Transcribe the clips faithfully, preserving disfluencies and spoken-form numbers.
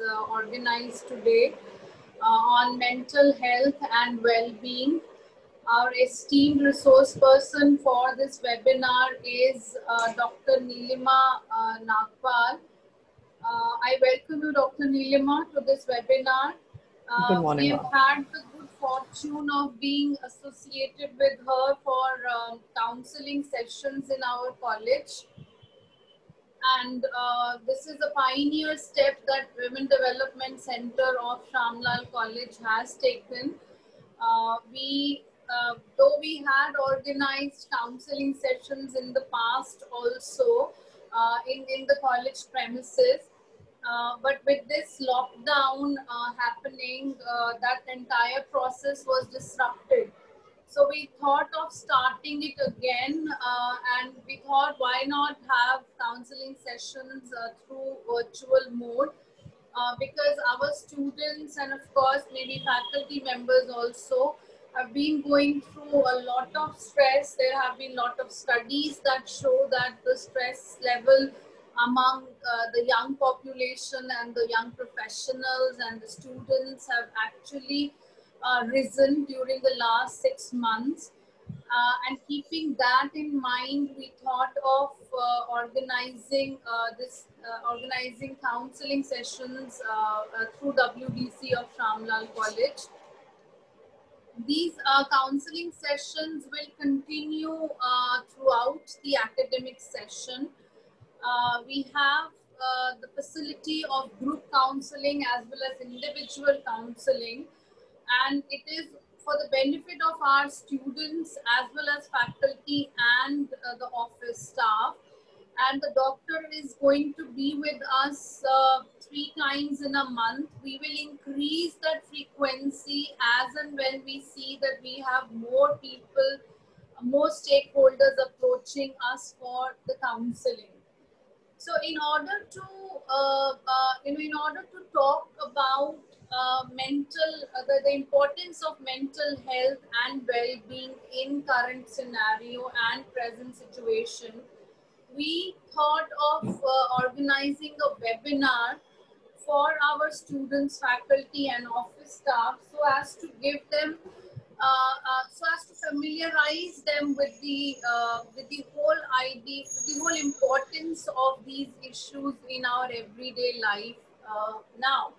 uh, organized today uh, on mental health and well-being. Our esteemed resource person for this webinar is uh, Doctor Nilima uh, Nagpal. Uh, I welcome you, Doctor Nilima, to this webinar. Good Uh, morning, we ma'am. have had the good fortune of being associated with her for um, counseling sessions in our college. And uh, this is a pioneer step that Women Development Center of Shamlal College has taken. Uh, we, uh, though we had organized counseling sessions in the past also uh, in, in the college premises, uh, but with this lockdown uh, happening, uh, that entire process was disrupted. So we thought of starting it again, uh, and we thought, why not have counseling sessions uh, through virtual mode? Uh, because our students and of course maybe faculty members also have been going through a lot of stress. There have been a lot of studies that show that the stress level among uh, the young population and the young professionals and the students have actually uh, risen during the last six months. Uh, and keeping that in mind, we thought of uh, organizing uh, this, uh, organizing counseling sessions uh, uh, through W D C of Shamlal College. These uh, counseling sessions will continue uh, throughout the academic session. Uh, we have uh, the facility of group counseling as well as individual counseling, and it is for the benefit of our students as well as faculty and uh, the office staff. And the doctor is going to be with us uh, three times in a month. We will increase that frequency as and when we see that we have more people, more stakeholders approaching us for the counseling. So in order to, uh, uh, you know, in order to talk about uh, mental, uh, the, the importance of mental health and well-being in current scenario and present situation, we thought of uh, organizing a webinar for our students, faculty and office staff so as to give them uh, uh, so as to familiarize them with the uh, with the whole idea, the whole importance of these issues in our everyday life uh, now.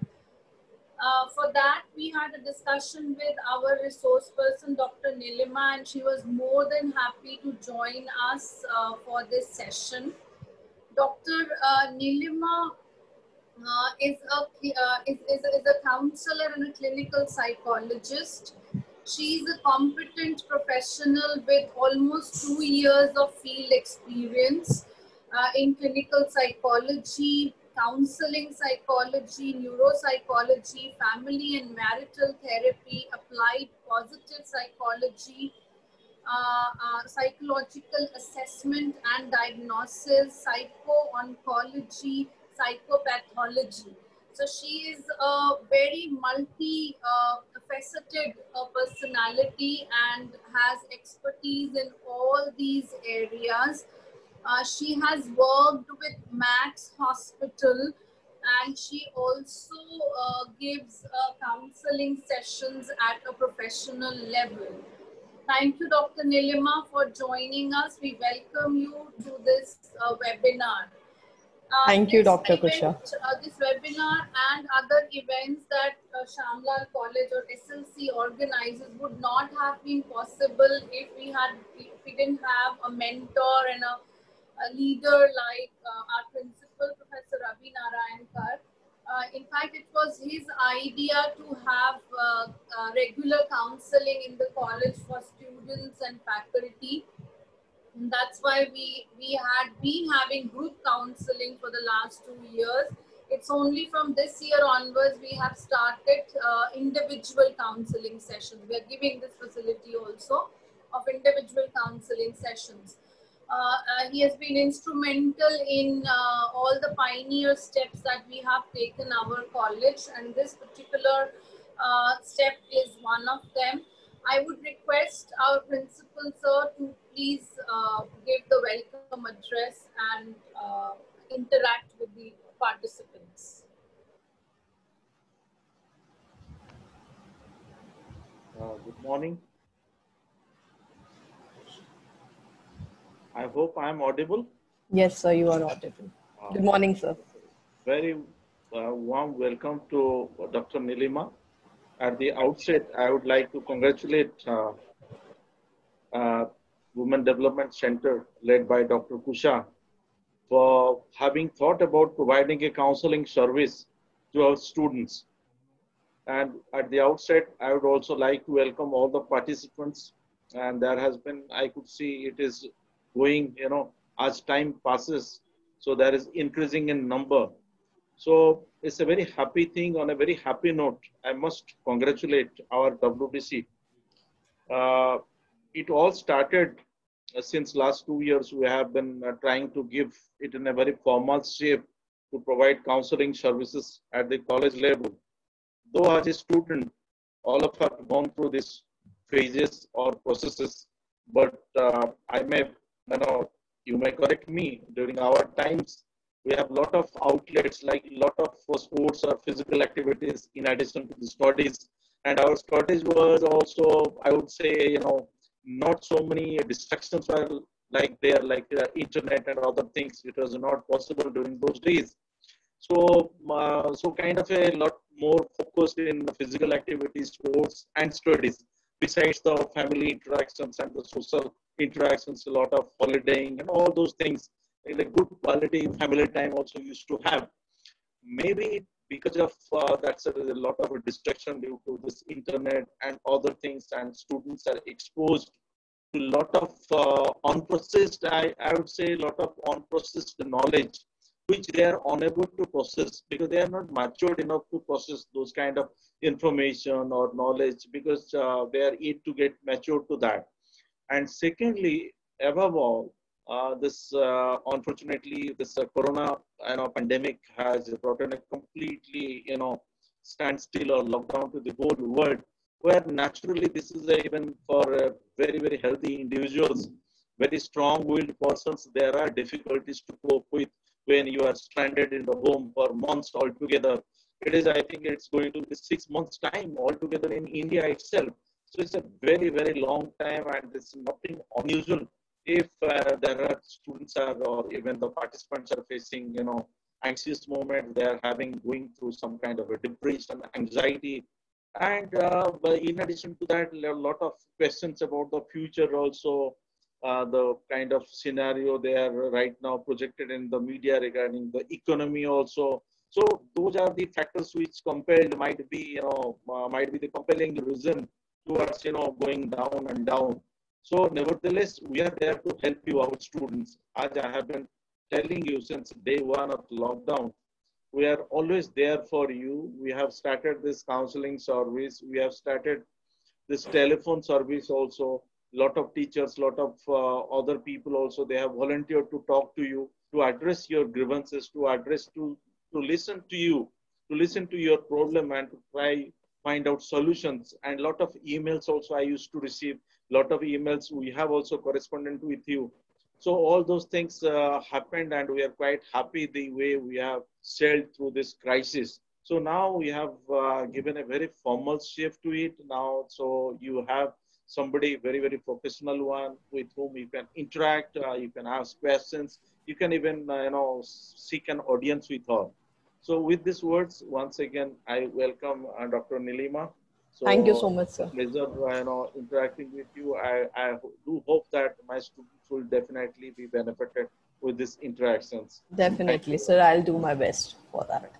Uh, for that, we had a discussion with our resource person, Doctor Nilima, and she was more than happy to join us uh, for this session. Doctor Uh, Nilima uh, is, a, uh, is, is, is a counselor and a clinical psychologist. She is a competent professional with almost two years of field experience uh, in clinical psychology, counseling psychology, neuropsychology, family and marital therapy, applied positive psychology, uh, uh, psychological assessment and diagnosis, psycho-oncology, psychopathology. So she is a very multi-faceted uh, uh, personality and has expertise in all these areas. Uh, she has worked with Max Hospital, and she also uh, gives uh, counseling sessions at a professional level. Thank you, Doctor Nilima, for joining us. We welcome you to this uh, webinar. Uh, Thank you, this Doctor event, Kusha. uh, this webinar and other events that uh, Shamlal College or S L C organizes would not have been possible if we had, if we didn't have a mentor and a, a leader like uh, our principal, Professor Ravi Narayankar. Uh, in fact, it was his idea to have uh, uh, regular counseling in the college for students and faculty. And that's why we, we had been having group counseling for the last two years. It's only from this year onwards we have started uh, individual counseling sessions. We are giving this facility also of individual counseling sessions. Uh, uh, he has been instrumental in uh, all the pioneer steps that we have taken our college, and this particular uh, step is one of them. I would request our principal sir to please uh, give the welcome address and uh, interact with the participants. Good morning. I hope I am audible. Yes, sir, you are audible. Uh, Good morning, sir. Very uh, warm welcome to Doctor Nilima. At the outset, I would like to congratulate uh, uh, Women Development Center led by Doctor Kusha for having thought about providing a counseling service to our students. And at the outset, I would also like to welcome all the participants. And there has been, I could see it is going, you know, as time passes. So there is increasing in number. So it's a very happy thing. On a very happy note, I must congratulate our W D C. Uh, it all started uh, since last two years. We have been uh, trying to give it in a very formal shape to provide counseling services at the college level. Though as a student, all of us have gone through these phases or processes, but uh, I may, you know, you may correct me, during our times, we have a lot of outlets like a lot of sports or physical activities in addition to the studies. And our studies was also, I would say, you know, not so many distractions were like there, like uh, internet and other things. It was not possible during those days. So, uh, so kind of a lot more focused in the physical activities, sports, and studies. Besides the family interactions and the social interactions, a lot of holidaying and all those things, and a good quality family time also used to have. Maybe because of uh, that's a, a lot of a distraction due to this internet and other things, and students are exposed to a lot of uh, unprocessed, I, I would say, a lot of unprocessed knowledge which they are unable to process because they are not matured enough to process those kind of information or knowledge because uh, they are yet to get matured to that. And secondly, above all, uh, this uh, unfortunately this uh, corona you know, pandemic has brought in a completely you know standstill or lockdown to the whole world. Where naturally this is a, even for uh, very very healthy individuals, very strong-willed persons, there are difficulties to cope with when you are stranded in the home for months altogether. It is, I think, it's going to be six months time altogether in India itself. So it's a very, very long time, and it's nothing unusual if uh, there are students are, or even the participants are facing, you know, anxious moment. They are having going through some kind of a depression, anxiety, and uh, in addition to that, a lot of questions about the future also. Uh, the kind of scenario they are right now projected in the media regarding the economy also. So those are the factors which compelled might be, you know, uh, might be the compelling reason towards, you know, going down and down. So nevertheless, we are there to help you, our students. As I have been telling you since day one of lockdown, we are always there for you. We have started this counseling service. We have started this telephone service also. Lot of teachers, lot of uh, other people also, they have volunteered to talk to you, to address your grievances, to address, to, to listen to you, to listen to your problem and to try find out solutions. And lot of emails also I used to receive, lot of emails we have also correspondent with you. So all those things uh, happened, and we are quite happy the way we have sailed through this crisis. So now we have uh, given a very formal shape to it now. So you have somebody very, very professional one with whom you can interact, uh, you can ask questions, you can even, uh, you know, seek an audience with her. So with these words, once again, I welcome uh, Doctor Nilima. So thank you so much, sir. Pleasure, you know, interacting with you. I, I do hope that my students will definitely be benefited with these interactions. Definitely, sir. I'll do my best for that.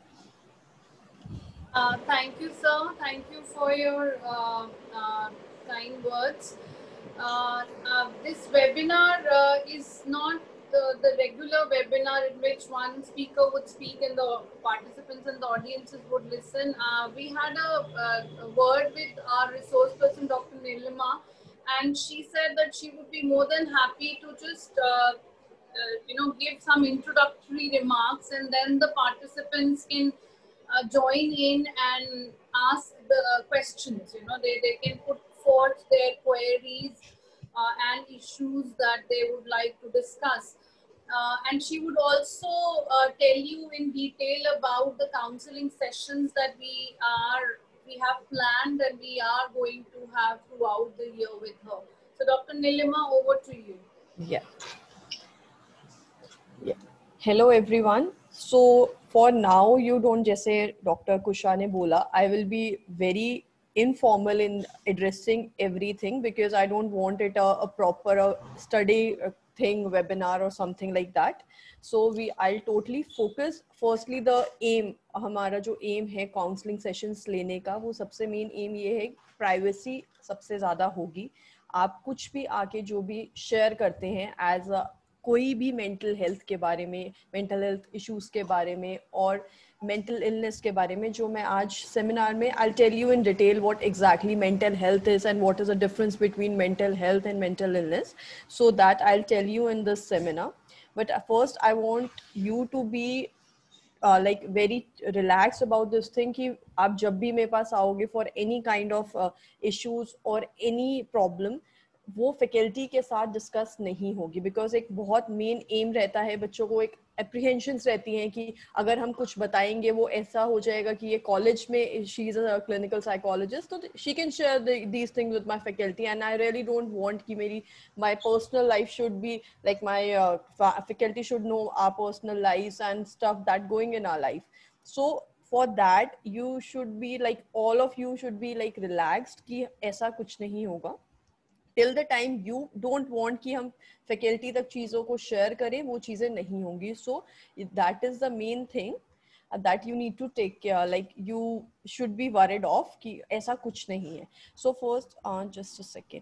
Uh, thank you, sir. Thank you for your uh, uh, kind words. Uh, uh, this webinar uh, is not the, the regular webinar in which one speaker would speak and the participants and the audiences would listen. Uh, we had a, a, a word with our resource person, Doctor Nilima, and she said that she would be more than happy to just uh, uh, you know give some introductory remarks, and then the participants can uh, join in and ask the questions. You know, they, they can put forth their queries uh, and issues that they would like to discuss. Uh, and she would also uh, tell you in detail about the counseling sessions that we are we have planned and we are going to have throughout the year with her. So Doctor Nilima, over to you. Yeah. Yeah. Hello everyone. So for now, you don't, जैसे Doctor Kusha ने बोला, I will be very informal in addressing everything because I don't want it a, a proper a study thing, webinar or something like that. So we, I'll totally focus. Firstly, the aim, हमारा जो aim है counseling sessions लेने का, वो सबसे main aim ये है, privacy सबसे ज़्यादा होगी. आप कुछ भी आके जो भी share करते हैं as a कोई भी मेंटल हेल्थ के बारे में, मेंटल हेल्थ इश्यूज के बारे में और मेंटल इलनेस के बारे में, जो मैं आज सेमिनार में I tell you in detail what exactly mental health is and what is the difference between mental health and mental illness, so that I tell you in this seminar. But first I want you to be like very relax about this thing कि आप जब भी मेरे पास आओगे for any kind of issues और any problem, वो faculty के साथ डिस्कस नहीं होगी. बिकॉज एक बहुत मेन एम रहता है, बच्चों को एक एप्रीहेंशंस रहती हैं कि अगर हम कुछ बताएंगे वो ऐसा हो जाएगा कि ये कॉलेज में she is a clinical psychologist, तो she can share these things with my faculty and I really don't want कि मेरी my personal life should be like my faculty should know our personal lives and stuff that going in our life. So for that you should be like, all of you should be like relaxed कि ऐसा कुछ नहीं होगा. Till the time you don't want कि हम faculty तक चीज़ों को शेयर करें, वो चीज़ें नहीं होंगी. So that is the main thing that you need to take care, like you should be worried of कि ऐसा कुछ नहीं है. So first uh, just a second.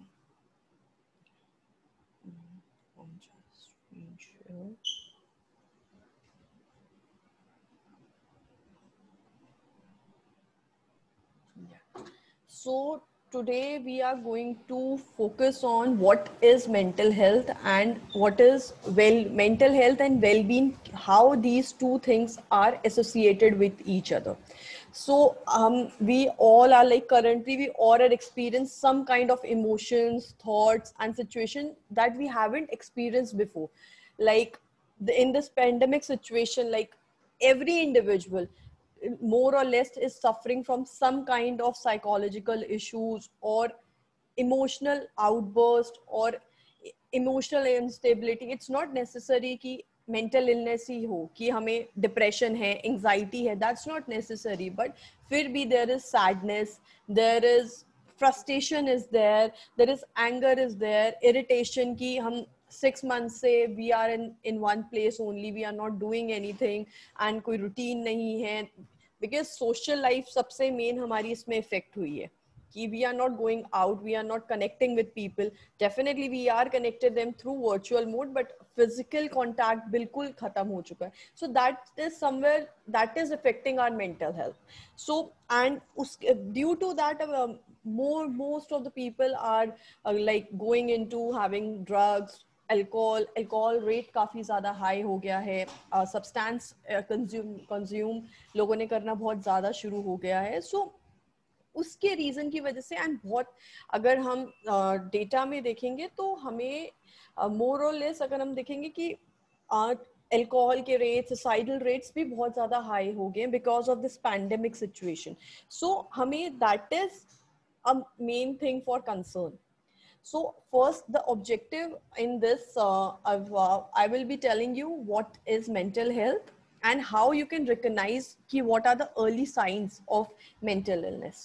So today we are going to focus on what is mental health and what is well mental health and well-being, how these two things are associated with each other. So um, we all are like currently we all are experiencing some kind of emotions, thoughts and situation that we haven't experienced before. Like the, in this pandemic situation, like every individual more or less is suffering from some kind of psychological issues or emotional outburst or emotional instability. It's not necessary कि mental illness ही हो, कि हमें depression है, anxiety है, that's not necessary, but फिर भी there is sadness, there is frustration is there, there is anger is there, irritation कि हम six months से we are in in one place only, we are not doing anything and कोई routine नहीं है, because social life सबसे main हमारी इसमें effect हुई है कि we are not going out, we are not connecting with people. Definitely we are connected them through virtual mode, but physical contact बिल्कुल खत्म हो चुका है. So that is somewhere that is affecting our mental health. So and उस due to that uh, more most of the people are uh, like going into having drugs, alcohol alcohol rate काफ़ी ज़्यादा high हो गया है, substance consume consume लोगों ने करना बहुत ज़्यादा शुरू हो गया है. सो so, उसके रीज़न की वजह से एंड बहुत अगर हम डेटा uh, में देखेंगे तो हमें मोर और लेस अगर हम देखेंगे कि अल्कोहल uh, के रेट्स, सुसाइडल रेट्स भी बहुत ज़्यादा हाई हो गए because of this pandemic situation. So हमें that is a main thing for concern. So first, the objective in this, uh, I've, uh, I will be telling you what is mental health and how you can recognize ki what are the early signs of mental illness.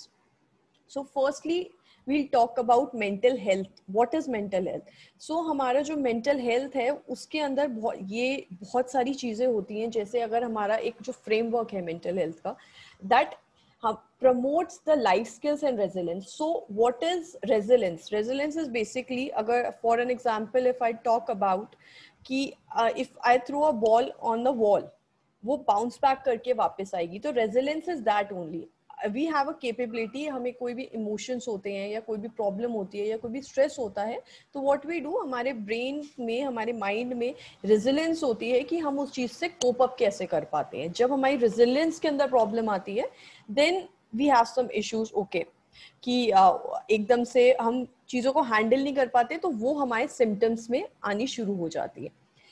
So firstly, we'll talk about mental health. What is mental health? So हमारा जो mental health है उसके अंदर बहुत ये बहुत सारी चीज़ें होती हैं. जैसे अगर हमारा एक जो framework है mental health का, that Uh, promotes the life skills and resilience. So what is resilience? Resilience is basically, agar, for an example, if I talk about कि uh, if I throw a ball on the wall, वो bounce back करके वापस आएगी. तो resilience is that only. We have a capability, हमें कोई भी emotions होते हैं या कोई भी problem होती है या कोई भी stress होता है, तो what we do, हमारे brain में, हमारे mind में resilience होती है कि हम उस चीज़ से cope up कैसे कर पाते हैं. जब हमारी resilience के अंदर problem आती है, then we have some issues, okay, कि uh, एकदम से हम चीज़ों को handle नहीं कर पाते, तो वो हमारे symptoms में आनी शुरू हो जाती है.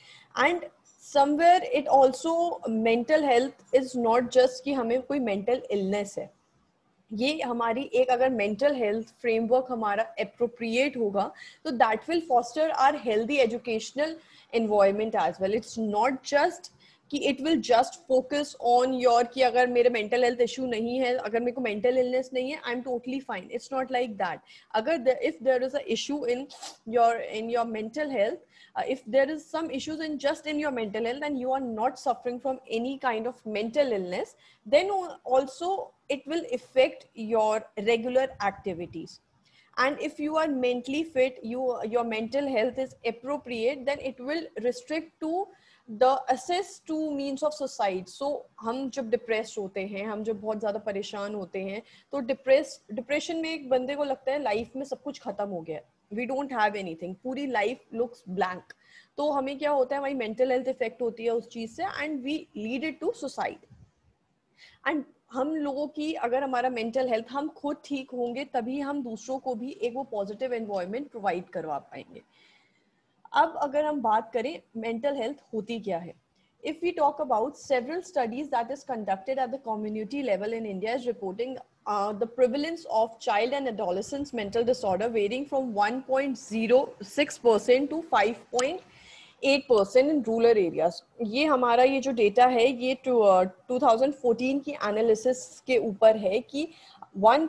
And somewhere it also mental health is not just कि हमें कोई mental illness है. ये हमारी एक अगर मेंटल हेल्थ फ्रेमवर्क हमारा अप्रोप्रिएट होगा तो that will foster our healthy educational environment as well. It's not just कि it will just focus on your कि अगर मेरे मेंटल हेल्थ इशू नहीं है, अगर मेरे को मेंटल इलनेस नहीं है, I am totally fine. It's not like that. अगर if there is a issue in your in your mental health, Uh, if there is some issues in just in your mental health and you are not suffering from any kind of mental illness, then also it will affect your regular activities. And if you are mentally fit, you your mental health is appropriate, then it will restrict to the access to means of suicide. So हम जब depress होते हैं, हम जब बहुत ज्यादा परेशान होते हैं, तो डिप्रेस डिप्रेशन में एक बंदे को लगता है लाइफ में सब कुछ खत्म हो गया, वी डोंट हैव एनीथिंग, पूरी लाइफ लुक्स ब्लैंक. तो हमें क्या होता है, हमारी मेंटल हेल्थ इफेक्ट होती है उस चीज से and we lead it to suicide. And हम लोगों की अगर हमारा मेंटल हेल्थ हम खुद ठीक होंगे तभी हम दूसरों को भी एक वो पॉजिटिव एनवायरनमेंट प्रोवाइड करवा पाएंगे. अब अगर हम बात करें मेंटल हेल्थ होती क्या है, if we talk about several studies that is conducted at the community level in India is reporting uh, the prevalence of child and adolescents mental disorder varying from one point zero six percent to five point eight percent in rural areas. ये हमारा ये जो data है ये twenty fourteen की analysis के ऊपर है कि one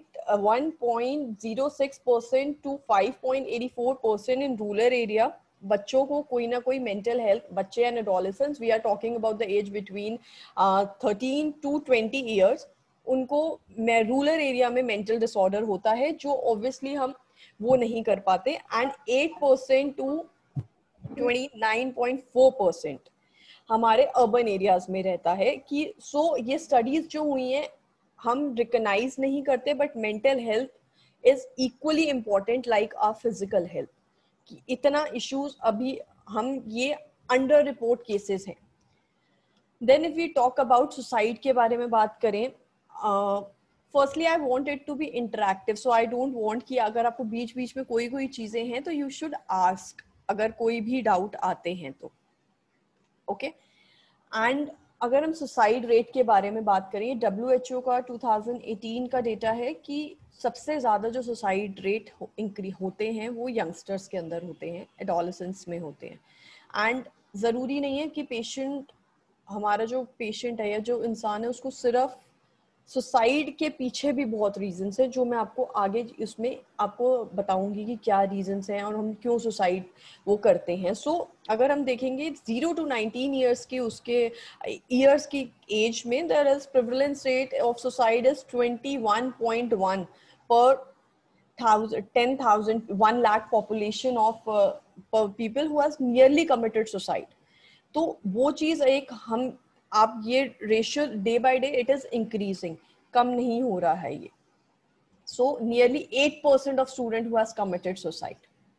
point zero six percent to five point eight four percent in rural area बच्चों को कोई ना कोई मेंटल हेल्थ, बच्चे and adolescents, we are talking about the age between thirteen to twenty years, उनको रूरल एरिया में mental disorder होता है जो ऑब्वियसली हम वो नहीं कर पाते. And eight percent to twenty-nine point four percent हमारे अर्बन एरियाज में रहता है. कि सो so, ये स्टडीज जो हुई हैं हम रिकॉग्नाइज नहीं करते, but mental health is equally important like our physical health. इतना इश्यूज अभी हम ये अंडर रिपोर्ट केसेस हैं. Then if we talk about suicide के बारे में बात करें, firstly I want it to be interactive, so I don't want कि अगर आपको बीच बीच में कोई कोई चीजें हैं तो यू शुड आस्क अगर कोई भी डाउट आते हैं तो. Okay okay? एंड अगर हम सुसाइड रेट के बारे में बात करें, डब्ल्यू एच ओ का twenty eighteen का डेटा है कि सबसे ज़्यादा जो सुसाइड रेट हो, इंक्री होते हैं वो यंगस्टर्स के अंदर होते हैं, एडोलेसेंट्स में होते हैं. एंड ज़रूरी नहीं है कि पेशेंट, हमारा जो पेशेंट है या जो इंसान है उसको सिर्फ सुसाइड के पीछे भी बहुत रीजंस है जो मैं आपको आगे इसमें आपको बताऊंगी कि क्या रीजंस हैं और हम क्यों सुसाइड वो करते हैं. सो so, अगर हम देखेंगे जीरो टू नाइनटीन ईयर्स की उसके ईयर्स की एज में there is prevalence rate of suicide is twenty-one point one per thousand ten thousand one lakh population of uh, people who has nearly committed suicide. तो वो चीज एक हम आप ये ratio day by day it is increasing, कम नहीं हो रहा है ये. So nearly eight percent of student who has committed suicide.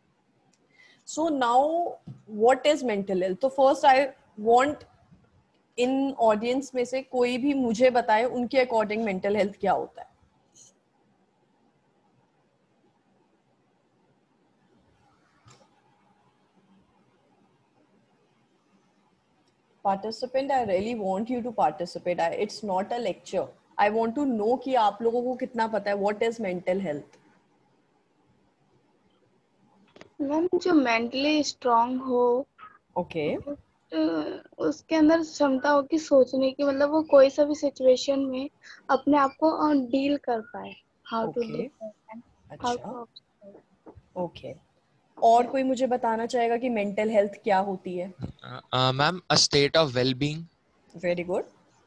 So now what is mental health? तो first I want in audience में से कोई भी मुझे बताए उनके अकॉर्डिंग मेंटल हेल्थ क्या होता है. Participant, I really want you to participate. I, it's not a lecture. I want to know कि आप लोगों को कितना पता है what is mental health. Ma'am जो मेंटली स्ट्रांग हो, ओके okay. तो उसके अंदर क्षमता हो कि सोचने की, मतलब वो कोई सा भी सिचुएशन में अपने आप को डील कर पाए. How to deal. अच्छा ओके. और कोई मुझे बताना चाहेगा कि मेंटल हेल्थ क्या होती है? Ma'am a state of well being. Very good.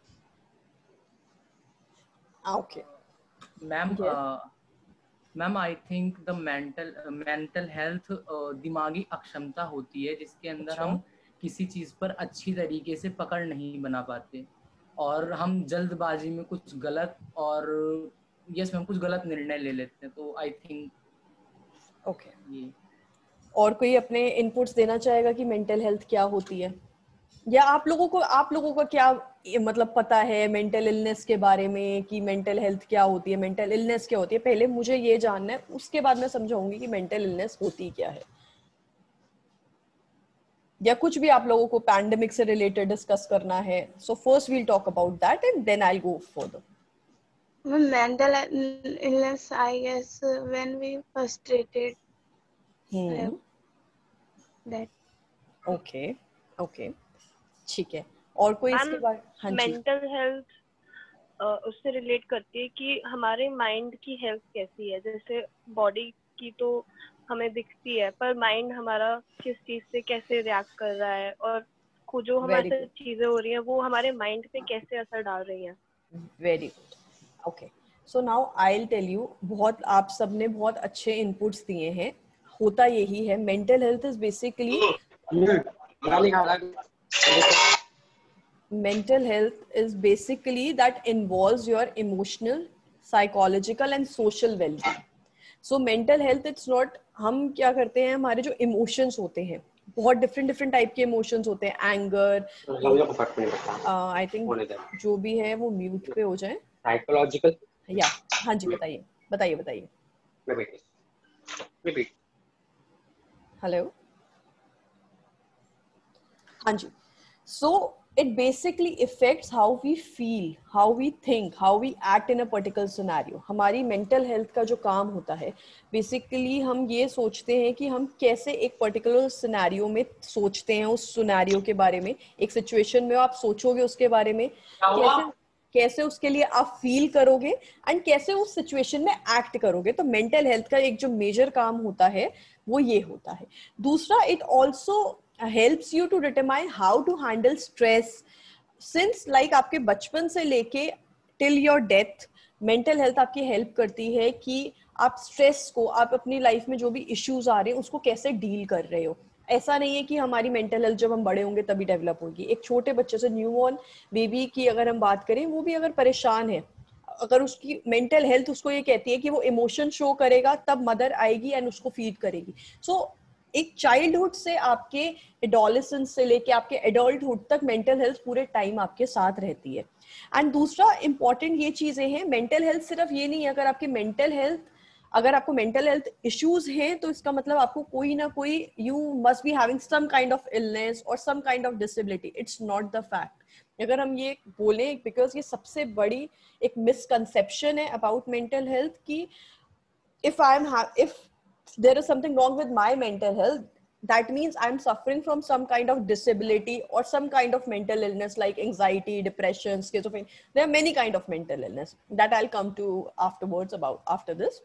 Okay ma'am ma'am I think the mental mental health दिमागी अक्षमता होती है जिसके अंदर अच्छा? हम किसी चीज पर अच्छी तरीके से पकड़ नहीं बना पाते और हम जल्दबाजी में कुछ गलत और यस मैम कुछ गलत निर्णय ले लेते हैं. तो आई थिंक ओके. और कोई अपने इनपुट्स देना चाहेगा कि मेंटल हेल्थ क्या होती है, या आप लोगों को आप लोगों का क्या मतलब पता है मेंटल इलनेस के बारे में कि मेंटल हेल्थ क्या होती है, मेंटल इलनेस क्या होती है? पहले मुझे ये जानना है, उसके बाद मैं समझाऊंगी कि मेंटल इलनेस होती क्या है. या कुछ भी आप लोगों को पैंडेमिक से रिलेटेड डिस्कस करना है. So first we'll talk about that and then I will go further. mental illness, I guess, uh, when we frustrated, hmm, that. Okay okay, ठीक है। और कोई इसके मैम बारे? हाँ जी। मेंटल हेल्थ उससे रिलेट करती है कि हमारे माइंड की हेल्थ कैसी है। जैसे बॉडी की तो हमें दिखती है, पर माइंड हमारा किस चीज से कैसे रिएक्ट कर रहा है, और खुद जो हमारे वेरी साथ चीजें हो रही हैं वो हमारे माइंड पे कैसे असर डाल रही हैं। Very good, okay. So now I will tell you, बहुत आप सबने बहुत अच्छे इनपुट्स दिए हैं। होता यही है, mental health is basically mental health is basically that involves your emotional, psychological and social well-being. So mental health, it's not, हम क्या करते हैं, हमारे जो emotions होते हैं, बहुत different different type के emotions होते हैं, anger, आई थिंक जो भी है वो म्यूट पे हो जाए, साइकोलॉजिकल, या हाँ जी, बताइए बताइए बताइए। हेलो, हाँ जी। So it basically affects how we feel, how we think, how we act in a particular scenario. हमारी mental health का जो काम होता है, basically हम ये सोचते हैं कि हम कैसे एक particular scenario में सोचते हैं, उस scenario के बारे में, एक situation में आप सोचोगे उसके बारे में, कैसे कैसे उसके लिए आप फील करोगे एंड कैसे उस सिचुएशन में एक्ट करोगे। तो मेंटल हेल्थ का एक जो मेजर काम होता है वो ये होता है। दूसरा, it also helps you to determine how to handle stress, since like आपके बचपन से लेके till your death mental health आपकी हेल्प करती है कि आप स्ट्रेस को, आप अपनी लाइफ में जो भी इश्यूज आ रहे हैं उसको कैसे डील कर रहे हो। ऐसा नहीं है कि हमारी मेंटल हेल्थ जब हम बड़े होंगे तभी डेवलप होगी। एक छोटे बच्चे से, न्यू बॉर्न बेबी की अगर हम बात करें, वो भी अगर परेशान है, अगर उसकी मेंटल हेल्थ उसको ये कहती है कि वो इमोशन शो करेगा, तब मदर आएगी एंड उसको फीड करेगी। सो so, एक चाइल्डहुड से आपके एडोलेसेंस से लेके आपके एडल्टहुड तक मेंटल हेल्थ पूरे टाइम आपके साथ रहती है। एंड दूसरा इंपॉर्टेंट ये चीजें हैं, मेंटल हेल्थ सिर्फ ये नहीं है, अगर आपकी मेंटल हेल्थ, अगर आपको मेंटल हेल्थ इश्यूज हैं तो इसका मतलब आपको कोई ना कोई, you must be having some kind of illness और some kind of disability. It's not the fact. अगर हम ये बोलें, बिकॉज ये सबसे बड़ी एक मिसकंसेप्शन है अबाउट मेंटल हेल्थ की, if I'm ha- if there is something wrong with my mental health, that means I'm suffering from some kind of disability or some kind of mental illness like anxiety, depression, schizophrenia. There are many kind of mental illness that I'll come to afterwards about after this.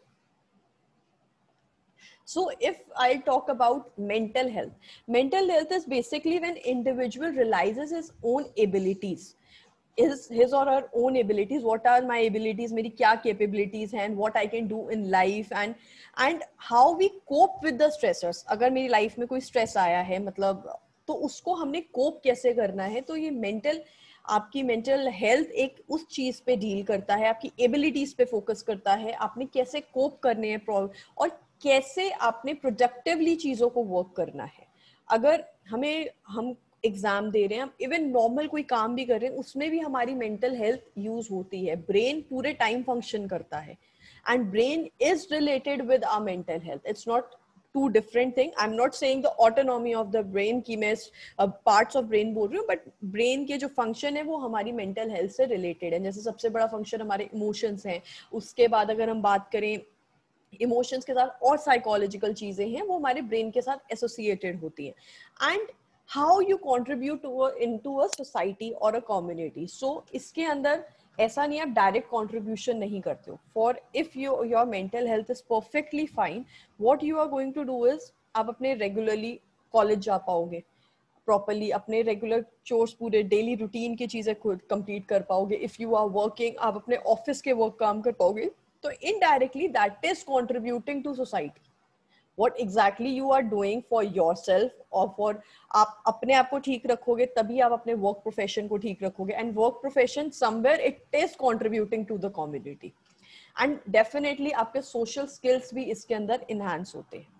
So if I talk about mental health, mental health is basically when individual realizes his own abilities, is his or her own abilities. What are my abilities, मेरी क्या capabilities हैं, what I can do in life, and and how we cope with the stressors. अगर मेरी life में कोई stress आया है, मतलब तो उसको हमने cope कैसे करना है। तो ये mental, आपकी मेंटल हेल्थ एक उस चीज पे डील करता है, आपकी एबिलिटीज पे फोकस करता है, आपने कैसे कोप करने हैं प्रॉब्लम और कैसे आपने प्रोडक्टिवली चीजों को वर्क करना है। अगर हमें, हम एग्जाम दे रहे हैं, हम इवन नॉर्मल कोई काम भी कर रहे हैं, उसमें भी हमारी मेंटल हेल्थ यूज होती है। ब्रेन पूरे टाइम फंक्शन करता है and brain is related with our mental health. It's not two different thing. I'm not saying the autonomy of the brain की मैं uh, parts of brain बोल रही हूँ, but brain के जो function है वो हमारी mental health से related है। जैसे सबसे बड़ा function हमारे emotions हैं, उसके बाद अगर हम बात करें emotions के साथ और psychological चीजें हैं, वो हमारे brain के साथ associated होती हैं। And how you contribute to a, into a society or a community. So इसके अंदर ऐसा नहीं आप डायरेक्ट कंट्रीब्यूशन नहीं करते हो। For if you your mental health is perfectly fine, what you are going to do is, आप अपने रेगुलरली कॉलेज जा पाओगे, प्रॉपरली अपने रेगुलर चोर्स, पूरे डेली रूटीन की चीजें खुद कंप्लीट कर पाओगे। इफ यू आर वर्किंग, आप अपने ऑफिस के वर्क काम कर पाओगे। तो indirectly that is contributing to society. What exactly you are doing for yourself or for, आप अपने आप को ठीक रखोगे तभी आप अपने work profession को ठीक रखोगे, and work profession somewhere it is contributing to the community, and definitely आपके social skills भी इसके अंदर enhance होते हैं।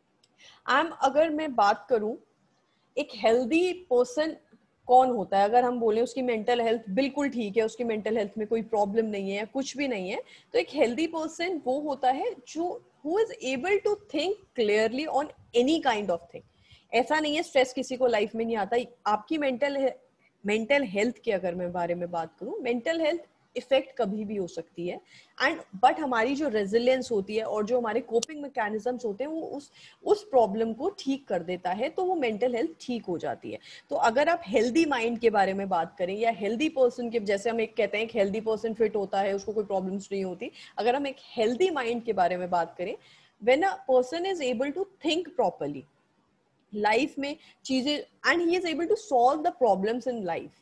I'm, अगर मैं बात करूं एक healthy person कौन होता है, अगर हम बोले उसकी मेंटल हेल्थ बिल्कुल ठीक है, उसकी मेंटल हेल्थ में कोई प्रॉब्लम नहीं है, कुछ भी नहीं है, तो एक हेल्दी पर्सन वो होता है जो who is able to think clearly on any kind of thing. ऐसा नहीं है स्ट्रेस किसी को लाइफ में नहीं आता। आपकी मेंटल मेंटल हेल्थ के अगर मैं बारे में बात करूं, मेंटल हेल्थ इफेक्ट कभी भी हो सकती है, एंड बट हमारी जो रेजिलियंस होती है और जो हमारे कोपिंग मैकेनिज्म्स होते हैं वो उस उस प्रॉब्लम को ठीक कर देता है, तो वो मेंटल हेल्थ ठीक हो जाती है। तो अगर आप हेल्दी माइंड के बारे में बात करें या हेल्दी पर्सन के, जैसे हम एक कहते हैं एक हेल्दी पर्सन फिट होता है, उसको कोई प्रॉब्लम्स नहीं होती, अगर हम एक हेल्दी माइंड के बारे में बात करें, when a person is able to think properly life में चीजें and he is able to solve the problems in life,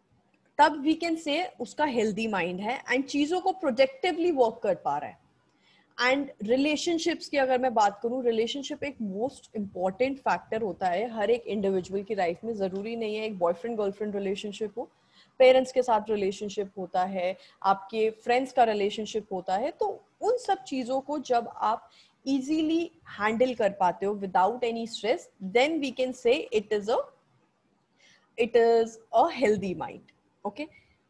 तब वी कैन से उसका हेल्दी माइंड है एंड चीजों को प्रोजेक्टिवली वर्क कर पा रहा है। एंड रिलेशनशिप्स की अगर मैं बात करूं, रिलेशनशिप एक मोस्ट इंपॉर्टेंट फैक्टर होता है हर एक इंडिविजुअल की लाइफ में। जरूरी नहीं है एक बॉयफ्रेंड गर्लफ्रेंड रिलेशनशिप हो, पेरेंट्स के साथ रिलेशनशिप होता है, आपके फ्रेंड्स का रिलेशनशिप होता है। तो उन सब चीजों को जब आप इजीली हैंडल कर पाते हो without any stress, then we can say it is a it is a healthy mind. Okay,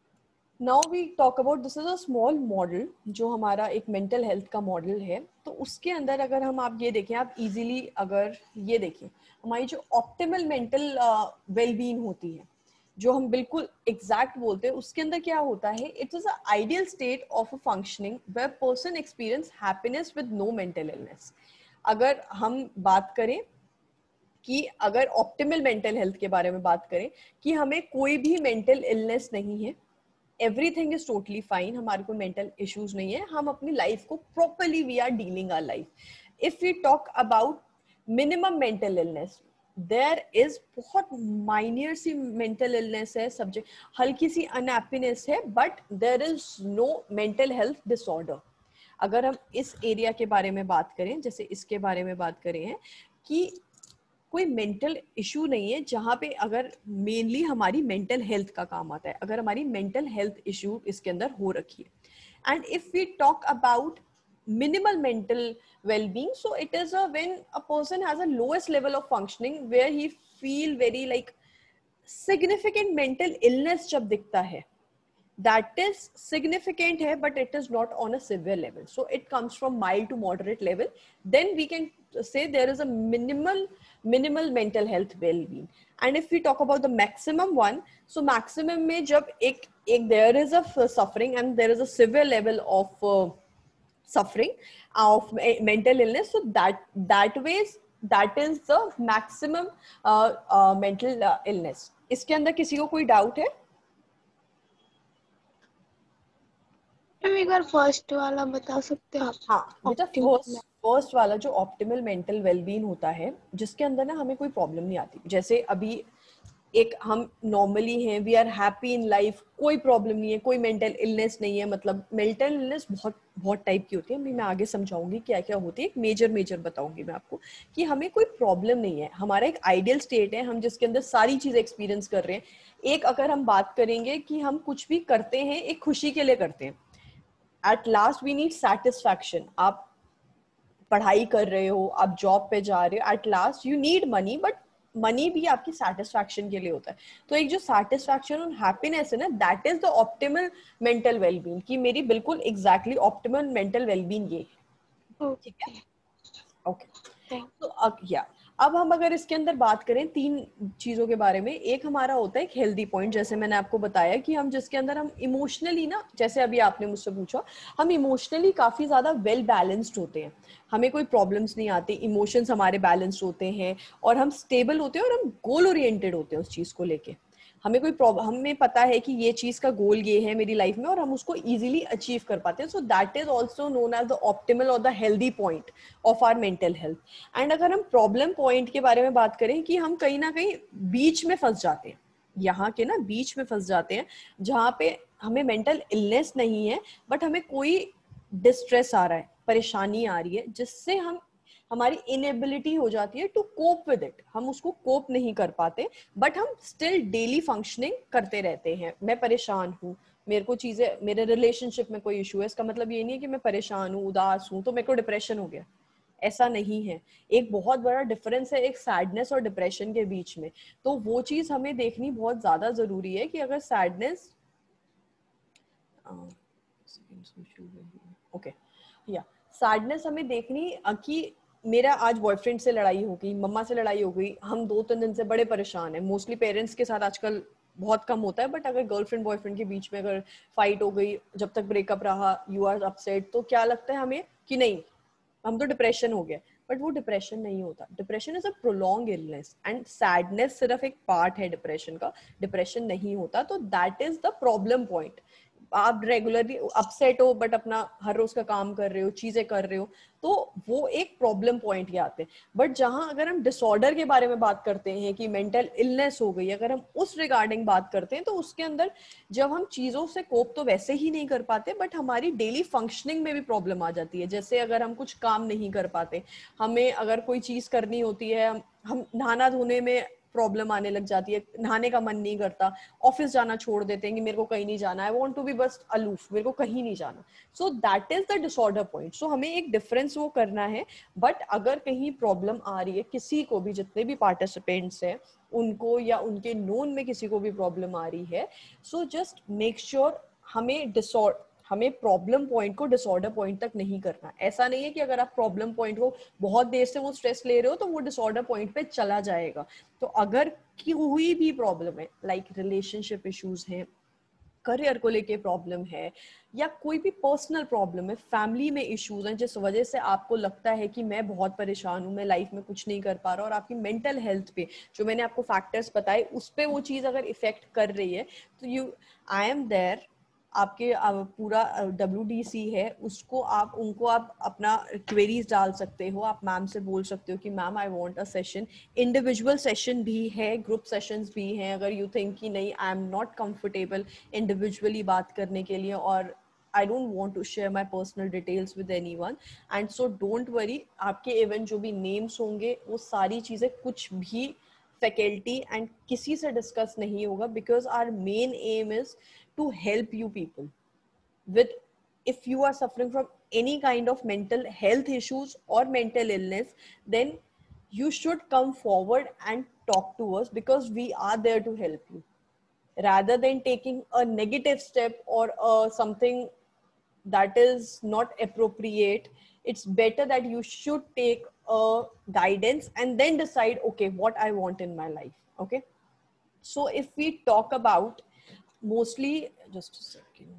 now we talk about, this is a small model जो हमारा एक मेंटल हेल्थ का मॉडल है। तो उसके अंदर अगर हम आप ये देखें, आप इजीली अगर ये देखें, हमारी जो ऑप्टिमल मेंटल वेलबींग होती है, जो हम बिल्कुल एग्जैक्ट बोलते हैं, उसके अंदर क्या होता है, it is a ideal state of a functioning where person experience happiness with no mental illness. अगर हम बात करें कि अगर ऑप्टिमल मेंटल हेल्थ के बारे में बात करें कि हमें कोई भी मेंटल इलनेस नहीं है, एवरीथिंग इज टोटली फाइन, हमारे कोई मेंटल इश्यूज नहीं है, हम अपनी लाइफ को properly we are dealing our life. If we talk about minimum mental illness, there is बहुत माइन्यूर सी मेंटल इलनेस है, सब्जेक्ट हल्की सी अनहैप्पीनेस है, but there is no mental health disorder. अगर हम इस एरिया के बारे में बात करें, जैसे इसके बारे में बात करें हैं कि कोई मेंटल इशू नहीं है जहाँ पे अगर मेनली हमारी मेंटल हेल्थ का काम आता है, अगर हमारी मेंटल हेल्थ इशू इसके अंदर हो रखी है। And if we talk about minimal mental well-being, so it is a when a person has a lowest level of functioning where he feel very like significant mental illness जब दिखता है, that is significant है but it is not on a severe level, so it comes from mild to moderate level, then we can say there is a minimal minimal mental health well-being. And if we talk about the maximum one, so maximum में जब एक एक there is a suffering and there is a severe level of uh, suffering of mental illness, so that that ways that is the maximum uh, uh, mental uh, illness. इसके अंदर किसी को कोई doubt है? मैम एक बार first वाला बता सकते हो आप? हाँ बेटा, फर्स्ट फर्स्ट वाला जो ऑप्टिमल मेंटल वेलबींग होता है, जिसके अंदर ना हमें कोई प्रॉब्लम नहीं आती। जैसे अभी एक हम नॉर्मली हैं, we are happy in life, कोई प्रॉब्लम नहीं है, कोई मेंटल इलनेस नहीं है। मतलब मेंटल इलनेस बहुत बहुत टाइप की होती है, मैं आगे समझाऊंगी क्या क्या होती है, एक मेजर मेजर बताऊंगी मैं आपको कि हमें कोई प्रॉब्लम नहीं है। हमारा एक आइडियल स्टेट है, हम जिसके अंदर सारी चीजें एक्सपीरियंस कर रहे हैं। एक अगर हम बात करेंगे कि हम कुछ भी करते हैं एक खुशी के लिए करते हैं, at last we need satisfaction. आप पढ़ाई कर रहे हो, आप जॉब पे जा रहे हो, at last you need money, but money भी आपकी सेटिस्फैक्शन के लिए होता है। तो एक जो सेटिस्फैक्शन और हैप्पीनेस है ना, that is the optimal mental wellbeing, कि मेरी बिल्कुल एग्जैक्टली ऑप्टिमल मेंटल वेलबींग ये है। ठीक है, ओके। तो अब या अब हम अगर इसके अंदर बात करें तीन चीजों के बारे में, एक हमारा होता है एक हेल्दी पॉइंट, जैसे मैंने आपको बताया कि हम जिसके अंदर हम इमोशनली ना, जैसे अभी आपने मुझसे पूछा, हम इमोशनली काफी ज्यादा वेल बैलेंस्ड होते हैं, हमें कोई प्रॉब्लम्स नहीं आती, इमोशंस हमारे बैलेंस्ड होते हैं और हम स्टेबल होते हैं और हम गोल ओरिएंटेड होते हैं उस चीज को लेके। हमें कोई प्रॉब्लम, हमें पता है कि ये चीज का गोल ये है मेरी लाइफ में और हम उसको इजीली अचीव कर पाते हैं। So that is also known as the optimal और the healthy point of our mental health. And अगर हम प्रॉब्लम पॉइंट के बारे में बात करें कि हम कहीं ना कहीं बीच में फंस जाते हैं, यहाँ के ना बीच में फंस जाते हैं, जहाँ पे हमें मेंटल इलनेस नहीं है बट हमें कोई डिस्ट्रेस आ रहा है, परेशानी आ रही है, जिससे हम हमारी इनएबिलिटी हो जाती है टू कोप विद इट, हम उसको कोप नहीं कर पाते, बट हम स्टिल डेली फंक्शनिंग करते रहते हैं। मैं परेशान हूँ, मेरे को चीजें, मेरे रिलेशनशिप में कोई इशू है, इसका मतलब ये नहीं है कि मैं परेशान हूँ, उदास हूँ, तो मेरे को डिप्रेशन हो गया, ऐसा नहीं है। एक बहुत बड़ा डिफरेंस है एक सैडनेस और डिप्रेशन के बीच में। तो वो चीज हमें देखनी बहुत ज्यादा जरूरी है कि अगर सैडनेस, ओके या सैडनेस हमें देखनी कि मेरा आज बॉयफ्रेंड से लड़ाई हो गई, मम्मा से लड़ाई हो गई, हम दो तीन दिन से बड़े परेशान हैं। मोस्टली पेरेंट्स के साथ आजकल बहुत कम होता है, बट अगर गर्लफ्रेंड बॉयफ्रेंड के बीच में अगर फाइट हो गई, जब तक ब्रेकअप रहा, यू आर अपसेट, तो क्या लगता है हमें कि नहीं हम तो डिप्रेशन हो गया, बट वो डिप्रेशन नहीं होता. Depression is a prolong illness and sadness सिर्फ एक पार्ट है डिप्रेशन का, डिप्रेशन नहीं होता. तो that is the problem point. आप रेगुलरली अपसेट हो बट अपना हर रोज का काम कर रहे हो, चीजें कर रहे हो, तो वो एक प्रॉब्लम पॉइंट ही आते हैं. बट जहां अगर हम डिसऑर्डर के बारे में बात करते हैं कि मेंटल इलनेस हो गई, अगर हम उस रिगार्डिंग बात करते हैं, तो उसके अंदर जब हम चीजों से कोप तो वैसे ही नहीं कर पाते, बट हमारी डेली फंक्शनिंग में भी प्रॉब्लम आ जाती है. जैसे अगर हम कुछ काम नहीं कर पाते, हमें अगर कोई चीज करनी होती है, हम, हम नहाना धोने में प्रॉब्लम आने लग जाती है, नहाने का मन नहीं करता, ऑफिस जाना छोड़ देते हैं कि मेरे को कहीं नहीं जाना, आई वांट टू बी बस अलूफ, मेरे को कहीं नहीं जाना. So that is the disorder point. So हमें एक डिफरेंस वो करना है. बट अगर कहीं प्रॉब्लम आ रही है किसी को भी, जितने भी पार्टिसिपेंट्स हैं उनको, या उनके नोन में किसी को भी प्रॉब्लम आ रही है, सो जस्ट मेक श्योर हमें डिसऑर्डर हमें प्रॉब्लम पॉइंट को डिसऑर्डर पॉइंट तक नहीं करना. ऐसा नहीं है कि अगर आप प्रॉब्लम पॉइंट को बहुत देर से वो स्ट्रेस ले रहे हो तो वो डिसऑर्डर पॉइंट पे चला जाएगा. तो अगर कोई भी प्रॉब्लम है, लाइक रिलेशनशिप इश्यूज हैं, करियर को लेके प्रॉब्लम है, या कोई भी पर्सनल प्रॉब्लम है, फैमिली में इश्यूज हैं जिस वजह से आपको लगता है कि मैं बहुत परेशान हूँ, मैं लाइफ में कुछ नहीं कर पा रहा, और आपकी मेंटल हेल्थ पे जो मैंने आपको फैक्टर्स बताए उस पे वो चीज़ अगर इफेक्ट कर रही है, तो यू आई एम देयर. आपके पूरा डब्ल्यू डी सी है, उसको आप उनको आप अपना क्वेरीज डाल सकते हो, आप मैम से बोल सकते हो कि ma'am I want a session. Individual session भी है, ग्रुप सेशंस भी हैं. अगर यू थिंक कि नहीं I am not comfortable individually बात करने के लिए, और I don't want to share my personal details with anyone, and so don't worry, आपके इवन जो भी names होंगे वो सारी चीजें कुछ भी faculty and किसी से discuss नहीं होगा, because our main aim is to help you people with, if you are suffering from any kind of mental health issues or mental illness, then you should come forward and talk to us, because we are there to help you, rather than taking a negative step or uh, something that is not appropriate. It's better that you should take a guidance and then decide, okay, what I want in my life. Okay, so if we talk about mostly, just a second,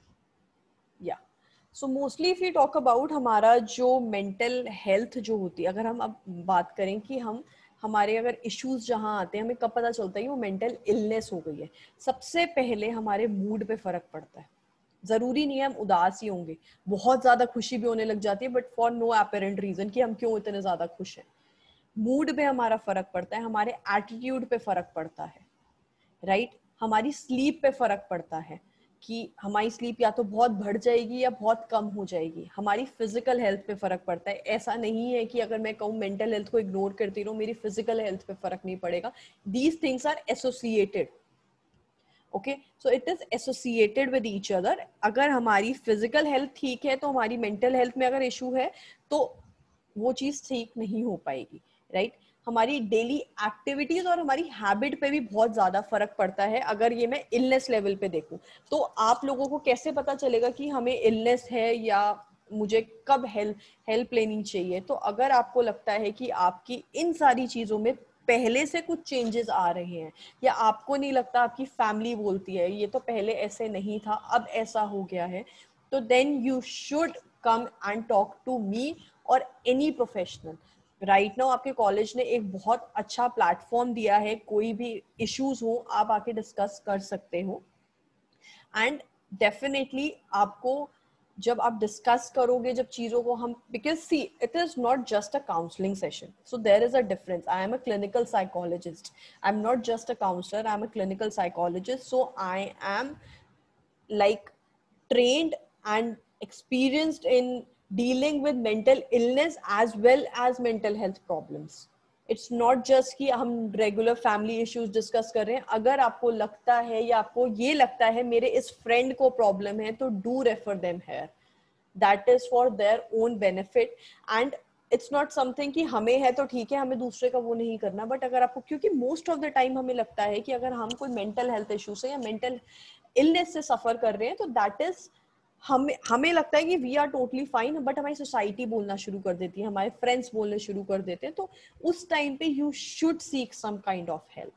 yeah, so mostly if we talk about हमारा जो mental health जो होती है, अगर हम अब बात करें कि हम हमारे अगर इश्यूज जहाँ आते हैं, हमें कब पता चलता है कि वो मेंटल इलनेस हो गई है. सबसे पहले हमारे मूड पे फर्क पड़ता है. जरूरी नहीं है हम उदास ही होंगे, बहुत ज्यादा खुशी भी होने लग जाती है, but for no apparent reason कि हम क्यों इतने ज्यादा खुश हैं. मूड पे हमारा फर्क पड़ता है, हमारे एटीट्यूड पे फर्क पड़ता है, राइट right? हमारी स्लीप पे फर्क पड़ता है कि हमारी स्लीप या तो बहुत बढ़ जाएगी या बहुत कम हो जाएगी. हमारी फिजिकल हेल्थ पे फर्क पड़ता है. ऐसा नहीं है कि अगर मैं कहूँ मेंटल हेल्थ को इग्नोर करती रहूं, मेरी फिजिकल हेल्थ पे फर्क नहीं पड़ेगा. These things are associated. Okay, so it is associated with each other. अगर हमारी फिजिकल हेल्थ ठीक है तो हमारी मेंटल हेल्थ में अगर इशू है तो वो चीज ठीक नहीं हो पाएगी, राइट right? हमारी डेली एक्टिविटीज और हमारी हैबिट पे भी बहुत ज्यादा फर्क पड़ता है. अगर ये मैं इलनेस लेवल पे देखूं, तो आप लोगों को कैसे पता चलेगा कि हमें इलनेस है या मुझे कब हेल्प हेल्प लेनी चाहिए? तो अगर आपको लगता है कि आपकी इन सारी चीजों में पहले से कुछ चेंजेस आ रहे हैं, या आपको नहीं लगता, आपकी फैमिली बोलती है ये तो पहले ऐसे नहीं था अब ऐसा हो गया है, तो then you should come and talk to me और एनी प्रोफेशनल. राइट नाउ आपके कॉलेज ने एक बहुत अच्छा प्लेटफॉर्म दिया है, कोई भी इश्यूज हो आप आके डिस्कस कर सकते हो. एंड डेफिनेटली आपको जब आप डिस्कस करोगे, जब चीजों को हम, because see it is not just a counselling session, so there is a difference. I am a clinical psychologist, I am not just a counsellor, I am a clinical psychologist. So I am like trained and experienced in dealing with mental illness as well as mental health problems. It's not just कि हम regular family issues discuss कर रहे हैं. अगर आपको लगता है या आपको ये लगता है मेरे इस friend को problem है, तो do refer them here. That is for their own benefit, and it's not something कि हमें है तो ठीक है, हमें दूसरे का वो नहीं करना. बट अगर आपको, क्योंकि मोस्ट ऑफ द टाइम हमें लगता है कि अगर हम कोई मेंटल हेल्थ इशू से या मेंटल इलनेस से सफर कर रहे हैं, तो दैट इज हमें हमें लगता है कि we are totally fine, but हमारी सोसाइटी बोलना शुरू कर देती है, हमारे फ्रेंड्स बोलने शुरू कर देते हैं. तो उस टाइम पे you should seek some kind of help.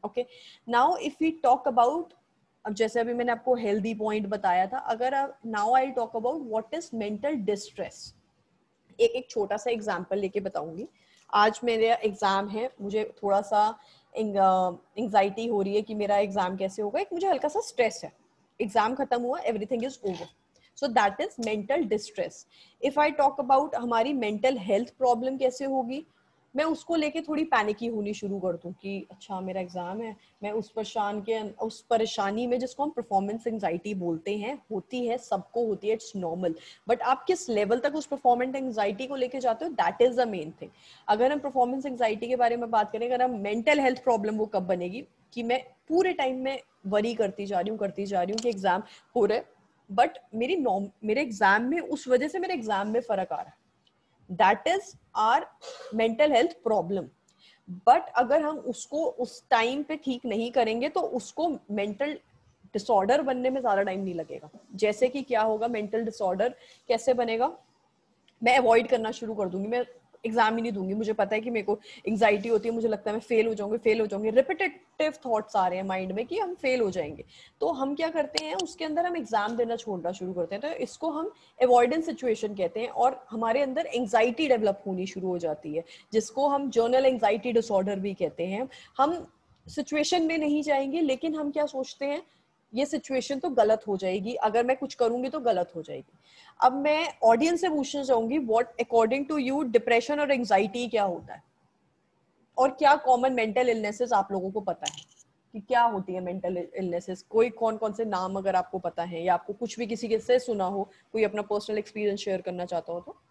Okay, now if we talk about, अब जैसे अभी मैंने आपको हेल्दी पॉइंट बताया था, अगर now I talk about what is mental distress, एक एक छोटा सा एग्जांपल लेके बताऊंगी. आज मेरा एग्जाम है, मुझे थोड़ा सा एंजाइटी हो रही है कि मेरा एग्जाम कैसे होगा, एक मुझे हल्का सा स्ट्रेस है, एग्जाम खत्म हुआ, everything is over, so that is mental distress. If I talk about हमारी मेंटल हेल्थ प्रॉब्लम कैसे होगी, मैं उसको लेके थोड़ी पैनिकी होनी शुरू कर दूं कि अच्छा मेरा एग्जाम है, मैं उस परेशान के उस परेशानी में, जिसको हम परफॉर्मेंस एंजाइटी बोलते हैं, होती है, सबको होती है, इट्स नॉर्मल, बट आप किस लेवल तक उस परफॉर्मेंस एंजाइटी को लेके जाते हो, that is the main thing. अगर हम परफॉर्मेंस एंजाइटी के बारे में बात करें, अगर हम मेंटल हेल्थ प्रॉब्लम वो कब बनेगी कि मैं पूरे टाइम में वरी करती जा रही हूँ करती जा रही हूँ कि एग्जाम हो रहा है, बट मेरी मेरे एग्जाम में उस वजह से मेरे एग्जाम में फर्क आ रहा है, that is our mental health problem. but अगर हम उसको उस टाइम पे ठीक नहीं करेंगे तो उसको मेंटल डिसऑर्डर बनने में ज्यादा टाइम नहीं लगेगा. जैसे कि क्या होगा, मेंटल डिसऑर्डर कैसे बनेगा, मैं अवॉइड करना शुरू कर दूंगी, मैं एग्जाम ही नहीं दूंगी, मुझे पता है कि मेरे को एंजाइटी होती है, मुझे लगता है मैं फेल हो जाऊंगी फेल हो जाऊंगी रिपीटेटिव थॉट्स आ रहे हैं माइंड में कि हम फेल हो जाएंगे, तो हम क्या करते हैं, उसके अंदर हम एग्जाम देना छोड़ना शुरू करते हैं. तो इसको हम अवॉइडेंस सिचुएशन कहते हैं, और हमारे अंदर एंजाइटी डेवलप होनी शुरू हो जाती है, जिसको हम जर्नल एंजाइटी डिसऑर्डर भी कहते हैं. हम सिचुएशन में नहीं जाएंगे, लेकिन हम क्या सोचते हैं, ये सिचुएशन तो गलत हो जाएगी, अगर मैं कुछ करूंगी तो गलत हो जाएगी. अब मैं ऑडियंस से पूछना चाहूंगी, what according to you depression और एंजाइटी क्या होता है, और क्या कॉमन मेंटल इलनेसेस आप लोगों को पता है कि क्या होती है मेंटल इलनेसेस, कोई कौन कौन से नाम अगर आपको पता है, या आपको कुछ भी किसी के से सुना हो, कोई अपना पर्सनल एक्सपीरियंस शेयर करना चाहता हो तो.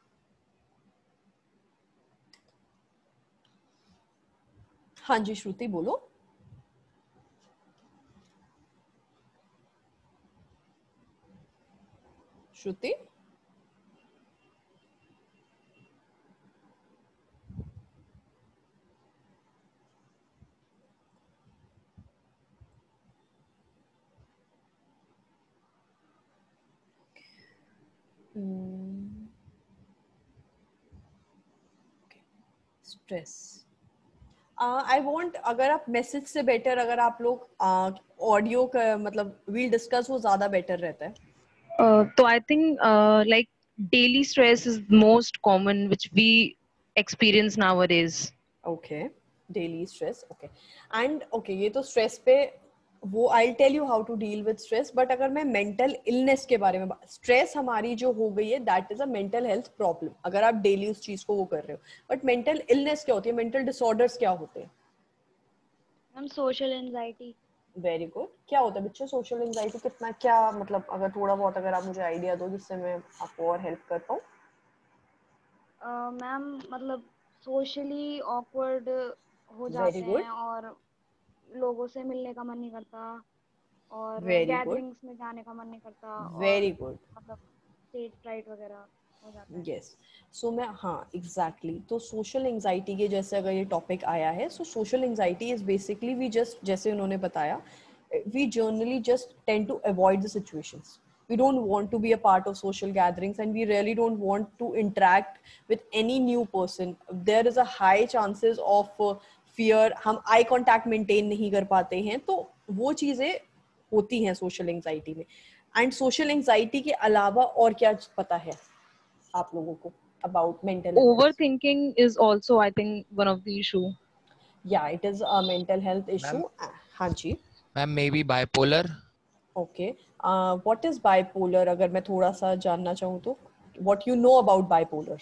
हाँ जी श्रुति बोलो. श्रुति स्ट्रेस. आई वांट, अगर आप मैसेज से बेटर अगर आप लोग ऑडियो uh, का मतलब वील डिस्कस, वो ज्यादा बेटर रहता है. uh, तो I think like daily stress is most common which we experience nowadays. Okay, daily stress. Okay, and okay, ये तो स्ट्रेस पे वो I tell you how to deal with stress. But अगर मैं मेंटल इलनेस के बारे में, स्ट्रेस हमारी जो हो गई है that is a mental health problem, अगर आप डेली उस चीज को वो कर रहे हो. बट मेंटल इलनेस क्या होती है, मेंटल डिसऑर्डर्स क्या होते हैं? Ma'am social anxiety. Very good. क्या होता है बच्चे सोशल एंजाइटी, कितना क्या मतलब, अगर थोड़ा बहुत अगर आप मुझे आइडिया दो जिससे मैं आपको और हेल्प कर पाऊँ. मैम मतलब सोशली ऑकवर्ड हो जाते हैं और लोगों से मिलने का मन नहीं करता, और गैदरिंग्स में जाने का मन नहीं करता, वेरी गुड, मतलब स्टेज फ्राइट वगैरह हो जाता है. यस, सो मैं, हाँ एग्जैक्टली, तो सोशल एंजाइटी के जैसे अगर ये टॉपिक आया है, so social anxiety is basically we just, जैसे उन्होंने बताया, वी generally just tend to avoid the situations. We don't want to be a part of social gatherings, and we really don't want to interact with any new person. There is a high chances of uh, fear. हम eye contact maintain नहीं कर पाते हैं, तो वो चीजें होती हैं social anxiety में. And social anxiety के अलावा और क्या पता है आप लोगों को about mental health? Overthinking is also, I think, one of the issue. Yeah, it is a mental health issue. हाँ जी. Ma'am, maybe bipolar. Okay. Uh, what is bipolar? अगर मैं थोड़ा सा जानना चाहूँ तो, what you know about bipolar?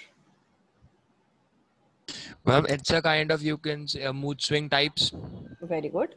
Well, it's a kind of, you can say, a mood swing types. Very good.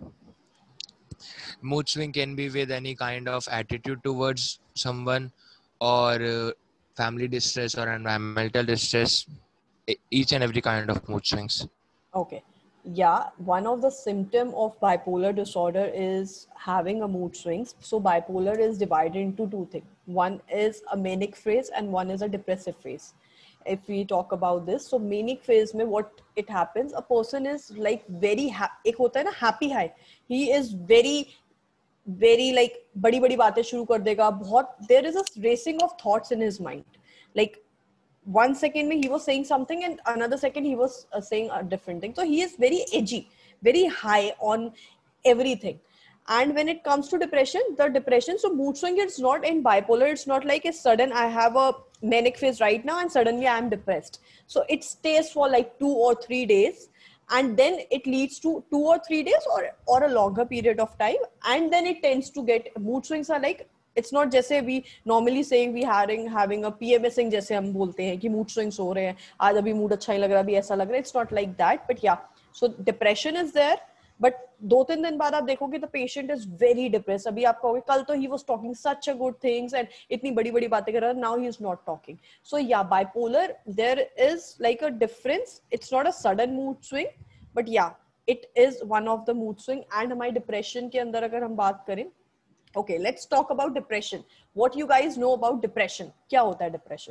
Mood swing can be with any kind of attitude towards someone, or uh, family distress or environmental distress. Each and every kind of mood swings. Okay. Yeah, one of the symptom of bipolar disorder is having a mood swings. So bipolar is divided into two things. One is a manic phase and one is a depressive phase. If we talk about this, so manic phase mein what it happens, a person is like very happy, ek hota hai na happy high. He is very very like badi badi baatein shuru kar dega, bahut, there is a racing of thoughts in his mind. Like one second mein he was saying something and another second he was uh, saying a different thing. So he is very edgy, very high on everything. And when it comes to depression, the depression, so mood swing, it's not in bipolar, it's not like a sudden I have a manic phase right now and suddenly I am depressed. So it stays for like two or three days, and then it leads to two or three days or or a longer period of time, and then it tends to get, mood swings are like, it's not जैसे we normally saying we having having a PMSing जैसे हम बोलते हैं कि mood swings हो रहे हैं, आज अभी mood अच्छा ही लग रहा है, अभी ऐसा लग रहा है. It's not like that, but yeah, so depression is there. But दो तीन दिन बाद आप देखोगे the patient is very depress. अभी आप कहोगे कल तो he was talking such a good things and इतनी बड़ी बड़ी बातें कर रहा है, now he is not talking. So yeah bipolar there is like a difference. It's not a sudden mood swing, but yeah it is one of the mood swing. And हमारी depression के अंदर अगर हम बात करें, okay let's talk about depression. What you guys know about depression? क्या होता है डिप्रेशन?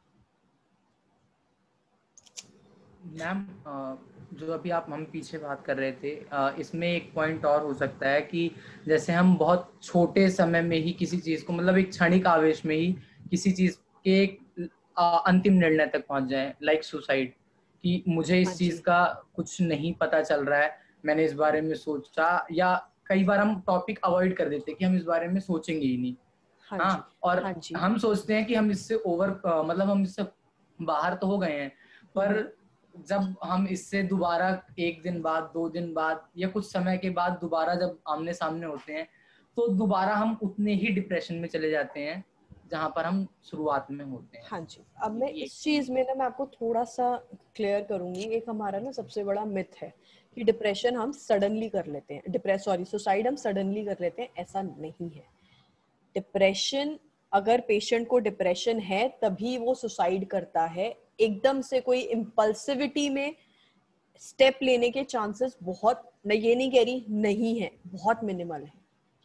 मैम जो अभी आप हम पीछे बात कर रहे थे, इसमें एक पॉइंट और हो सकता है कि जैसे हम बहुत छोटे समय में ही किसी चीज को, मतलब एक क्षणिक आवेश में ही किसी चीज के अंतिम निर्णय तक पहुंच जाएं, लाइक सुसाइड, कि मुझे इस चीज का कुछ नहीं पता चल रहा है, मैंने इस बारे में सोचा, या कई बार हम टॉपिक अवॉइड कर देते हैं कि हम इस बारे में सोचेंगे ही नहीं. हाँ, हाँ और हाँ हम सोचते हैं कि हम इससे ओवर मतलब हम इससे बाहर तो हो गए हैं, पर जब हम इससे दोबारा एक दिन बाद, दो दिन बाद या कुछ समय के बाद दोबारा जब आमने सामने होते हैं, तो दोबारा हम उतने ही डिप्रेशन में चले जाते हैं जहां पर हम शुरुआत में होते हैं. हाँ जी. अब मैं इस चीज में ना मैं आपको थोड़ा सा क्लियर करूंगी. एक हमारा ना सबसे बड़ा मिथ है कि डिप्रेशन हम सडनली कर लेते हैं, डिप्रेस सॉरी सुसाइड हम सडनली कर लेते हैं. ऐसा नहीं है. डिप्रेशन, अगर पेशेंट को डिप्रेशन है तभी वो सुसाइड करता है. एकदम से कोई इम्पल्सिविटी में स्टेप लेने के चांसेस बहुत, मैं ये नहीं कह रही नहीं है, बहुत मिनिमल है.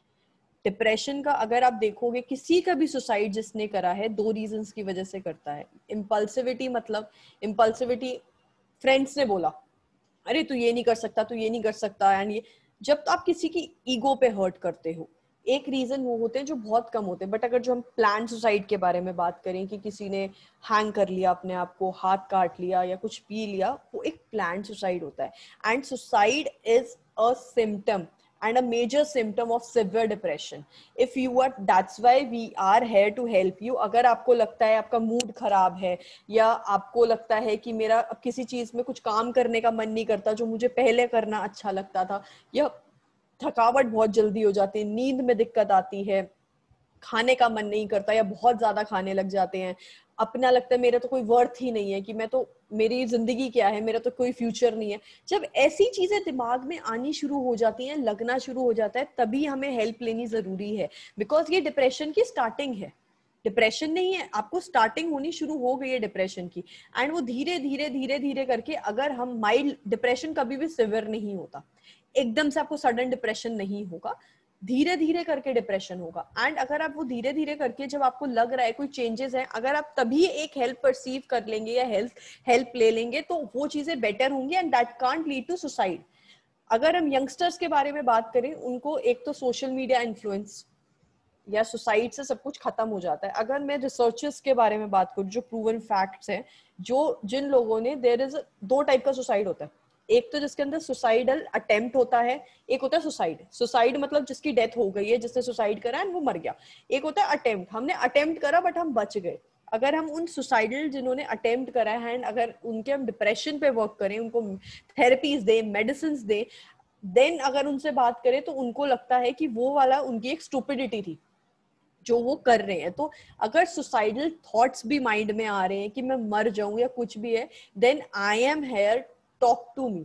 डिप्रेशन का अगर आप देखोगे, किसी का भी सुसाइड जिसने करा है दो रीजंस की वजह से करता है. इम्पल्सिविटी मतलब, इम्पल्सिविटी फ्रेंड्स ने बोला अरे तू ये नहीं कर सकता, तू ये नहीं कर सकता, एंड ये जब आप किसी की ईगो पे हर्ट करते हो, एक रीजन वो होते हैं जो बहुत कम होते हैं. बट अगर जो हम प्लान सुसाइड के बारे में बात करें कि किसी ने हैंग कर लिया अपने आप को, हाथ काट लिया या कुछ पी लिया, वो एक प्लान सुसाइड होता है. And suicide is a symptom and a major symptom of severe depression. If you are, that's why we are here to help you. अगर आपको लगता है आपका मूड खराब है, या आपको लगता है कि मेरा अब किसी चीज में कुछ काम करने का मन नहीं करता जो मुझे पहले करना अच्छा लगता था, या थकावट बहुत जल्दी हो जाती है, नींद में दिक्कत आती है, खाने का मन नहीं करता या बहुत ज्यादा खाने लग जाते हैं, अपना लगता है मेरा तो कोई वर्थ ही नहीं है, कि मैं तो, मेरी जिंदगी क्या है, मेरा तो कोई फ्यूचर नहीं है. जब ऐसी चीजें दिमाग में आनी शुरू हो जाती हैं, लगना शुरू हो जाता है, तभी हमें हेल्प लेनी जरूरी है. बिकॉज ये डिप्रेशन की स्टार्टिंग है, डिप्रेशन नहीं है, आपको स्टार्टिंग होनी शुरू हो गई है डिप्रेशन की. एंड वो धीरे धीरे धीरे धीरे करके, अगर हम माइल्ड, डिप्रेशन कभी भी सिवियर नहीं होता, एकदम से आपको सडन डिप्रेशन नहीं होगा, धीरे धीरे करके डिप्रेशन होगा. एंड अगर आप वो धीरे धीरे करके, जब आपको लग रहा है कोई चेंजेस है, अगर आप तभी एक हेल्प परसीव कर लेंगे या हेल्प हेल्प ले लेंगे, तो वो चीजें बेटर होंगी, and that can't lead to suicide. अगर हम यंगस्टर्स के बारे में बात करें, उनको एक तो सोशल मीडिया इन्फ्लुएंस या सुसाइड से सब कुछ खत्म हो जाता है. अगर मैं रिसर्चर्स के बारे में बात करूं, जो प्रूवन फैक्ट्स हैं, जो जिन लोगों ने, देयर इज दो टाइप का सुसाइड होता है. एक तो जिसके अंदर सुसाइडल अटेम्प्ट होता है, एक होता है सुसाइड. सुसाइड मतलब जिसकी डेथ हो गई है, जिसने सुसाइड करा एंड वो मर गया. एक होता है अटेम्प्ट, हमने अटेम्प्ट करा बट हम बच गए. अगर हम उन सुसाइडल जिन्होंने अटेम्प्ट करा है, एंड अगर उनके हम डिप्रेशन पे वर्क करें, उनको थेरेपीज दें, मेडिसिन दें, देन अगर उनसे बात करें, तो उनको लगता है कि वो वाला उनकी एक स्टूपिडिटी थी जो वो कर रहे हैं. तो अगर सुसाइडल थॉट्स भी माइंड में आ रहे हैं कि मैं मर जाऊं या कुछ भी है, then I am here, talk to me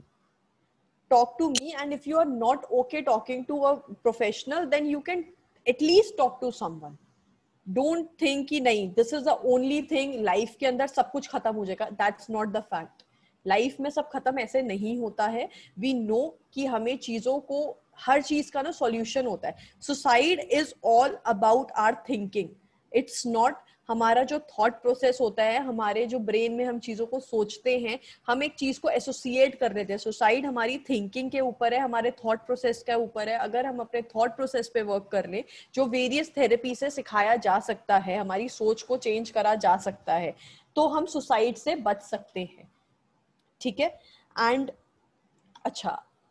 talk to me and if you are not okay talking to a professional, then you can at least talk to someone. don't think कि नहीं, this is the only thing, life के अंदर सब कुछ खत्म हो जाएगा. that's not the fact. Life में सब खत्म ऐसे नहीं होता है. we know कि हमें चीजों को, हर चीज का ना सॉल्यूशन होता है. Suicide is all about our thinking. It's not, हमारा जो थॉट प्रोसेस होता है, हमारे जो ब्रेन में हम चीजों को सोचते हैं, हम एक चीज को एसोसिएट कर लेते हैं. सुसाइड हमारी थिंकिंग के ऊपर है, हमारे थॉट प्रोसेस के ऊपर है. अगर हम अपने थॉट प्रोसेस पे वर्क कर लें, जो वेरियस थेरेपी से सिखाया जा सकता है, हमारी सोच को चेंज करा जा सकता है, तो हम सुसाइड से बच सकते हैं. ठीक है. एंड अच्छा,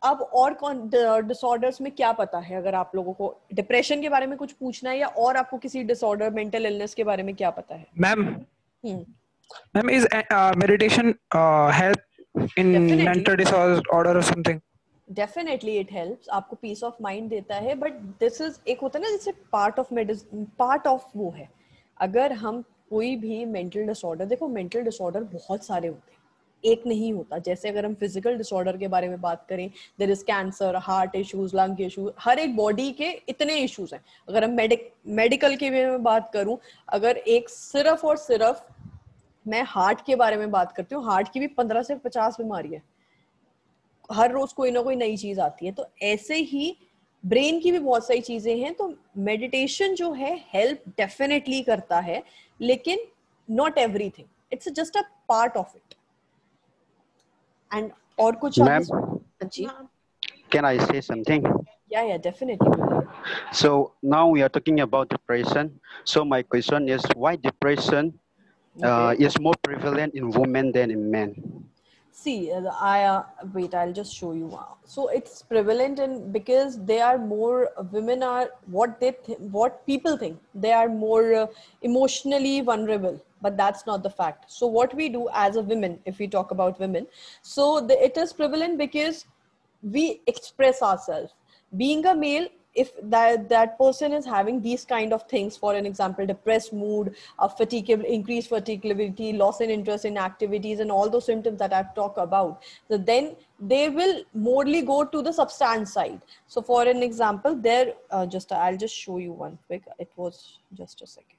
अब और कौन डिसऑर्डर्स में क्या पता है? अगर आप लोगों को डिप्रेशन के बारे में कुछ पूछना है या और आपको किसी डिसऑर्डर, मेंटल इलनेस के बारे में क्या पता है? Ma'am ma'am is meditation help in mental disorder और समथिंग? डेफिनेटली इट हेल्प्स, आपको पीस ऑफ माइंड देता है, बट दिस इज एक होता है ना जैसे part of medicine, part of वो है. अगर हम कोई भी मेंटल डिसऑर्डर, देखो मेंटल डिसऑर्डर बहुत सारे होते हैं, एक नहीं होता. जैसे अगर हम फिजिकल डिसऑर्डर के बारे में बात करें, there is cancer, heart issues, lung issues, हर एक बॉडी के इतने इश्यूज हैं. अगर हम मेडिक मेडिकल के वे में बात करूं, अगर एक सिर्फ और सिर्फ मैं हार्ट के बारे में बात करती हूँ, हार्ट की भी पंद्रह से पचास बीमारी है, हर रोज कोई ना कोई नई चीज आती है. तो ऐसे ही ब्रेन की भी बहुत सारी चीजें हैं. तो मेडिटेशन जो है हेल्प डेफिनेटली करता है, लेकिन not everything, it's just a part of it. And और कुछ मैम, जी, can I say something? yeah yeah definitely. So now we are talking about depression. So my question is, why depression uh, Okay. is more prevalent in women than in men? See, uh, I uh, wait. I'll just show you. So it's prevalent in because they are more, women are what they th- what people think they are more uh, emotionally vulnerable, but that's not the fact. So what we do as a women, if we talk about women, so the, it is prevalent because we express ourselves. Being a male, if that that person is having these kind of things, for an example, depressed mood, uh, fatigue, increased fatiguability, loss in interest in activities, and all those symptoms that I've talked about, so then they will morely go to the substance side. So for an example, there uh, just I'll just show you one quick. It was just a second.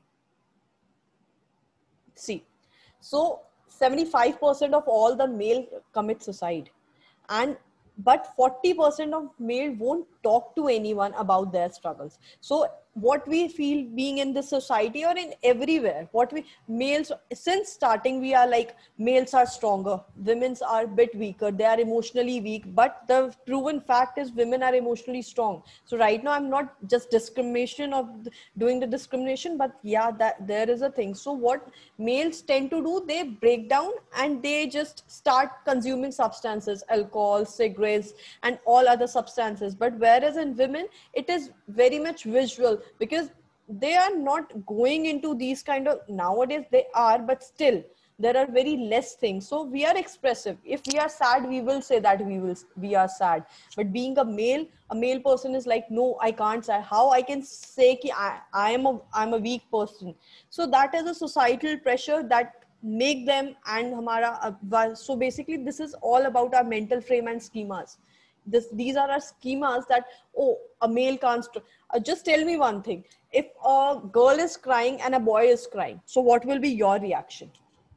See, so seventy-five percent of all the male commit suicide, and but forty percent of male won't talk to anyone about their struggles. So what we feel being in this society or in everywhere, what we males, since starting we are like, males are stronger, women's are a bit weaker, they are emotionally weak, but the proven fact is women are emotionally strong. So right now I'm not just discrimination of doing the discrimination, but yeah, that there is a thing. So what males tend to do, they break down and they just start consuming substances, alcohol, cigarettes, and all other substances. But whereas in women it is very much visual, because they are not going into these kind of, nowadays they are, but still there are very less things. So we are expressive. If we are sad, we will say that we will we are sad. But being a male, a male person is like, no, I can't say. How I can say ki I, I am a I'm a weak person. So that is a societal pressure that make them, and hamara, so basically this is all about our mental frame and schemas. This, these are our schemas that, oh, a male can't. Uh, just tell me one thing. If a girl is crying and a boy is crying, so what will be your reaction?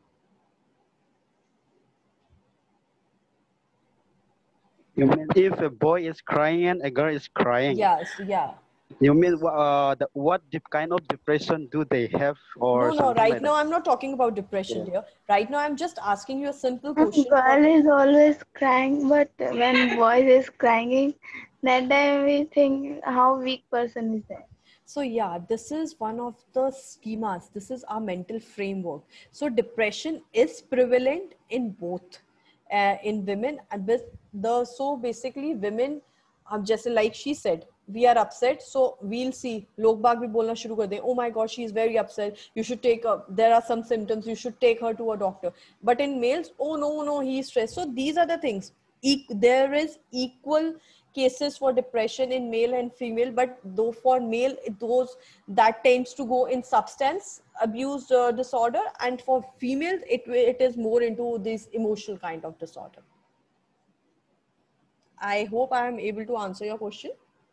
You mean if a boy is crying and a girl is crying? Yes, yeah. You mean uh, the, what kind of depression do they have, or no, no? Right like now, that? I'm not talking about depression Yeah. here. Right now, I'm just asking you a simple question. Girl is always crying, but when boy is crying, that time we think how weak person is that. So yeah, this is one of the schemas. This is our mental framework. So depression is prevalent in both, uh, in women and with the, so basically women, um, just like she said, we are upset, so we'll see log baag bhi bolna shuru kar de, oh my god, she is very upset, you should take her, there are some symptoms, you should take her to a doctor. But in males, oh no no, he is stressed. So these are the things. E- there is equal cases for depression in male and female, but though for male, those that tends to go in substance abuse uh, disorder, and for females it it is more into this emotional kind of disorder. I hope I am able to answer your question.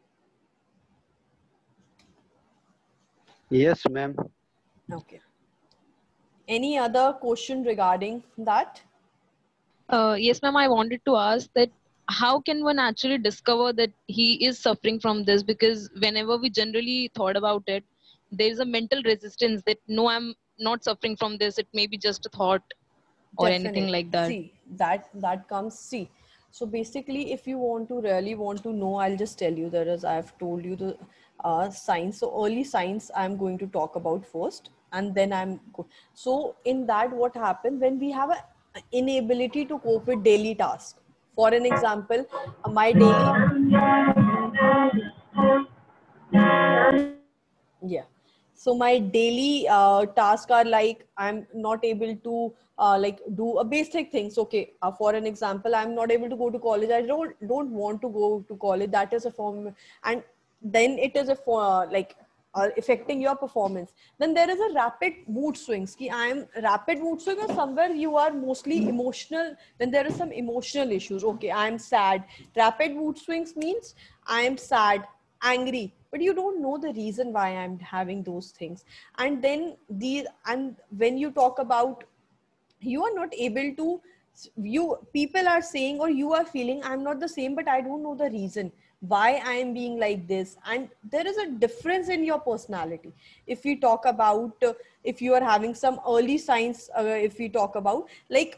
Yes, ma'am. Okay. Any other question regarding that? Uh, yes, ma'am. I wanted to ask that how can one actually discover that he is suffering from this? Because whenever we generally thought about it, there is a mental resistance that no, I'm not suffering from this. It may be just a thought or Definitely. anything like that. See, that that comes, see. So basically, if you want to really want to know, I'll just tell you, there is, I've told you the uh, science. So early science, I'm going to talk about first, and then I'm, go- so in that, what happened when we have a inability to cope with daily tasks. For an example, uh, my daily yeah so my daily uh, tasks are like I'm not able to uh, like do a basic things. Okay, uh, for an example, I'm not able to go to college. I don't don't want to go to college. That is a form, and then it is a for uh, like uh, affecting your performance. Then there is a rapid mood swings. Ki I am rapid mood swing, or somewhere you are mostly emotional. Then there is some emotional issues. Okay, I am sad. Rapid mood swings means I am sad, angry, but you don't know the reason why I'm having those things. And then these, and when you talk about, you are not able to, you people are saying or you are feeling I'm not the same, but I don't know the reason why I am being like this. And there is a difference in your personality. If we talk about uh, if you are having some early signs, uh, if we talk about like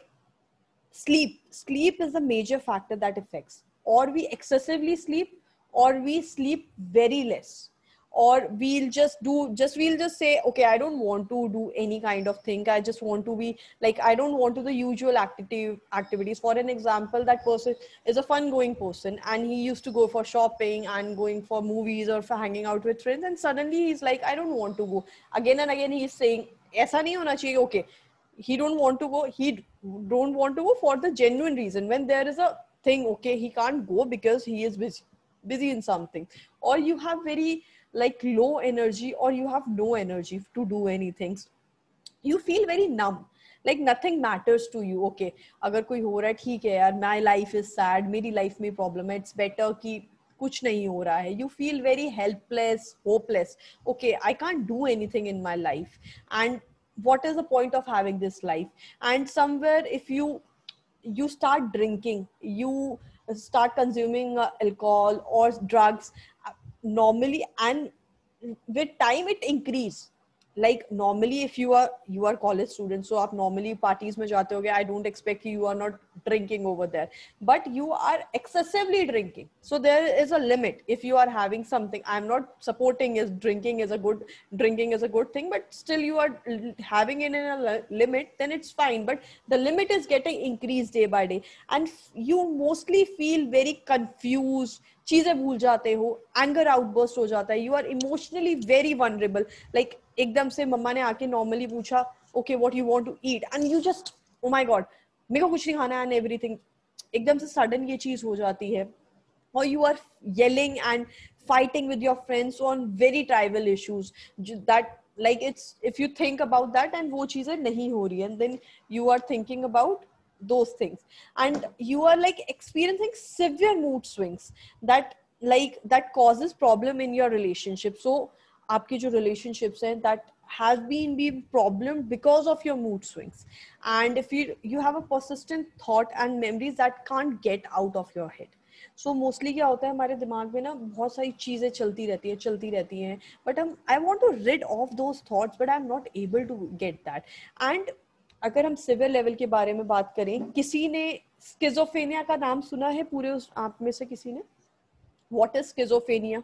sleep sleep is a major factor that affects, or we excessively sleep, or we sleep very less, or we'll just do just we'll just say, okay, I don't want to do any kind of thing, I just want to be like, I don't want to the usual active activities. For an example, that person is a fun going person and he used to go for shopping and going for movies or for hanging out with friends, and suddenly he's like, I don't want to go. Again and again he's saying aisa nahi hona chahiye. Okay, he don't want to go, he don't want to go for the genuine reason. When there is a thing, okay, he can't go because he is busy busy in something, or you have very like low energy, or you have no energy to do anything, you feel very numb, like nothing matters to you. Okay, agar koi ho raha hai theek hai yaar, my life is sad, meri life mein problem hai, it's better ki kuch nahi ho raha hai. You feel very helpless, hopeless. Okay, I can't do anything in my life, and what is the point of having this life? And somewhere if you you start drinking, you start consuming uh, alcohol or drugs uh, normally, and with time it increase. Like normally if you are you are college student, so aap normally parties mein jate hoge, I don't expect you are not drinking over there, but you are excessively drinking. So there is a limit. If you are having something, I'm not supporting is drinking is a good drinking is a good thing, but still you are having it in a limit, then it's fine. But the limit is getting increased day by day, and you mostly feel very confused, चीजें भूल जाते हो, anger outburst हो जाता है, you are emotionally very vulnerable. Like एकदम से मम्मा ने आके नॉर्मली पूछा, okay what you want to eat, and you just oh my god मेरे को कुछ नहीं खाना एंड एवरीथिंग, एकदम से सडन ये चीज हो जाती है. और you are yelling and fighting with your friends on very trivial issues that like it's if you think about that and वो चीजें नहीं हो रही, and then you are thinking about those things, and you are like experiencing severe mood swings that like that causes problem in your relationship. So आपके जो relationships हैं that has been been problem because of your mood swings, and if you you have a persistent thought and memories that can't get out of your head. So mostly क्या होता है हमारे दिमाग में ना बहुत सारी चीजें चलती रहती है चलती रहती हैं, but हम I want to rid of those thoughts but I'm not able to get that. And अगर हम सिवियर लेवल के बारे में बात करें, किसी ने स्किज़ोफ्रेनिया का नाम सुना है पूरे उस आप में से किसी ने? What is schizophrenia?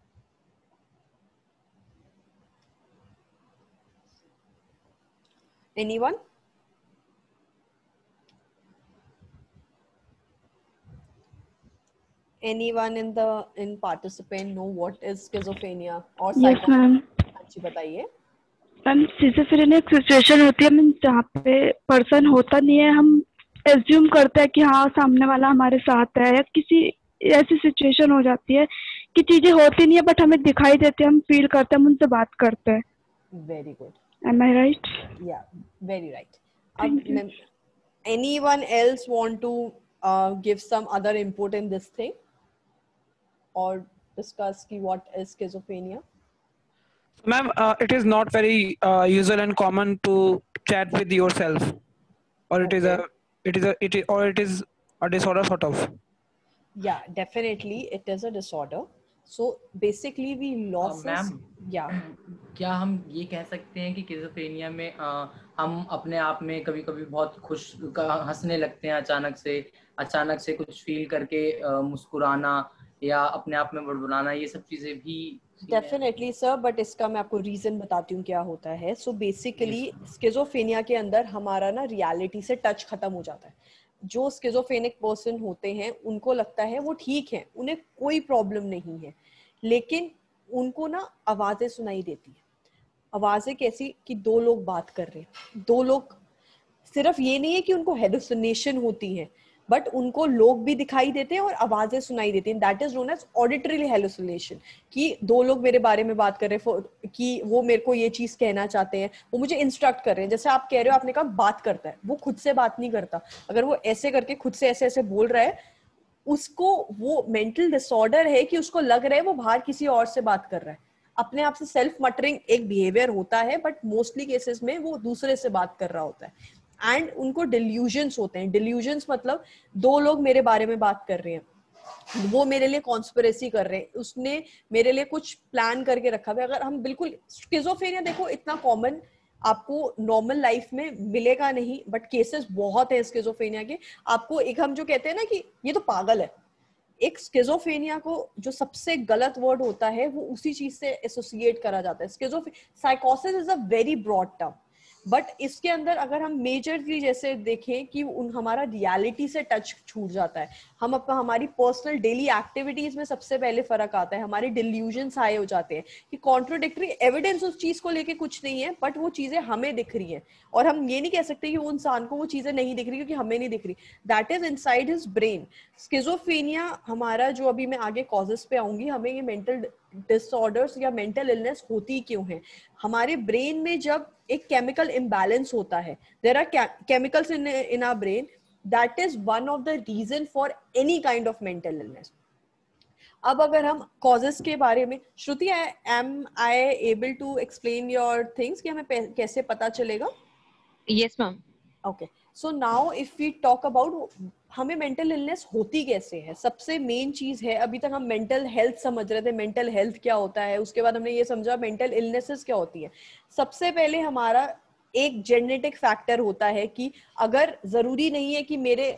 Anyone? Anyone in the in participant know what is schizophrenia or yes ma'am? अच्छी बताइए. मैम स्किज़ोफ्रेनिया एक सिचुएशन होती है मीन जहाँ पे पर्सन होता नहीं है, हम एज्यूम करते हैं कि हाँ सामने वाला हमारे साथ है, या किसी ऐसी सिचुएशन हो जाती है कि चीजें होती नहीं है बट हमें दिखाई देती है, हम फील करते हैं, हम उनसे बात करते हैं. Very good. Am I right? Yeah very right. Anyone else want to uh, give some other input in this thing or discuss ki what is schizophrenia? Ma'am, uh, it is not very uh, usual and common to chat with yourself, or it okay. is a, it is a, it is, or it is a disorder sort of. Yeah, definitely, it is a disorder. So basically, we lost. Uh, ma'am, yeah. क्या हम ये कह सकते हैं कि schizophrenia में uh, हम अपने आप में कभी कभी बहुत खुश हंसने लगते हैं, अचानक से अचानक से कुछ फील करके uh, मुस्कुराना या अपने आप में बड़बड़ाना, ये सब चीजें भी डेफिनेटली सर, बट इसका मैं आपको रीजन बताती हूँ क्या होता है. सो बेसिकली स्किज़ोफ्रेनिया के अंदर हमारा ना रियलिटी से टच खत्म हो जाता है. जो स्किज़ोफ्रेनिक पर्सन होते हैं उनको लगता है वो ठीक है, उन्हें कोई प्रॉब्लम नहीं है, लेकिन उनको ना आवाजें सुनाई देती है। आवाजें कैसी कि दो लोग बात कर रहे हैं, दो लोग, सिर्फ ये नहीं है कि उनको हेलुसिनेशन होती है, बट उनको लोग भी दिखाई देते हैं और आवाजें सुनाई देती हैं। That is known as auditory hallucination, कि दो लोग मेरे बारे में बात कर रहे हैं कि वो मेरे को ये चीज कहना चाहते हैं, वो मुझे इंस्ट्रक्ट कर रहे हैं। जैसे आप कह रहे हो, आपने कहा बात करता है, वो खुद से बात नहीं करता। अगर वो ऐसे करके खुद से ऐसे ऐसे बोल रहा है, उसको वो मेंटल डिसऑर्डर है कि उसको लग रहा है वो बाहर किसी और से बात कर रहा है। अपने आप से सेल्फ मटरिंग एक बिहेवियर होता है, बट मोस्टली केसेस में वो दूसरे से बात कर रहा होता है। एंड उनको डिल्यूजन्स होते हैं। डिल्यूजन्स मतलब दो लोग मेरे बारे में बात कर रहे हैं, वो मेरे लिए कॉन्स्पिरेसी कर रहे हैं, उसने मेरे लिए कुछ प्लान करके रखा हुआ है। अगर हम बिल्कुल स्किज़ोफ्रेनिया देखो इतना कॉमन आपको नॉर्मल लाइफ में मिलेगा नहीं, बट केसेस बहुत है स्किज़ोफ्रेनिया के। आपको एक हम जो कहते हैं ना कि ये तो पागल है, एक स्किज़ोफ्रेनिया को जो सबसे गलत वर्ड होता है वो उसी चीज से एसोसिएट करा जाता है। स्किज़ोफ्रेनिया, साइकोसिस is a very broad term, but इसके अंदर अगर हम मेजरली जैसे देखें कि उन हमारा रियलिटी से टच छूट जाता है, हम अपना हमारी पर्सनल डेली एक्टिविटीज में सबसे पहले फर्क आता है, हमारे डिल्यूजन्स हाई हो जाते हैं कि कॉन्ट्रोडिक्टरी एविडेंस उस चीज को लेके कुछ नहीं है, बट वो चीजें हमें दिख रही हैं, और हम ये नहीं कह सकते कि वो इंसान को वो चीजें नहीं दिख रही क्योंकि हमें नहीं दिख रही। That is inside his brain. Schizophrenia हमारा जो अभी मैं आगे कॉजेस पे आऊंगी, हमें ये मेंटल डिसऑर्डर्स या मेंटल इलनेस होती क्यों है, हमारे ब्रेन में जब एक केमिकल इम्बैलेंस होता है, there are chemicals in in our brain, that is one of the reason for any kind of mental illness. अब अगर हम कॉजेस के बारे में, Shruti, am I able to explain your things कि हमें कैसे पता चलेगा? Yes ma'am. Okay, so now if we talk about हमें मेंटल इलनेस होती कैसे है। सबसे मेन चीज है, अभी तक हम मेंटल हेल्थ समझ रहे थे, मेंटल हेल्थ क्या होता है, उसके बाद हमने ये समझा मेंटल इलनेसेस क्या होती है। सबसे पहले हमारा एक जेनेटिक फैक्टर होता है कि अगर जरूरी नहीं है कि मेरे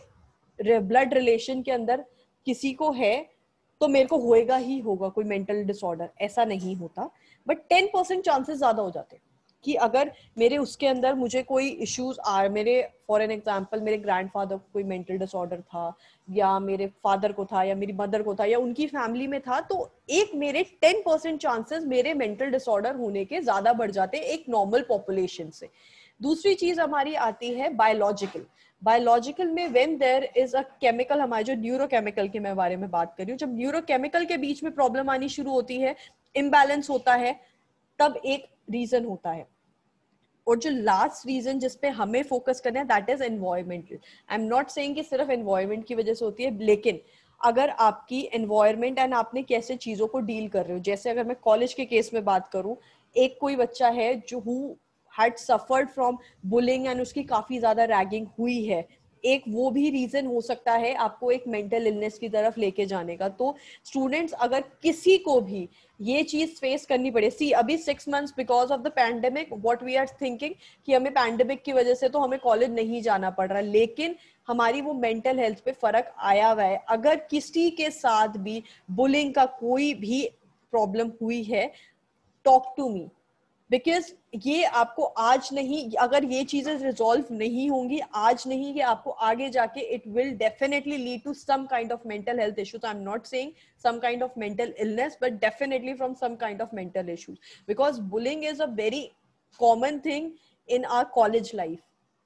ब्लड रिलेशन के अंदर किसी को है तो मेरे को होएगा ही होगा कोई मेंटल डिसऑर्डर, ऐसा नहीं होता, बट टेन परसेंट चांसेस ज्यादा हो जाते हैं कि अगर मेरे उसके अंदर मुझे कोई इश्यूज आ, मेरे फॉर एन एग्जांपल मेरे ग्रैंडफादर को कोई मेंटल डिसऑर्डर था, या मेरे फादर को था, या मेरी मदर को था, या उनकी फैमिली में था, तो एक मेरे टेन परसेंट चांसेस मेरे मेंटल डिसऑर्डर होने के ज्यादा बढ़ जाते हैं एक नॉर्मल पॉपुलेशन से। दूसरी चीज हमारी आती है बायोलॉजिकल। बायोलॉजिकल में when there is a chemical, हमारे जो न्यूरोकेमिकल के मैं बारे में बात कर रही हूँ, जब न्यूरोकेमिकल के बीच में प्रॉब्लम आनी शुरू होती है, इम्बैलेंस होता है, तब एक रीजन होता है। और जो लास्ट रीजन जिसपे हमें फोकस करना है, that is environmental. I am not saying कि सिर्फ एनवायरमेंट की वजह से होती है, लेकिन अगर आपकी एनवायरमेंट एंड आपने कैसे चीजों को डील कर रहे हो, जैसे अगर मैं कॉलेज के केस में बात करूं, एक कोई बच्चा है जो who had suffered from bullying and उसकी काफी ज्यादा रैगिंग हुई है, एक वो भी रीजन हो सकता है आपको एक मेंटल इलनेस की तरफ लेके जाने का। तो स्टूडेंट्स, अगर किसी को भी ये चीज फेस करनी पड़े, सी अभी six months because of the pandemic, what we are thinking कि हमें पैंडेमिक की वजह से तो हमें कॉलेज नहीं जाना पड़ रहा, लेकिन हमारी वो मेंटल हेल्थ पे फर्क आया हुआ है। अगर किसी के साथ भी बुलिंग का कोई भी प्रॉब्लम हुई है, टॉक टू मी, बिकॉज ये आपको आज नहीं, अगर ये चीजें रिजॉल्व नहीं होंगी आज नहीं, कि आपको आगे जाके it will definitely lead to some kind of mental health issues. I am not saying some kind of mental illness, but definitely from some kind of mental issues, because bullying is a very common thing in our college life.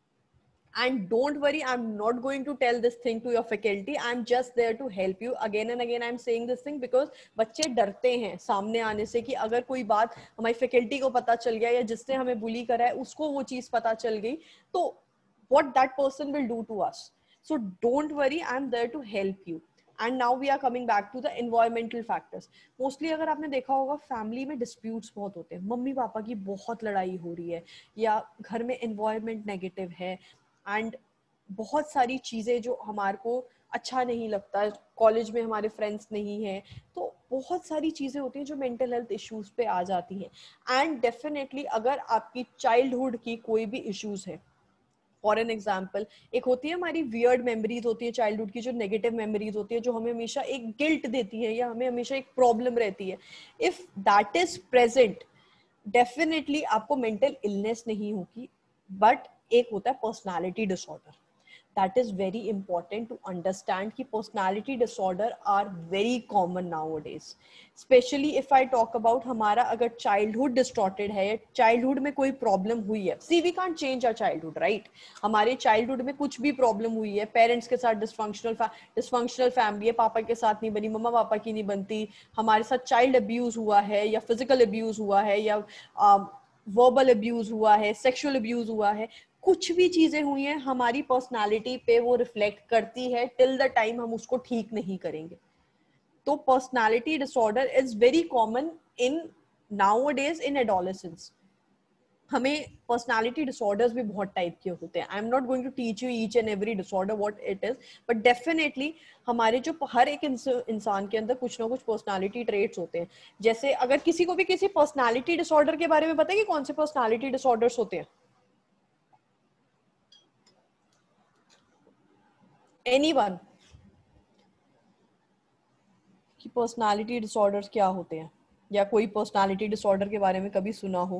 And don't worry, I'm not going to tell this thing to your faculty. I'm just there to help you. Again and again I'm saying this thing because बच्चे डरते हैं सामने आने से कि अगर कोई बात हमारी फैकल्टी को पता चल गया या जिसने हमें बुली करा है उसको वो चीज पता चल गई, तो what that person will do to us. So don't worry, I'm there to help you. And now we are coming back to the environmental factors. Mostly अगर आपने देखा होगा फैमिली में disputes बहुत होते हैं, मम्मी पापा की बहुत लड़ाई हो रही है, या घर में environment negative है, एंड बहुत सारी चीजें जो हमारे को अच्छा नहीं लगता, कॉलेज में हमारे फ्रेंड्स नहीं है, तो बहुत सारी चीजें होती हैं जो मेंटल हेल्थ इश्यूज पे आ जाती हैं। एंड डेफिनेटली अगर आपकी चाइल्डहुड की कोई भी इश्यूज है, फॉर एन एग्जाम्पल, एक होती है हमारी वियर्ड मेमोरीज होती है चाइल्डहुड की, जो नेगेटिव मेमोरीज होती है, जो हमें हमेशा एक गिल्ट देती है या हमें हमेशा एक प्रॉब्लम रहती है, if that is present, definitely आपको मेंटल इलनेस नहीं होगी, बट एक होता है personality disorder. that is very important to understand कि personality disorder are very common nowadays. Especially if I talk about हमारा अगर childhood distorted है, childhood में कोई problem हुई है, see we can't change our childhood, right? हमारे childhood में कुछ भी problem हुई है, parents के साथ dysfunctional dysfunctional family है, पापा के साथ नहीं बनी, मम्मा पापा की नहीं बनती, हमारे साथ child abuse हुआ है या physical abuse हुआ है या uh, verbal abuse हुआ है, sexual abuse हुआ है, कुछ भी चीजें हुई हैं हमारी पर्सनालिटी पे वो रिफ्लेक्ट करती है टिल द टाइम हम उसको ठीक नहीं करेंगे. तो personality disorder is very common in nowadays in adolescence. हमें पर्सनालिटी डिसऑर्डर्स भी बहुत टाइप के होते हैं. I am not going to teach you each and every disorder what it is, but definitely हमारे जो हर एक इंसान के अंदर कुछ ना कुछ पर्सनालिटी ट्रेट्स होते हैं. जैसे अगर किसी को भी किसी पर्सनालिटी डिसऑर्डर के बारे में पता है कि कौन से पर्सनालिटी डिसऑर्डर्स होते हैं? Anyone? कि पर्सनालिटी डिसऑर्डर्स क्या होते हैं या कोई पर्सनालिटी डिसऑर्डर के बारे में कभी सुना हो?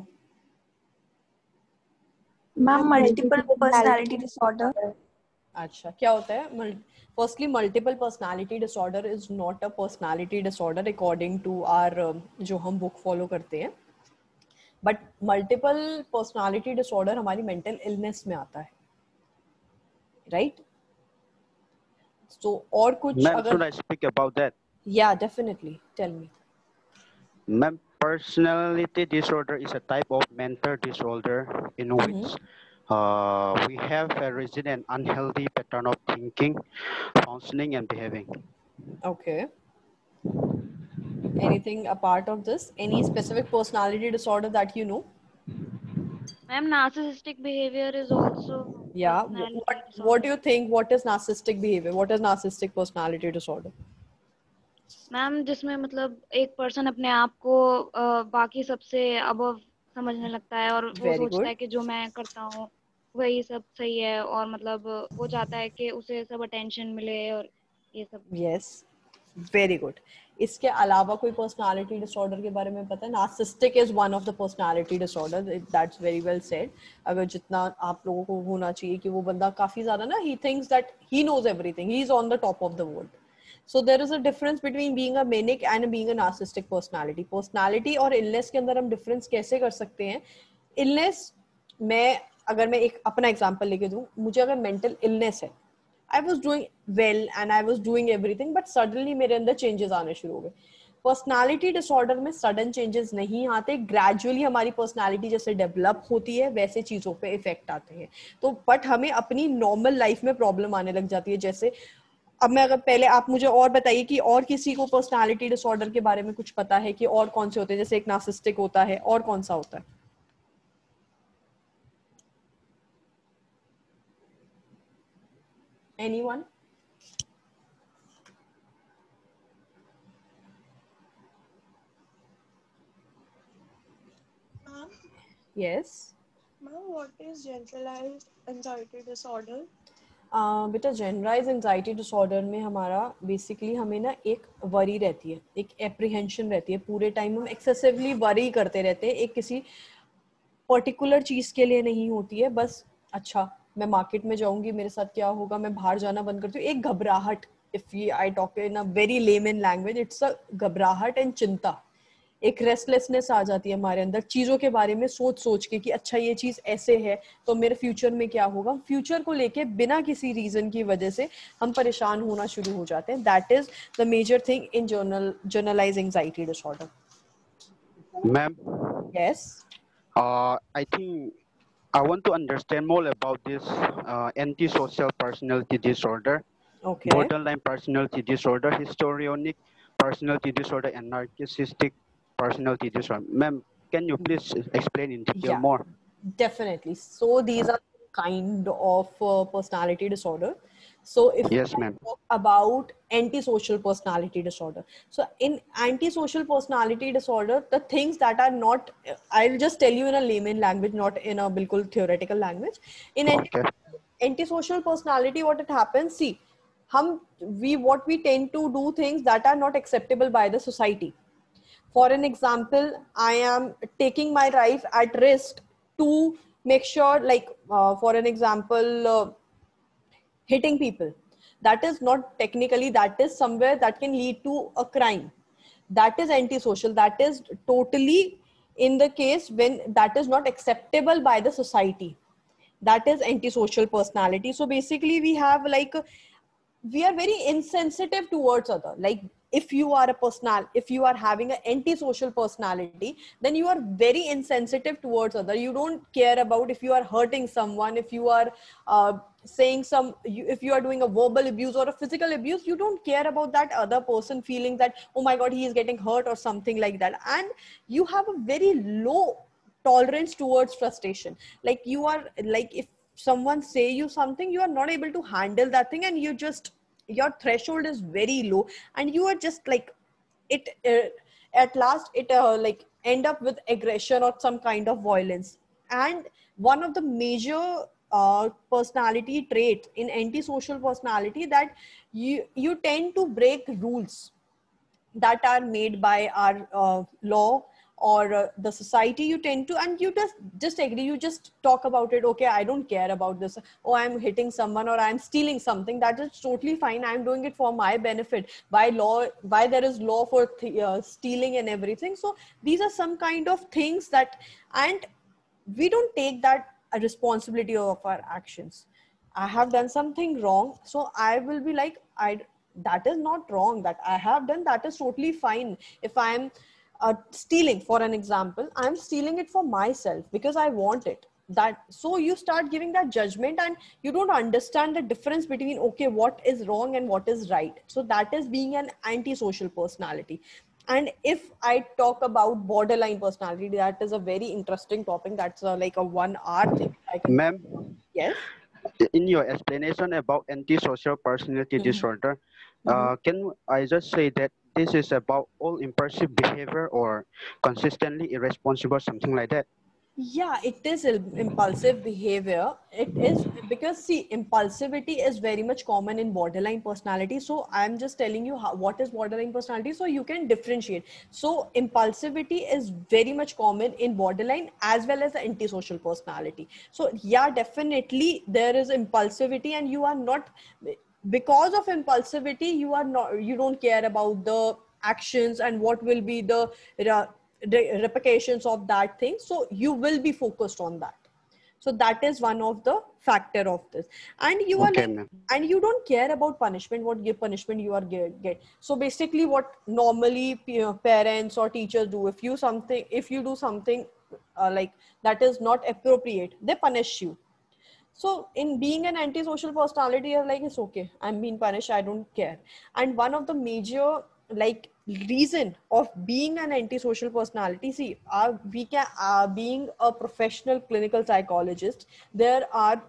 Ma'am multiple personality disorder. अच्छा, क्या होता है? Firstly multiple personality disorder is not a personality disorder according to our जो हम बुक फॉलो करते हैं, बट मल्टीपल पर्सनालिटी डिसऑर्डर हमारी मेंटल इलनेस में आता है, राइट right? So, और कुछ Ma'am, अगर... should I speak about that? Yeah, definitely. Tell me. Ma'am, personality disorder is a type of mental disorder in which mm-hmm. uh, we have a resident unhealthy pattern of thinking, functioning, and behaving. Okay. Anything apart of this? Any specific personality disorder that you know? Ma'am, narcissistic behavior is also yeah. What, what do you think? What is narcissistic behavior? What is narcissistic personality disorder? Ma'am जिसमें मतलब एक person अपने आप को आ, बाकी सबसे above समझने लगता है और वो Very सोचता good. है कि जो मैं करता हूँ वही सब सही है और मतलब वो चाहता है कि उसे सब अटेंशन मिले और ये सब. Yes, very good. इसके अलावा कोई पर्सनालिटी डिसऑर्डर के बारे में पता है? Narcissistic is one of the personality disorder. That's very well said. अगर जितना आप लोगों को होना चाहिए कि वो बंदा काफी ज्यादा ना he thinks that he knows everything, he is on the top of the world. So there is a difference between being a manic and being a narcissistic personality. Personality और illness के अंदर हम difference कैसे कर सकते हैं? Illness, मैं अगर मैं एक अपना example लेके दूँ, मुझे अगर mental illness है, I was doing well and I was doing everything, but suddenly मेरे अंदर changes आने शुरू हो गए. Personality disorder में sudden changes नहीं आते, gradually हमारी personality जैसे develop होती है वैसे चीजों पे effect आते हैं. तो but हमें अपनी normal life में problem आने लग जाती है. जैसे अब मैं अगर पहले आप मुझे और बताइए कि और किसी को पर्सनालिटी डिसऑर्डर के बारे में कुछ पता है कि और कौन से होते हैं? जैसे एक नार्सिसिस्टिक होता है, और कौन सा होता है? Anyone? Ma'am? Yes. Ma'am, what is generalized anxiety disorder? बेटा जनरलाइज एंजाइटी डिसऑर्डर में हमारा बेसिकली हमें ना एक वरी रहती है, एक एप्रीहेंशन रहती है. पूरे टाइम हम एक्सेसिवली वरी करते रहते हैं. एक किसी पर्टिकुलर चीज के लिए नहीं होती है, बस अच्छा मैं मार्केट में जाऊंगी, मेरे साथ क्या होगा, मैं बाहर जाना बंद करती हूँ. एक घबराहट, if I talk in a very layman language, it's a घबराहट एंड चिंता. एक रेस्टलेसनेस आ जाती है हमारे अंदर चीजों के बारे में सोच सोच के कि अच्छा ये चीज ऐसे है तो मेरे फ्यूचर में क्या होगा. फ्यूचर को लेके बिना किसी रीजन की वजह से हम परेशान होना शुरू हो जाते हैं. That is the major thing in general generalize anxiety disorder. Ma'am? Yes. Uh, I think I want to understand more about this uh, antisocial personality disorder, okay. borderline personality disorder, histrionic personality disorder, and narcissistic personality disorder. Ma'am, can you please explain in detail yeah, more? Definitely. So these are kind of uh, personality disorder. So if yes, we talk about antisocial personality disorder, so in antisocial personality disorder, the things that are not, I'll just tell you in a layman language, not in a bilkul theoretical language. In okay. antisocial personality, what it happens, see, hum, we what we tend to do things that are not acceptable by the society. For an example, I am taking my life at risk to make sure, like, uh, for an example, uh, hitting people. That is not technically, that is somewhere that can lead to a crime. That is antisocial. That is totally in the case when that is not acceptable by the society. That is antisocial personality. So basically we have like, we are very insensitive towards other. Like if you are a personal, if you are having an antisocial personality, then you are very insensitive towards other. You don't care about if you are hurting someone, if you are uh, saying some, you, if you are doing a verbal abuse or a physical abuse, you don't care about that other person feeling that, oh my God, he is getting hurt or something like that. And you have a very low tolerance towards frustration. Like you are like, if someone say you something, you are not able to handle that thing, and you just, your threshold is very low, and you are just like it uh, at last it uh, like end up with aggression or some kind of violence. And one of the major uh, personality trait in antisocial personality, that you you tend to break rules that are made by our uh, law or uh, the society. You tend to, and you just just agree, you just talk about it. Okay, I don't care about this. Oh, I'm hitting someone or I'm stealing something, that is totally fine. I'm doing it for my benefit. By law, why there is law for th- uh, stealing and everything. So these are some kind of things that, and we don't take that a responsibility of our actions. I have done something wrong, so I will be like, I that is not wrong, that I have done, that is totally fine. If I'm uh, stealing, for an example, I'm stealing it for myself because I want it. That, so you start giving that judgment, and you don't understand the difference between, okay, what is wrong and what is right. So that is being an antisocial personality. And if I talk about borderline personality, that is a very interesting topic. That's a, like a one hour thing. Ma'am? Yes? In your explanation about antisocial personality mm-hmm. disorder, mm-hmm. uh, can I just say that this is about all impulsive behavior or consistently irresponsible, something like that? Yeah, it is impulsive behavior. It is because, see, impulsivity is very much common in borderline personality. So I'm just telling you how, what is borderline personality, so you can differentiate. So impulsivity is very much common in borderline as well as the antisocial personality. So yeah, definitely there is impulsivity, and you are not, because of impulsivity, you are not, you don't care about the actions and what will be the the repercussions of that thing. So you will be focused on that. So that is one of the factor of this. And you are okay, like, and you don't care about punishment, what give punishment you are get, get. So basically what normally you know, parents or teachers do, if you something, if you do something uh, like that is not appropriate, they punish you. So in being an antisocial personality, you're like, it's okay, I'm being punished, I don't care. And one of the major like reason of being an antisocial personality, see, uh, we can, uh, being a professional clinical psychologist, there are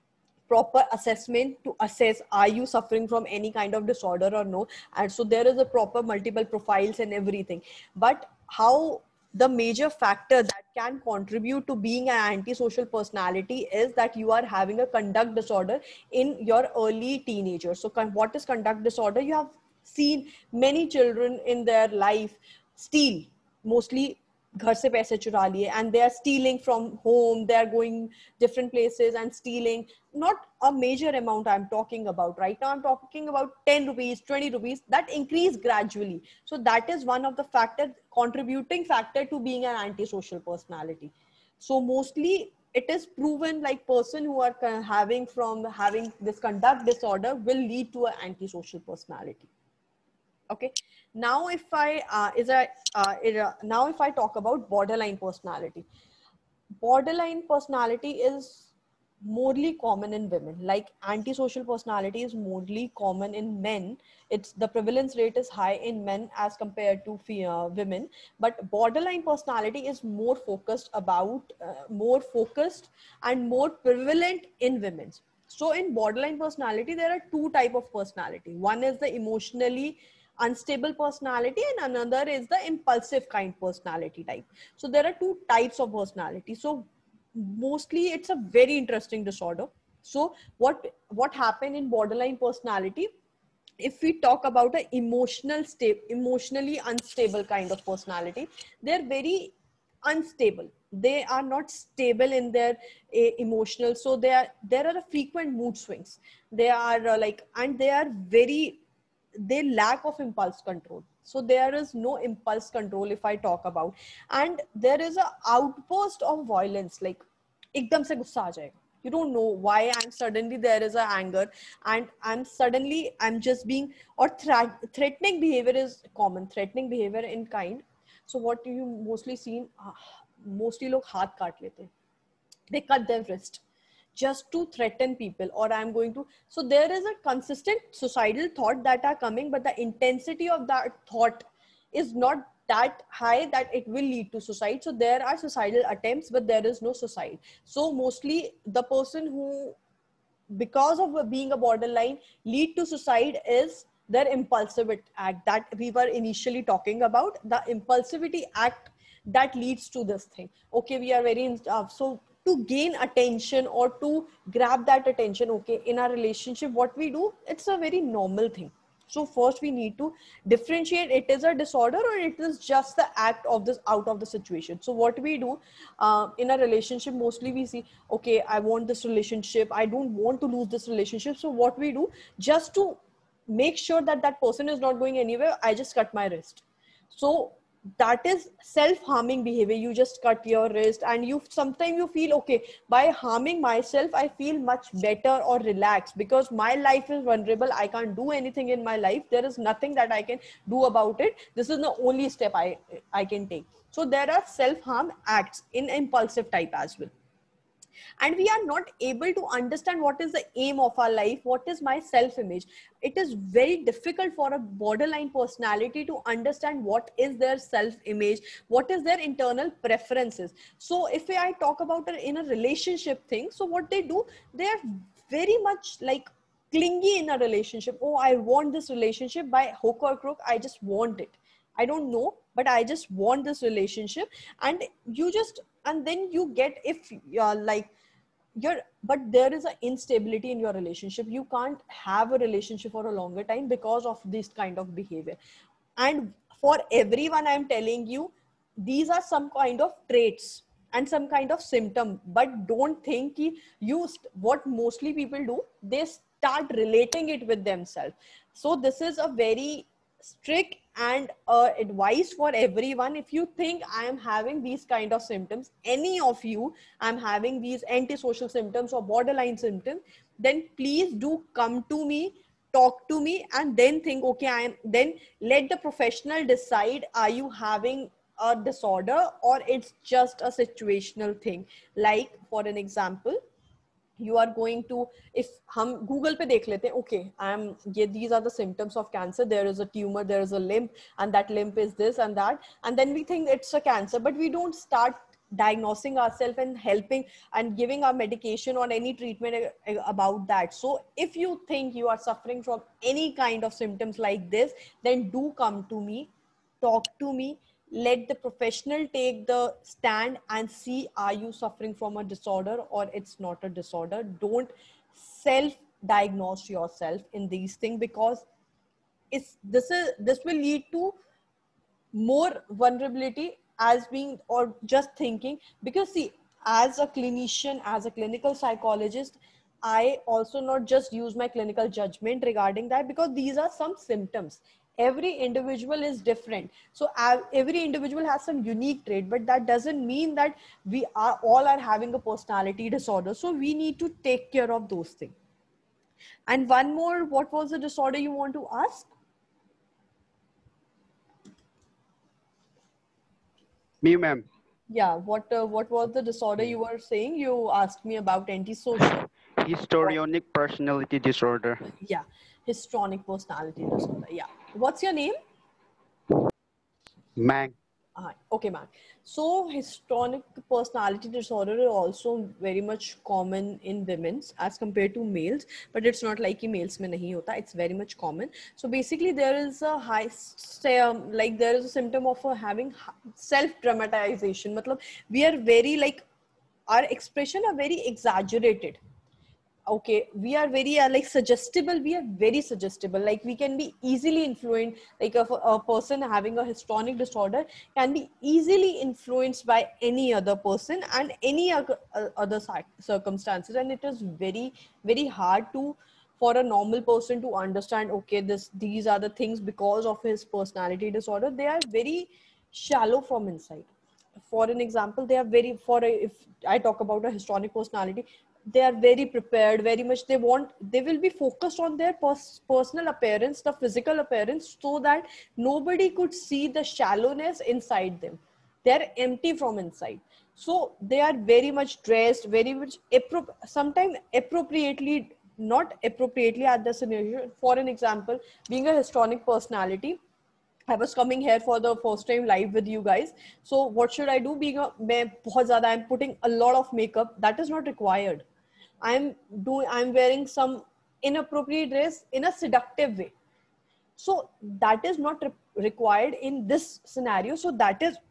proper assessment to assess, are you suffering from any kind of disorder or no? And so there is a proper multiple profiles and everything. But how the major factor that can contribute to being an antisocial personality is that you are having a conduct disorder in your early teenager. So what is conduct disorder? You have seen many children in their life steal, mostly घर से पैसे चुरा लिए, and they are stealing from home, they are going different places and stealing. Not a major amount I'm talking about right now, I'm talking about ten rupees, twenty rupees, that increase gradually. So that is one of the factor, contributing factor to being an antisocial personality. So mostly it is proven like person who are having from having this conduct disorder will lead to an antisocial personality. Okay, now if I uh, is a uh, it, uh, now if I talk about borderline personality, borderline personality is morely common in women. Like antisocial personality is morely common in men. It's the prevalence rate is high in men as compared to uh, women. But borderline personality is more focused about uh, more focused and more prevalent in women. So in borderline personality, there are two type of personality. One is the emotionally unstable personality, and another is the impulsive kind personality type. So there are two types of personality. So mostly it's a very interesting disorder. So what what happened in borderline personality, if we talk about an emotional state, emotionally unstable kind of personality, they're very unstable. they are not stable in their uh, emotional, so they are, there are frequent mood swings, they are uh, like, and they are very, they lack of impulse control. So there is no impulse control if I talk about, and there is a outburst of violence, like ekdam se gussa aa jayega, you don't know why, and suddenly there is a anger, and I'm suddenly I'm just being, or threat, threatening behavior is common, threatening behavior in kind. So what you mostly seen, uh, mostly log haath kaat lete, they cut their wrist just to threaten people, or I'm going to, so there is a consistent societal thought that are coming, but the intensity of that thought is not that high that it will lead to suicide. So there are suicidal attempts, but there is no suicide. So mostly the person who, because of being a borderline, lead to suicide is their impulsive act that we were initially talking about, the impulsivity act that leads to this thing. Okay, we are very uh, so to gain attention or to grab that attention, okay, in our relationship, what we do, it's a very normal thing. So first we need to differentiate, it is a disorder or it is just the act of this out of the situation. So what we do uh, in a relationship, mostly we see, okay, I want this relationship, I don't want to lose this relationship. So what we do, just to make sure that that person is not going anywhere, I just cut my wrist. So that is self-harming behavior. You just cut your wrist, and you sometimes you feel, okay, by harming myself I feel much better or relaxed, because my life is vulnerable, I can't do anything in my life, there is nothing that I can do about it, this is the only step I I can take. So there are self-harm acts in impulsive type as well. And we are not able to understand what is the aim of our life, what is my self-image. It is very difficult for a borderline personality to understand what is their self-image, what is their internal preferences. So if I talk about it in a relationship thing, so what they do, they are very much like clingy in a relationship. Oh, I want this relationship by hook or crook, I just want it. I don't know, but I just want this relationship. And you just, and then you get, if you're like, you're, but there is an instability in your relationship. You can't have a relationship for a longer time because of this kind of behavior. And for everyone, I'm telling you, these are some kind of traits and some kind of symptom, but don't think you, what mostly people do, they start relating it with themselves. So this is a very strict and uh, advice for everyone. If you think I am having these kind of symptoms, any of you, I'm having these antisocial symptoms or borderline symptoms, then please do come to me, talk to me, and then think, okay, I am, then let the professional decide, are you having a disorder or it's just a situational thing. Like for an example, you are going to, if hum Google pe dekh lete, okay, I am, yeah, these are the symptoms of cancer, there is a tumor, there is a lymph, and that lymph is this and that, and then we think it's a cancer, but we don't start diagnosing ourselves and helping and giving our medication or any treatment about that. So if you think you are suffering from any kind of symptoms like this, then do come to me, talk to me, let the professional take the stand and see, are you suffering from a disorder or it's not a disorder. Don't self-diagnose yourself in these things, because it's, this is, this will lead to more vulnerability as being, or just thinking. Because see, as a clinician, as a clinical psychologist, I also not just use my clinical judgment regarding that, because these are some symptoms. Every individual is different. So uh, every individual has some unique trait, but that doesn't mean that we are all are having a personality disorder. So we need to take care of those things. And one more, what was the disorder you want to ask? Me, ma'am. Yeah, what uh, what was the disorder you were saying? You asked me about antisocial. Histrionic personality disorder. Yeah, histrionic personality disorder. Yeah. What's your name? Mang. Uh, okay, Mang. So histrionic personality disorder is also very much common in women's as compared to males, but it's not like males mein nahi hota. It's very much common. So basically there is a high, um, like there is a symptom of uh, having self-dramatization. Matlab, we are very like, our expression are very exaggerated. okay, we are very uh, like suggestible, we are very suggestible, like we can be easily influenced, like a, a person having a histrionic disorder can be easily influenced by any other person and any other, uh, other circumstances, and it is very very hard to for a normal person to understand, okay, this these are the things because of his personality disorder. They are very shallow from inside. For an example, they are very, for a, if I talk about a histrionic personality, they are very prepared, very much they want, they will be focused on their pers- personal appearance, the physical appearance, so that nobody could see the shallowness inside them. They are empty from inside, so they are very much dressed very much appro- sometimes appropriately, not appropriately at the scenario. For an example, being a histrionic personality, I was coming here for the first time live with you guys. So what should I do? Being a, I'm putting a lot of makeup. That is not required. I'm doing, I'm wearing some inappropriate dress in a seductive way. So that is not re- required in this scenario. So that is,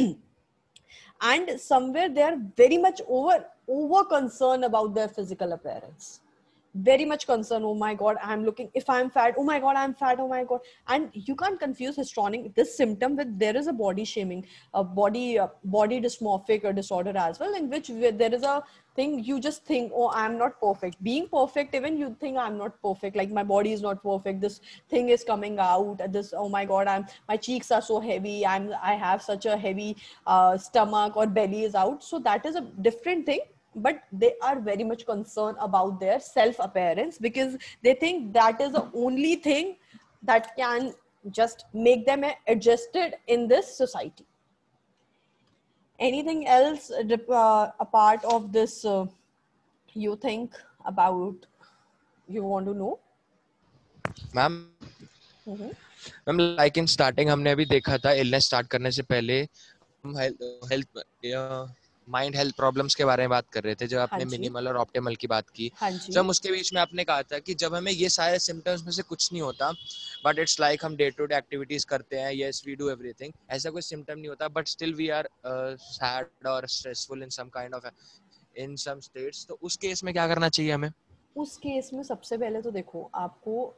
and somewhere they are very much over, over concerned about their physical appearance. Very much concerned. Oh my god, I'm looking, if I'm fat, oh my god, I'm fat, oh my god. And you can't confuse histrionic, this symptom, with there is a body shaming, a body uh, body dysmorphic or disorder as well, in which there is a thing, you just think, oh, I'm not perfect. Being perfect, even you think I'm not perfect, like my body is not perfect, this thing is coming out, this, oh my god, I'm, my cheeks are so heavy, I'm I have such a heavy uh, stomach, or belly is out. So that is a different thing. But they are very much concerned about their self appearance, because they think that is the only thing that can just make them adjusted in this society. Anything else uh, apart of this uh, you think about, you want to know? Ma'am, mm-hmm. Ma'am like in starting हमने अभी देखा था illness start करने से पहले हम health mind health problems के बारे में बात कर रहे थे, जब आपने मिनिमल और ऑप्टिमल की बात की। सो हम उसके बीच में आपने कहा था कि जब हमें ये सारे सिम्टम्स में से कुछ नहीं होता, बट इट्स लाइक हम डे टू डे एक्टिविटीज करते हैं, यस वी डू एवरीथिंग, ऐसा कोई सिम्टम नहीं होता, but still we are sad और stressful in some kind of in some states. तो उस केस में क्या करना चाहिए हमें? उस केस में सबसे पहले तो देखो, आपको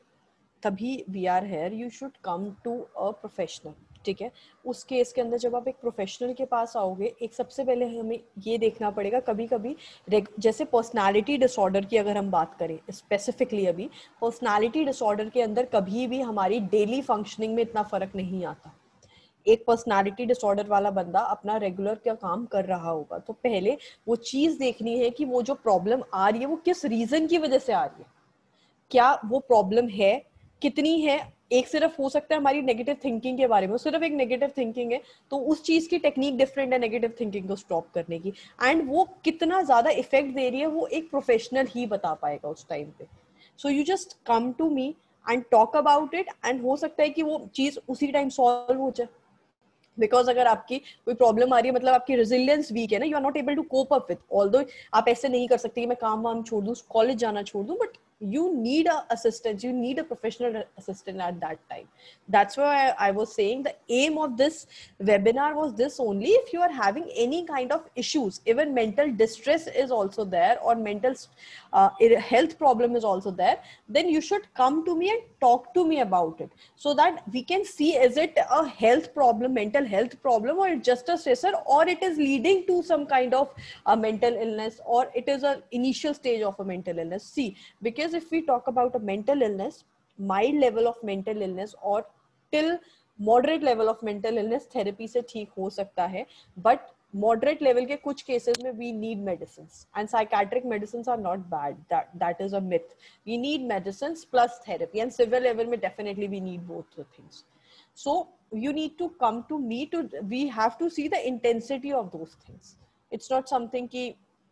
तभी we are here, you should come to a professional, ठीक है। उस केस के अंदर जब आप एक प्रोफेशनल के पास आओगे, एक सबसे पहले हमें ये देखना पड़ेगा, कभी कभी जैसे पर्सनालिटी डिसऑर्डर की अगर हम बात करें स्पेसिफिकली, अभी पर्सनालिटी डिसऑर्डर के अंदर कभी भी हमारी डेली फंक्शनिंग में इतना फर्क नहीं आता। एक पर्सनालिटी डिसऑर्डर वाला बंदा अपना रेगुलर क्या काम कर रहा होगा, तो पहले वो चीज देखनी है कि वो जो प्रॉब्लम आ रही है वो किस रीजन की वजह से आ रही है, क्या वो प्रॉब्लम है, कितनी है। एक सिर्फ हो सकता है हमारी नेगेटिव थिंकिंग के बारे में, सिर्फ एक नेगेटिव थिंकिंग है तो उस चीज की टेक्निक डिफरेंट है नेगेटिव थिंकिंग को स्टॉप करने की, एंड वो कितना ज्यादा इफेक्ट दे रही है वो एक प्रोफेशनल ही बता पाएगा उस टाइम पे। So you just come to me and talk about it, and हो सकता है कि वो चीज उसी टाइम सॉल्व हो जाए। बिकॉज अगर आपकी कोई प्रॉब्लम आ रही है, मतलब आपकी रेजिलियंस वीक है ना, you are not able to cope up with, although आप ऐसे नहीं कर सकते कि मैं काम वाम छोड़ दूं, कॉलेज जाना छोड़ दूं, but you need a assistant, you need a professional assistant at that time. That's why I, I was saying the aim of this webinar was this only. If you are having any kind of issues, even mental distress is also there, or mental uh, health problem is also there, then you should come to me and talk to me about it, so that we can see is it a health problem, mental health problem, or it's just a stressor, or it is leading to some kind of a mental illness, or it is an initial stage of a mental illness. See, because if we talk about a mental illness, mild level of mental illness or till moderate level of mental illness therapy से ठीक हो सकता है, but moderate level के कुछ cases में we need medicines, and psychiatric medicines are not bad, that that is a myth. We need medicines plus therapy, and severe level में definitely we need both the things. So you need to come to me to, we have to see the intensity of those things. It's not something कि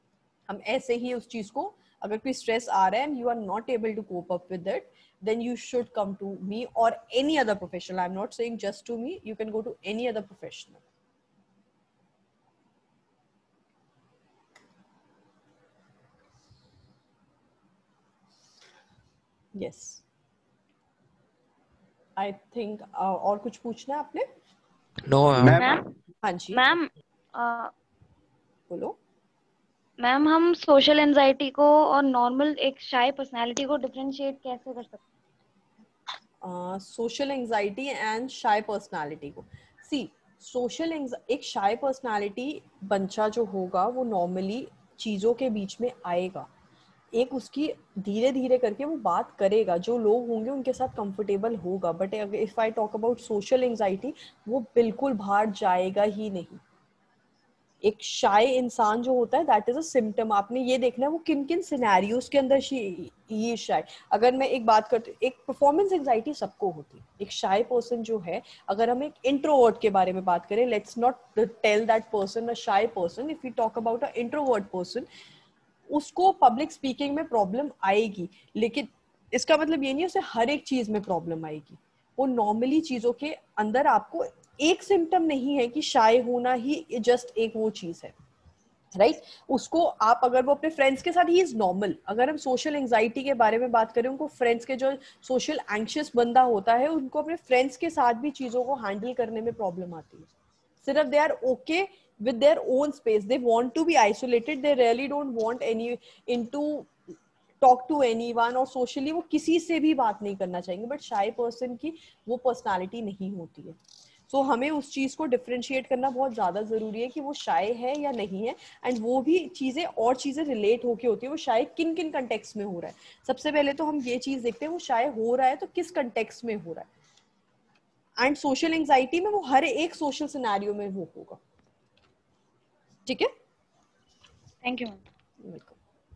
हम ऐसे ही उस चीज को, अगर कोई stress आ रहा है and you are not able to cope up with it, then you should come to me or any other professional. I'm not saying just to me, you can go to any other professional. Yes, I think uh, और कुछ पूछना है आपने? No, ma'am. हाँ जी ma'am, बोलो। Ma'am हम social anxiety को और नॉर्मल एक शाय पर्सनालिटी को डिफरेंशिएट कैसे कर सकते हैं? Social anxiety and shy personality को, सी सोशल एक शाय पर्सनालिटी बच्चा जो होगा वो नॉर्मली चीज़ों के बीच में आएगा, एक उसकी धीरे धीरे करके वो बात करेगा, जो लोग होंगे उनके साथ कंफर्टेबल होगा। But if I talk about social anxiety, वो बिल्कुल बाहर जाएगा ही नहीं। एक शाय इंसान जो होता है दैट इज अ सिम्टम। आपने ये देखना है वो किन किन सिनेरियोज के अंदर ये शाय। अगर मैं एक बात करती हूँ, एक परफॉर्मेंस एंजाइटी सबको होती है। एक शाय पर्सन जो है, अगर हम एक इंट्रोवर्ट के बारे में बात करें, let's not tell that person a shy person, if you talk about a introvert person, उसको पब्लिक स्पीकिंग में प्रॉब्लम आएगी, लेकिन इसका मतलब ये नहीं उसे हर एक चीज में प्रॉब्लम आएगी। वो नॉर्मली चीजों के अंदर आपको एक सिम्टम नहीं है कि शाय होना ही जस्ट एक वो चीज है, राइट right? उसको आप अगर वो अपने फ्रेंड्स के साथ ही इज नॉर्मल। अगर हम सोशल एंजाइटी के बारे में बात करें, उनको फ्रेंड्स के जो सोशल एंग्शियस बंदा होता है, उनको अपने फ्रेंड्स के साथ भी चीजों को हैंडल करने में प्रॉब्लम आती है। सिर्फ they are okay with their own space, they want to be isolated, they really don't want any into talk to anyone, और socially वो किसी से भी बात नहीं करना चाहेंगे। बट शाय पर्सन की वो पर्सनालिटी नहीं होती है। सो so, हमें उस चीज को डिफरेंशिएट करना बहुत ज्यादा जरूरी है कि वो शाय है या नहीं है, एंड वो भी चीजें और चीजें रिलेट होके होती है। वो शाय किन किन कंटेक्स्ट में हो रहा है। सबसे पहले तो हम ये चीज देखते हैं वो शाय हो रहा है तो किस कंटेक्स्ट में हो रहा है, एंड सोशल एंजाइटी में वो हर एक सोशल सिनेरियो में वो होगा। ठीक है, थैंक यू वेलकम।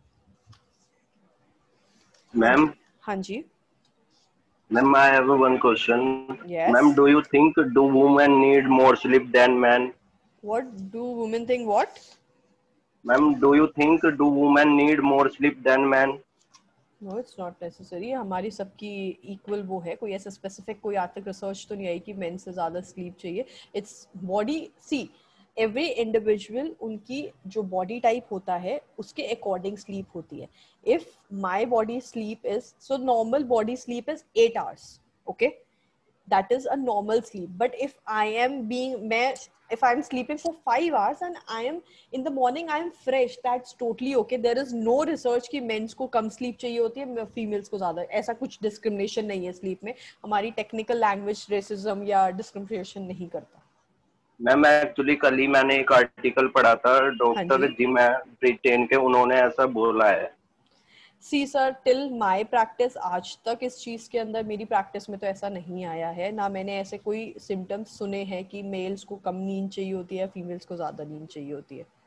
मैम, हाँ जी मैम, I have one question. Ma'am, do you think do women need more sleep than man? What do women think what? Ma'am, do you think do women need more sleep than man? No, it's not necessary. हमारी सबकी equal वो है, कोई ऐसा specific कोई आज तक research तो नहीं आई कि मेन से ज्यादा स्लीप चाहिए। It's body, see every individual, उनकी जो बॉडी टाइप होता है उसके अकॉर्डिंग स्लीप होती है। If my body sleep is, so normal body sleep is eight hours, okay, that is a normal sleep. But if I am being, मैं if I am sleeping for five hours and I am in the morning I am fresh, that's totally okay. There is no research कि men's को कम sleep चाहिए होती है, females को ज्यादा। ऐसा कुछ डिस्क्रिमिनेशन नहीं है स्लीप में। हमारी टेक्निकल लैंग्वेज रेसिज्म या डिस्क्रिमिनेशन नहीं करता। मैम, एक्चुअली कल ही मैंने एक आर्टिकल पढ़ा था, डॉक्टर जिम है ब्रिटेन के, उन्होंने ऐसा बोला है। See sir, till my practice, आज तक इस चीज के अंदर मेरी प्रैक्टिस में तो ऐसा नहीं आया है, ना मैंने ऐसे कोई सिम्टम्स सुने हैं कि मेल्स को कम नींद चाहिए होती है, फीमेल्स को ज्यादा नींद चाहिए होती है।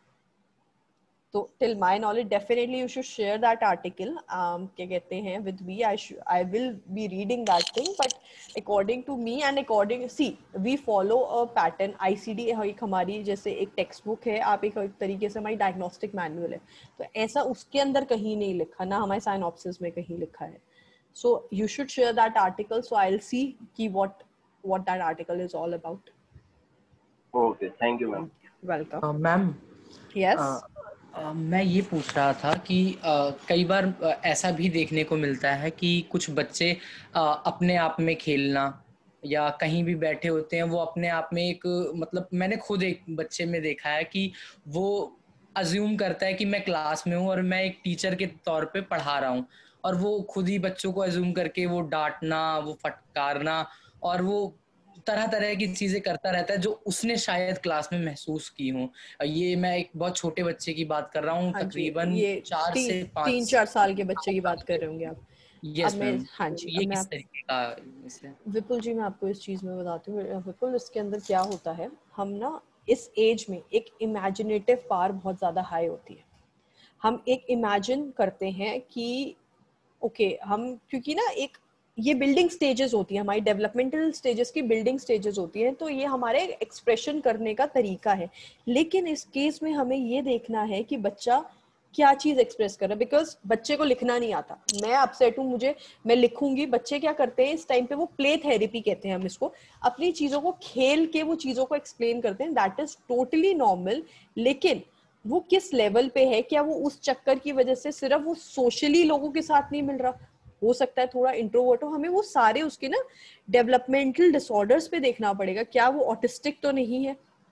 तो till my knowledge definitely you should share that article, क्या कहते हैं, with me. I I will be reading that thing, but according to me and according, see we follow a pattern. ICD एक हमारी जैसे एक टेक्स्ट बुक है, आप एक, एक तरीके से हमारी डायग्नोस्टिक मैनुअल है, तो ऐसा उसके अंदर कहीं नहीं लिखा, ना हमारे साइनॉप्सिस में कहीं लिखा है। So you should share that article, so I will see कि what what that article is all about. Okay, thank you ma'am. Welcome ma'am. Yes, Uh, मैं ये पूछ रहा था कि uh, कई बार uh, ऐसा भी देखने को मिलता है कि कुछ बच्चे uh, अपने आप में खेलना या कहीं भी बैठे होते हैं, वो अपने आप में एक, मतलब मैंने खुद एक बच्चे में देखा है कि वो अज्यूम करता है कि मैं क्लास में हूँ और मैं एक टीचर के तौर पे पढ़ा रहा हूँ, और वो खुद ही बच्चों को अज्यूम करके वो डांटना, वो फटकारना और वो तरह तरह की चीजें करता रहता है जो उसने शायद क्लास में महसूस की हो। ये मैं एक बहुत छोटे बच्चे की बात कर रहा हूँ, हाँ तकरीबन ये चार ती, से पाँच तीन चार साल के बच्चे की बात कर रहे होंगे आप। यस अब मैं, मैम। हाँ जी, ये अब मैं किस आप, तरीके का इसे? विपुल जी मैं आपको इस चीज में बताती हूँ। विपुल, इसके अंदर क्या होता है, हम ना इस एज में एक इमेजिनेटिव पावर बहुत ज्यादा हाई होती है। हम एक इमेजिन करते हैं कि ओके okay, हम, क्योंकि ना एक ये बिल्डिंग स्टेजेस होती है, हमारी डेवलपमेंटल स्टेजेस की बिल्डिंग स्टेजेस होती है, तो ये हमारे एक्सप्रेशन करने का तरीका है। लेकिन इस केस में हमें ये देखना है कि बच्चा क्या चीज एक्सप्रेस कर रहा है, बिकॉज बच्चे को लिखना नहीं आता। मैं अपसेट हूँ, मुझे, मैं लिखूंगी। बच्चे क्या करते हैं इस टाइम पे, वो प्ले थेरेपी कहते हैं हम इसको, अपनी चीजों को खेल के वो चीजों को एक्सप्लेन करते हैं। That is totally normal. लेकिन वो किस लेवल पे है, क्या वो उस चक्कर की वजह से सिर्फ वो सोशली लोगों के साथ नहीं मिल रहा, हो सकता है थोड़ा इंट्रोवर्ट हो, हमें वो सारे उसके ना डेवलपमेंटल डिसऑर्डर्स पे देखना पड़ेगा। क्या वो ऑटिस्टिक तो नहीं है,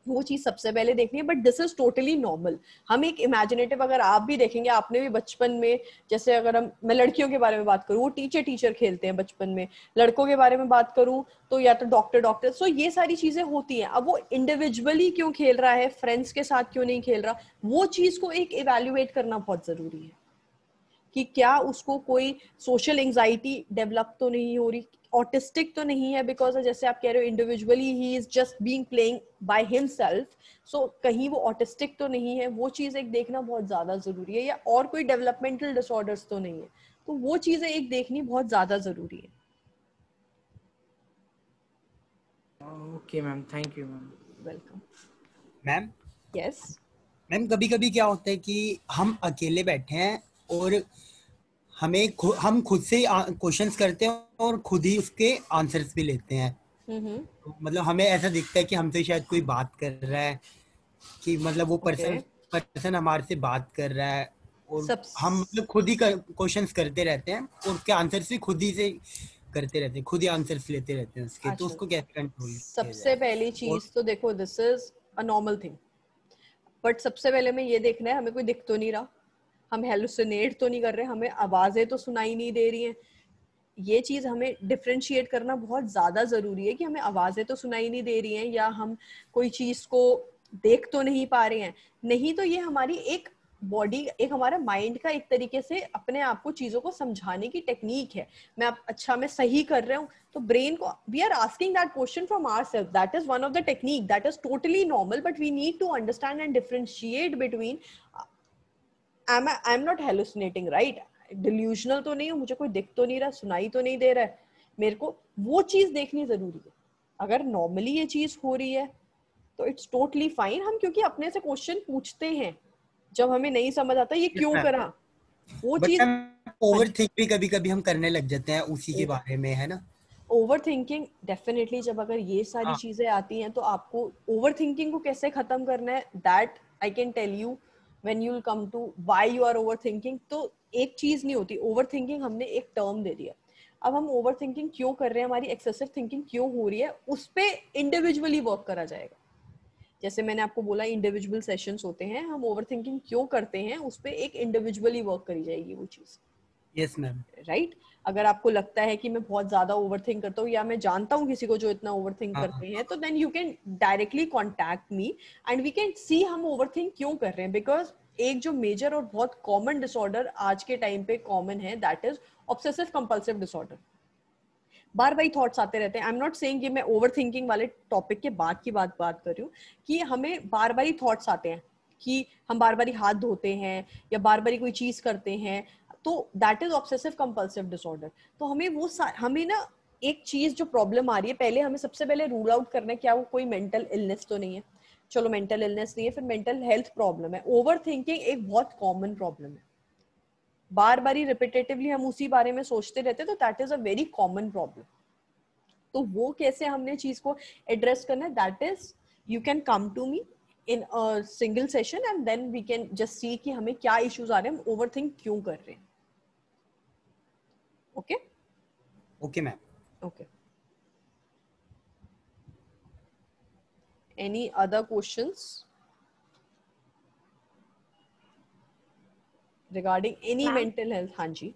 वो चीज सबसे पहले देखनी है, but this is totally normal. हम एक इमेजिनेटिव, अगर आप भी देखेंगे, आपने भी बचपन में, जैसे अगर हम मैं लड़कियों के बारे में बात करूँ, वो टीचर टीचर खेलते हैं बचपन में. लड़कों के बारे में बात करूँ तो या तो डॉक्टर डॉक्टर. सो ये सारी चीजें होती हैं. अब वो इंडिविजुअली क्यों खेल रहा है, फ्रेंड्स के साथ क्यों नहीं खेल रहा, वो चीज को एक इवेल्युएट करना बहुत जरूरी है कि क्या उसको कोई सोशल एंजाइटी डेवलप तो नहीं हो रही, ऑटिस्टिक तो नहीं है, बिकॉज जैसे आप कह रहे हो individually he is just being playing by himself, so कहीं वो ऑटिस्टिक तो नहीं है, वो चीज एक देखना बहुत ज्यादा जरूरी है. या और कोई डेवलपमेंटल डिसऑर्डर्स तो नहीं है, तो वो चीजें एक देखनी बहुत ज्यादा जरूरी है. Okay ma'am, thank you ma'am. Welcome ma'am. Yes ma'am, कभी कभी क्या होता है कि हम अकेले बैठे हैं और हमें खु, हम खुद से क्वेश्चंस करते हैं और खुद ही उसके आंसर्स भी लेते हैं. तो मतलब हमें ऐसा दिखता है कि हमसे शायद कोई बात कर रहा है, कि मतलब वो पर्सन पर्सन हमारे से बात कर रहा है, और हम मतलब खुद ही क्वेश्चंस करते रहते हैं और उसके आंसर्स भी खुद ही से करते रहते हैं, खुद ही आंसर्स लेते रहते हैं उसके. तो उसको कैसे कंट्रोल? सबसे पहली चीज तो देखो, this is a normal thing, but सबसे पहले में ये देखना है हमें कोई दिख तो नहीं रहा, हम हेलुसिनेट तो नहीं कर रहे, हमें आवाजें तो सुनाई नहीं दे रही हैं. ये चीज हमें डिफरेंशिएट करना बहुत ज्यादा जरूरी है कि हमें आवाजें तो सुनाई नहीं दे रही हैं, या हम कोई चीज को देख तो नहीं पा रहे हैं. नहीं तो ये हमारी एक बॉडी, एक हमारा माइंड का एक तरीके से अपने आप को चीजों को समझाने की टेक्निक है. मैं आप अच्छा मैं सही कर रहा हूँ, तो ब्रेन को we are asking that question from ourselves. That is one of the technique, that is totally normal, but we need to understand and differentiate between I'm I'm not hallucinating, right? Delusional तो नहीं हूँ, मुझे कोई दिख तो नहीं रहा, सुनाई तो नहीं दे रहा है, मेरे को वो चीज देखनी जरूरी है. अगर नॉर्मली ये चीज हो रही है तो इट्स टोटली फाइन. हम क्योंकि अपने से क्वेश्चन पूछते हैं जब हमें नहीं समझ आता ये क्यों करा, वो चीज. ओवर थिंक भी कभी कभी हम करने लग जाते हैं उसी के बारे में, है ना? ओवर थिंकिंग डेफिनेटली, जब अगर ये सारी चीजें आती हैं तो आपको ओवर थिंकिंग को कैसे खत्म करना है, that I can tell you when you'll come to why you are overthinking. तो एक चीज नहीं होती overthinking, हमने एक टर्म दे दिया. अब हम overthinking क्यों कर रहे हैं, हमारी excessive thinking क्यों हो रही है, उस पे individually work करा जाएगा. जैसे मैंने आपको बोला individual sessions होते हैं, हम overthinking क्यों करते हैं उस पे एक individually work करी जाएगी वो चीज. Yes ma'am. राइट. अगर आपको लगता है कि मैं बहुत ज्यादा ओवरथिंक करता हूँ, या मैं जानता हूँ किसी को जो इतना ओवरथिंक करते हैं, तो then you can directly contact me and we can see हम ओवरथिंक क्यों कर रहे हैं. बिकॉज एक जो मेजर और बहुत कॉमन डिसऑर्डर आज के टाइम पे कॉमन है, that is obsessive compulsive disorder. बार बार थॉट्स आते रहते हैं. आई एम नॉट सेइंग कि मैं ओवरथिंकिंग वाले टॉपिक के बाद की बात बात कर रही हूँ, कि हमें बार बार थॉट्स आते हैं कि हम बार बार हाथ धोते हैं या बार बार कोई चीज करते हैं, तो that is obsessive compulsive disorder. तो हमें वो हमें ना एक चीज जो प्रॉब्लम आ रही है, पहले हमें सबसे पहले रूल आउट करना है क्या वो कोई मेंटल इलनेस तो नहीं है. चलो मेंटल इलनेस नहीं है, फिर मेंटल हेल्थ प्रॉब्लम है. ओवर थिंकिंग एक बहुत कॉमन प्रॉब्लम है, बार बार रिपीटेटिवली हम उसी बारे में सोचते रहते हैं, तो that is a very common problem. तो वो कैसे हमने चीज को एड्रेस करना है, that is you can come to me in a single session and then we can just see कि हमें क्या issues आ रहे हैं, हम overthink क्यों कर रहे हैं. Okay? Okay ma'am. Okay. Any other questions regarding any mental health? हाँ जी.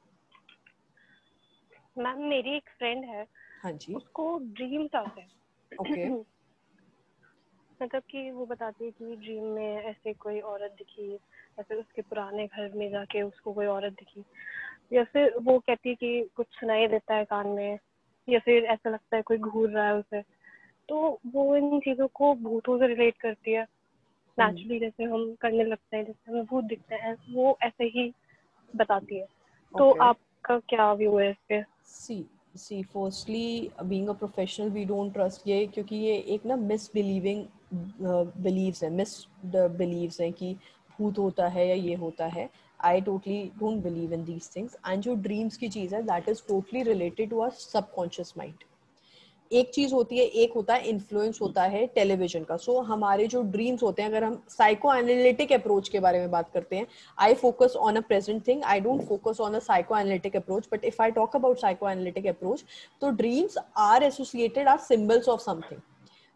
मैम मेरी एक फ्रेंड है, हाँ जी, उसको ड्रीम्स आते हैं. Okay. मतलब कि वो बताती है कि ड्रीम में ऐसे कोई औरत दिखी, या फिर उसके पुराने घर में जाके उसको कोई औरत दिखी, या फिर वो कहती है कि कुछ सुनाई देता है कान में, या फिर ऐसा लगता है कोई घूर रहा है उसे. तो वो इन चीजों को भूतों से रिलेट करती है नेचुरली, जैसे हम करने लगते हैं, जैसे हमें भूत दिखते हैं, वो ऐसे ही बताती है. तो Okay. आपका क्या व्यू है इस पे? See, see, firstly, being a professional, we don't trust ये, क्योंकि ये एक ना misbelieving uh, beliefs है, mis the beliefs हैं कि भूत होता है या ये होता है. I totally don't believe in these things. And जो dreams की चीज़ है, that is totally related to our subconscious mind. एक चीज होती है, एक होता है इन्फ्लुएंस होता है टेलीविजन का. सो so, हमारे जो ड्रीम्स होते हैं, अगर हम साइको एनालिटिक अप्रोच के बारे में बात करते हैं, I focus on a present thing, I don't focus on a psychoanalytic approach. But if I talk about psychoanalytic approach, तो dreams are associated are symbols of something.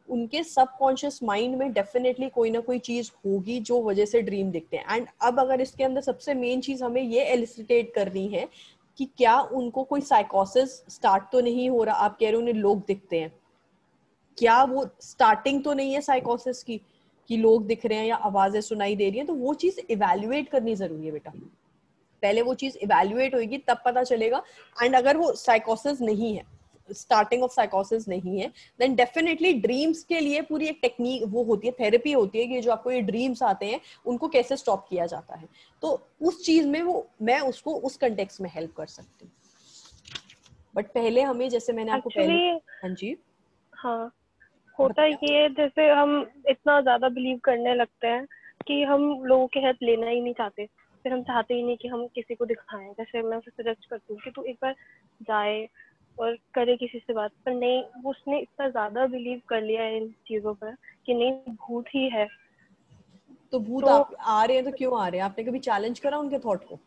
उनके subconscious mind में definitely कोई ना कोई चीज होगी जो वजह से ड्रीम दिखते हैं. एंड अब अगर इसके अंदर सबसे मेन चीज हमें ये एलिसिटेट करनी है कि क्या उनको कोई साइकोसिस स्टार्ट तो नहीं हो रहा. आप कह रहे हो उन्हें लोग दिखते हैं, क्या वो स्टार्टिंग तो नहीं है साइकोसिस की कि लोग दिख रहे हैं या आवाजें सुनाई दे रही हैं. तो वो चीज इवैल्यूएट करनी जरूरी है बेटा. पहले वो चीज इवैल्यूएट होगी तब पता चलेगा. एंड अगर वो साइकोसिस नहीं है, स्टार्टिंग ऑफ साइकोसिस नहीं है, देन डेफिनेटली ड्रीम्स के लिए पूरी एक टेक्निक वो होती है, थेरेपी होती है कि जो आपको ये ड्रीम्स आते हैं उनको कैसे स्टॉप किया जाता है. तो उस चीज में वो मैं उसको उस कंटेक्स्ट में हेल्प कर सकती हूँ. बट पहले हमें, जैसे मैंने आपको Actually, पहले हाँ जी हाँ होता ये जैसे हम इतना ज्यादा बिलीव करने लगते हैं कि हम लोगों की हेल्प लेना ही नहीं चाहते. फिर हम चाहते ही नहीं कि हम किसी को दिखाएं. जैसे मैं उसे सजेस्ट करती हूँ कि तू एक बार जाए और करे किसी से बात, पर नहीं, वो उसने इतना ज्यादा बिलीव कर लिया है इन चीजों पर कि नहीं भूत ही है. तो भूत तो, आप आ रहे हैं तो क्यों आ रहे हैं? आपने कभी चैलेंज करा उनके थॉट को?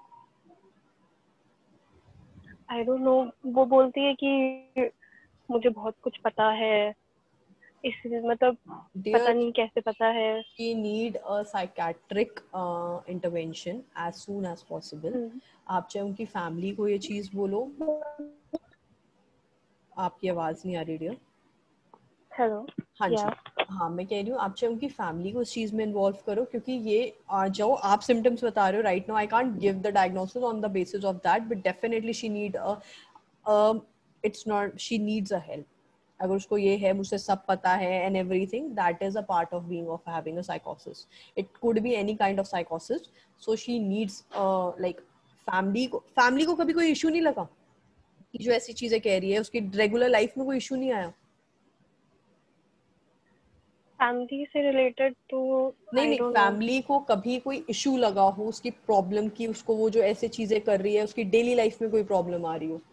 आई डोंट नो, वो बोलती है कि मुझे बहुत कुछ पता है, इसलिए मतलब Dear, पता नहीं कैसे पता है. she need a psychiatric uh, intervention as soon as possible. hmm. आप चाहे उनकी फैमिली को ये चीज बोलो. आपकी आवाज नहीं आ रही डियर. हेलो. हाँ जी. हाँ मैं कह रही हूँ आप चाहे उनकी फैमिली को इस चीज में इन्वॉल्व करो, क्योंकि ये आ, जो आप सिम्टम्स बता रहे हो right now, I can't give the diagnosis on the basis of that, but definitely she need a it's not she needs a help. अगर उसको ये है मुझे सब पता है and everything, that is a part of being of having a साइकोसिस. It could be any kind of साइकोसिस. So she needs like family को. Family को कभी कोई इशू नहीं लगा कि जो ऐसी चीजें कह रही है उसकी रेगुलर लाइफ में कोई इशू नहीं आया? फैमिली से रिलेटेड तो नहीं नहीं फैमिली को कभी कोई इशू लगा हो उसकी प्रॉब्लम की, उसको वो जो ऐसे चीजें कर रही है उसकी डेली लाइफ में कोई प्रॉब्लम आ रही हो?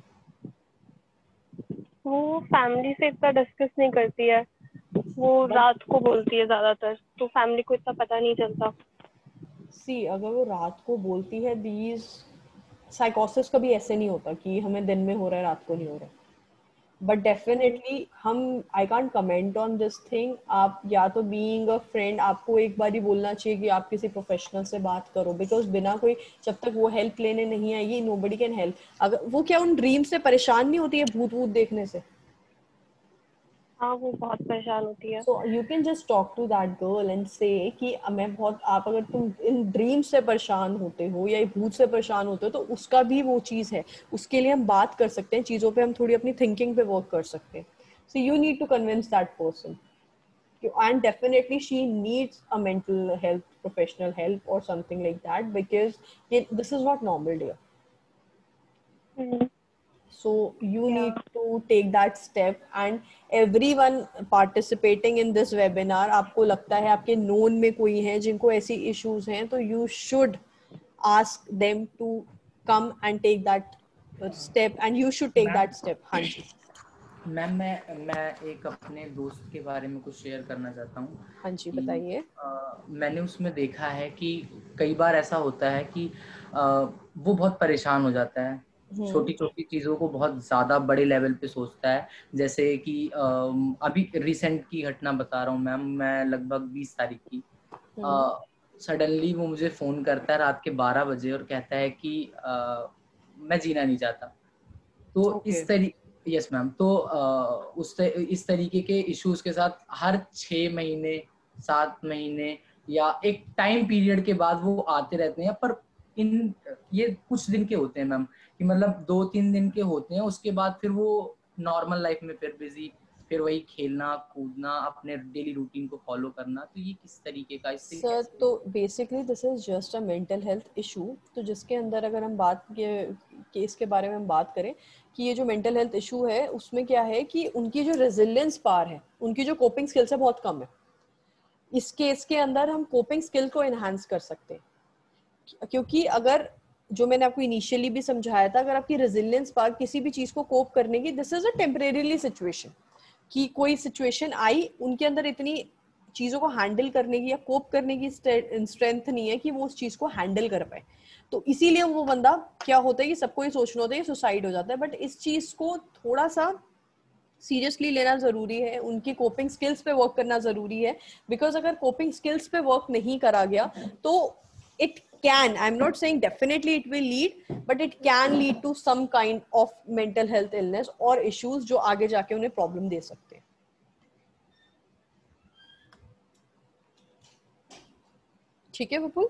वो फैमिली से इतना डिस्कस नहीं करती है, वो But, रात को बोलती है ज्यादातर, तो फैमिली को इतना पता नहीं चलता. सी अगर वो रात को बोलती है, दीज साइकोसिस कभी ऐसे नहीं होता कि हमें दिन में हो रहा है रात को नहीं हो रहा. बट डेफिनेटली हम I can't comment on this thing. आप या तो बीइंग अ फ्रेंड आपको एक बार ही बोलना चाहिए कि आप किसी प्रोफेशनल से बात करो, बिकॉज बिना कोई जब तक वो हेल्प लेने नहीं आएगी नोबडी कैन हेल्प. अगर वो क्या उन ड्रीम से परेशान नहीं होती है भूत वूत देखने से? हाँ वो बहुत परेशान होती है. So you can just talk to that girl and say कि मैं बहुत, आप अगर तुम इन ड्रीम से परेशान होते हो या भूत से परेशान होते हो तो उसका भी वो चीज़ है, उसके लिए हम बात कर सकते हैं, चीज़ों पे हम थोड़ी अपनी थिंकिंग पे वर्क कर सकते हैं. So you need to convince that person. And definitely she needs a mental health professional help or something like that, because it, this is not normal, dear. Mm-hmm. So you yeah. need to take that step, and everyone participating in this webinar, आपको लगता है आपके known में कोई है जिनको ऐसी issues हैं, तो you should ask them to come and take that step, and you should take that step. हाँ जी मैम, मैं मैं एक अपने दोस्त के बारे में कुछ शेयर करना चाहता हूँ. हाँ जी बताइए. मैंने उसमें देखा है कि कई बार ऐसा होता है कि आ, वो बहुत परेशान हो जाता है, छोटी छोटी चीज़ों को बहुत ज़्यादा बड़े लेवल पे सोचता है. जैसे कि आ, अभी रिसेंट की घटना बता रहा हूँ मैम, मैं लगभग बीस तारीख की, सडनली वो मुझे फ़ोन करता है रात के बारह बजे और कहता है कि आ, मैं जीना नहीं चाहता. तो okay. इस तरीके यस मैम, तो uh, उस ते, इस तरीके के इश्यूज के साथ हर छः महीने सात महीने या एक टाइम पीरियड के बाद वो आते रहते हैं. पर इन ये कुछ दिन के होते हैं मैम, कि मतलब दो तीन दिन के होते हैं, उसके बाद फिर वो नॉर्मल लाइफ में फिर बिजी, फिर वही खेलना कूदना, अपने डेली रूटीन को फॉलो करना. तो ये किस तरीके का इससे सर? तो basically this is just a mental health issue. तो जिसके अंदर अगर हम बात के केस के बारे में हम बात करें कि ये जो मेंटल हेल्थ इशू है उसमें क्या है कि उनकी जो रेजिलियंस पावर है, उनकी जो कोपिंग स्किल्स है बहुत कम है. इस केस के अंदर हम कोपिंग स्किल को एनहांस कर सकते हैं, क्योंकि अगर जो मैंने आपको इनिशियली भी समझाया था, अगर आपकी रेजिलियंस पावर किसी भी चीज को कोप करने की, this is a temporarily situation, कि कोई सिचुएशन आई उनके अंदर इतनी चीजों को हैंडल करने की या कोप करने की स्ट्रेंथ नहीं है कि वो उस चीज को हैंडल कर पाए. तो इसीलिए वो बंदा क्या होता है कि सबको ये सोचना होता है सुसाइड हो जाता है. बट इस चीज को थोड़ा सा सीरियसली लेना जरूरी है, उनकी कोपिंग स्किल्स पे वर्क करना जरूरी है, बिकॉज अगर कोपिंग स्किल्स पे वर्क नहीं करा गया तो it can, I am not saying definitely it will lead, but it can lead to some kind of mental health illness और इश्यूज जो आगे जाके उन्हें प्रॉब्लम दे सकते हैं. ठीक है विपुल?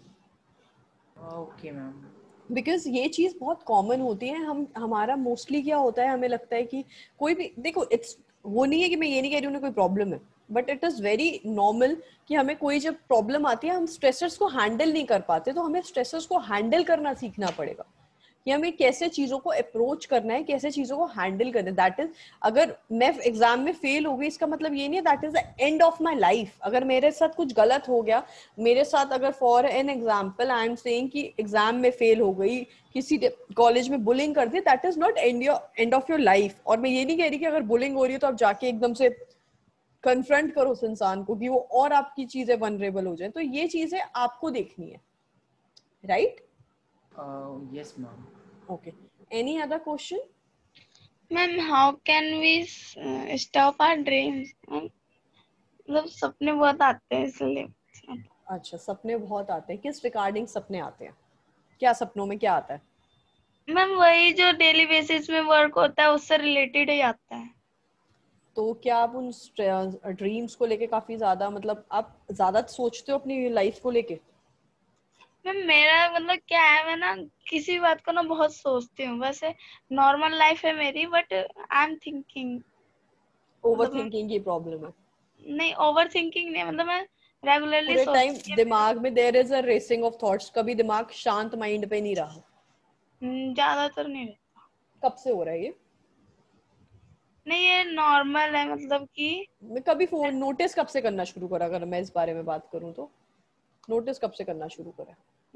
Okay ma'am. बिकॉज ये चीज बहुत कॉमन होती है. हम हमारा मोस्टली क्या होता है, हमें लगता है कि कोई भी, देखो इट्स वो नहीं है कि मैं ये नहीं कह रही हूँ उन्हें कोई प्रॉब्लम है, but it is very normal कि हमें कोई जब प्रॉब्लम आती है हम स्ट्रेसर्स को हैंडल नहीं कर पाते, तो हमें स्ट्रेसर्स को हैंडल करना सीखना पड़ेगा कि हमें कैसे चीजों को अप्रोच करना है, कैसे चीजों को हैंडल करना है. दैट इज, अगर मैं एग्जाम में फेल हो गई इसका मतलब ये नहीं है that is the end of my life. अगर मेरे साथ कुछ गलत हो गया, मेरे साथ अगर for an example I am saying कि एग्जाम में फेल हो गई, किसी कॉलेज में बुलिंग कर दी, that is not end your end of your life. और मैं ये नहीं कह रही कि अगर बुलिंग हो रही है तो आप जाके एकदम से कन्फ्रंट करो उस इंसान को कि वो और आपकी चीजें वनरेबल हो जाए. तो ये चीजें आपको देखनी है, right? Yes ma'am. Okay. Any other question? Ma'am, how can we uh, stop our dreams? मतलब सपने बहुत आते हैं इसलिए. अच्छा, सपने बहुत आते हैं. किस रिगार्डिंग सपने आते हैं? क्या सपनों में क्या आता है? मैम वही जो डेली बेसिस में वर्क होता है उससे रिलेटेड ही आता है. तो क्या आप उन ड्रीम्स को लेके काफी ज्यादा, मतलब आप ज्यादा सोचते हो अपनी लाइफ को लेके? मैम मेरा मतलब क्या है, मैं ना किसी बात को ना बहुत सोचती हूँ. वैसे नॉर्मल लाइफ है मेरी, but I am thinking. Over thinking की प्रॉब्लम है? नहीं, ओवर थिंकिंग नहीं, मतलब मैं रेगुलरली पूरे टाइम दिमाग में there is a racing of thoughts. कभी दिमाग शांत माइंड पे नहीं रहा? ज्यादातर नहीं रहता. कब से हो रहा है ये? नहीं, ये नॉर्मल है, मतलब कि मैं कभी फोन नोटिस कब से करना शुरू करा, अगर मैं इस बारे में बात करूं तो नोटिस कब से करना शुरू करा?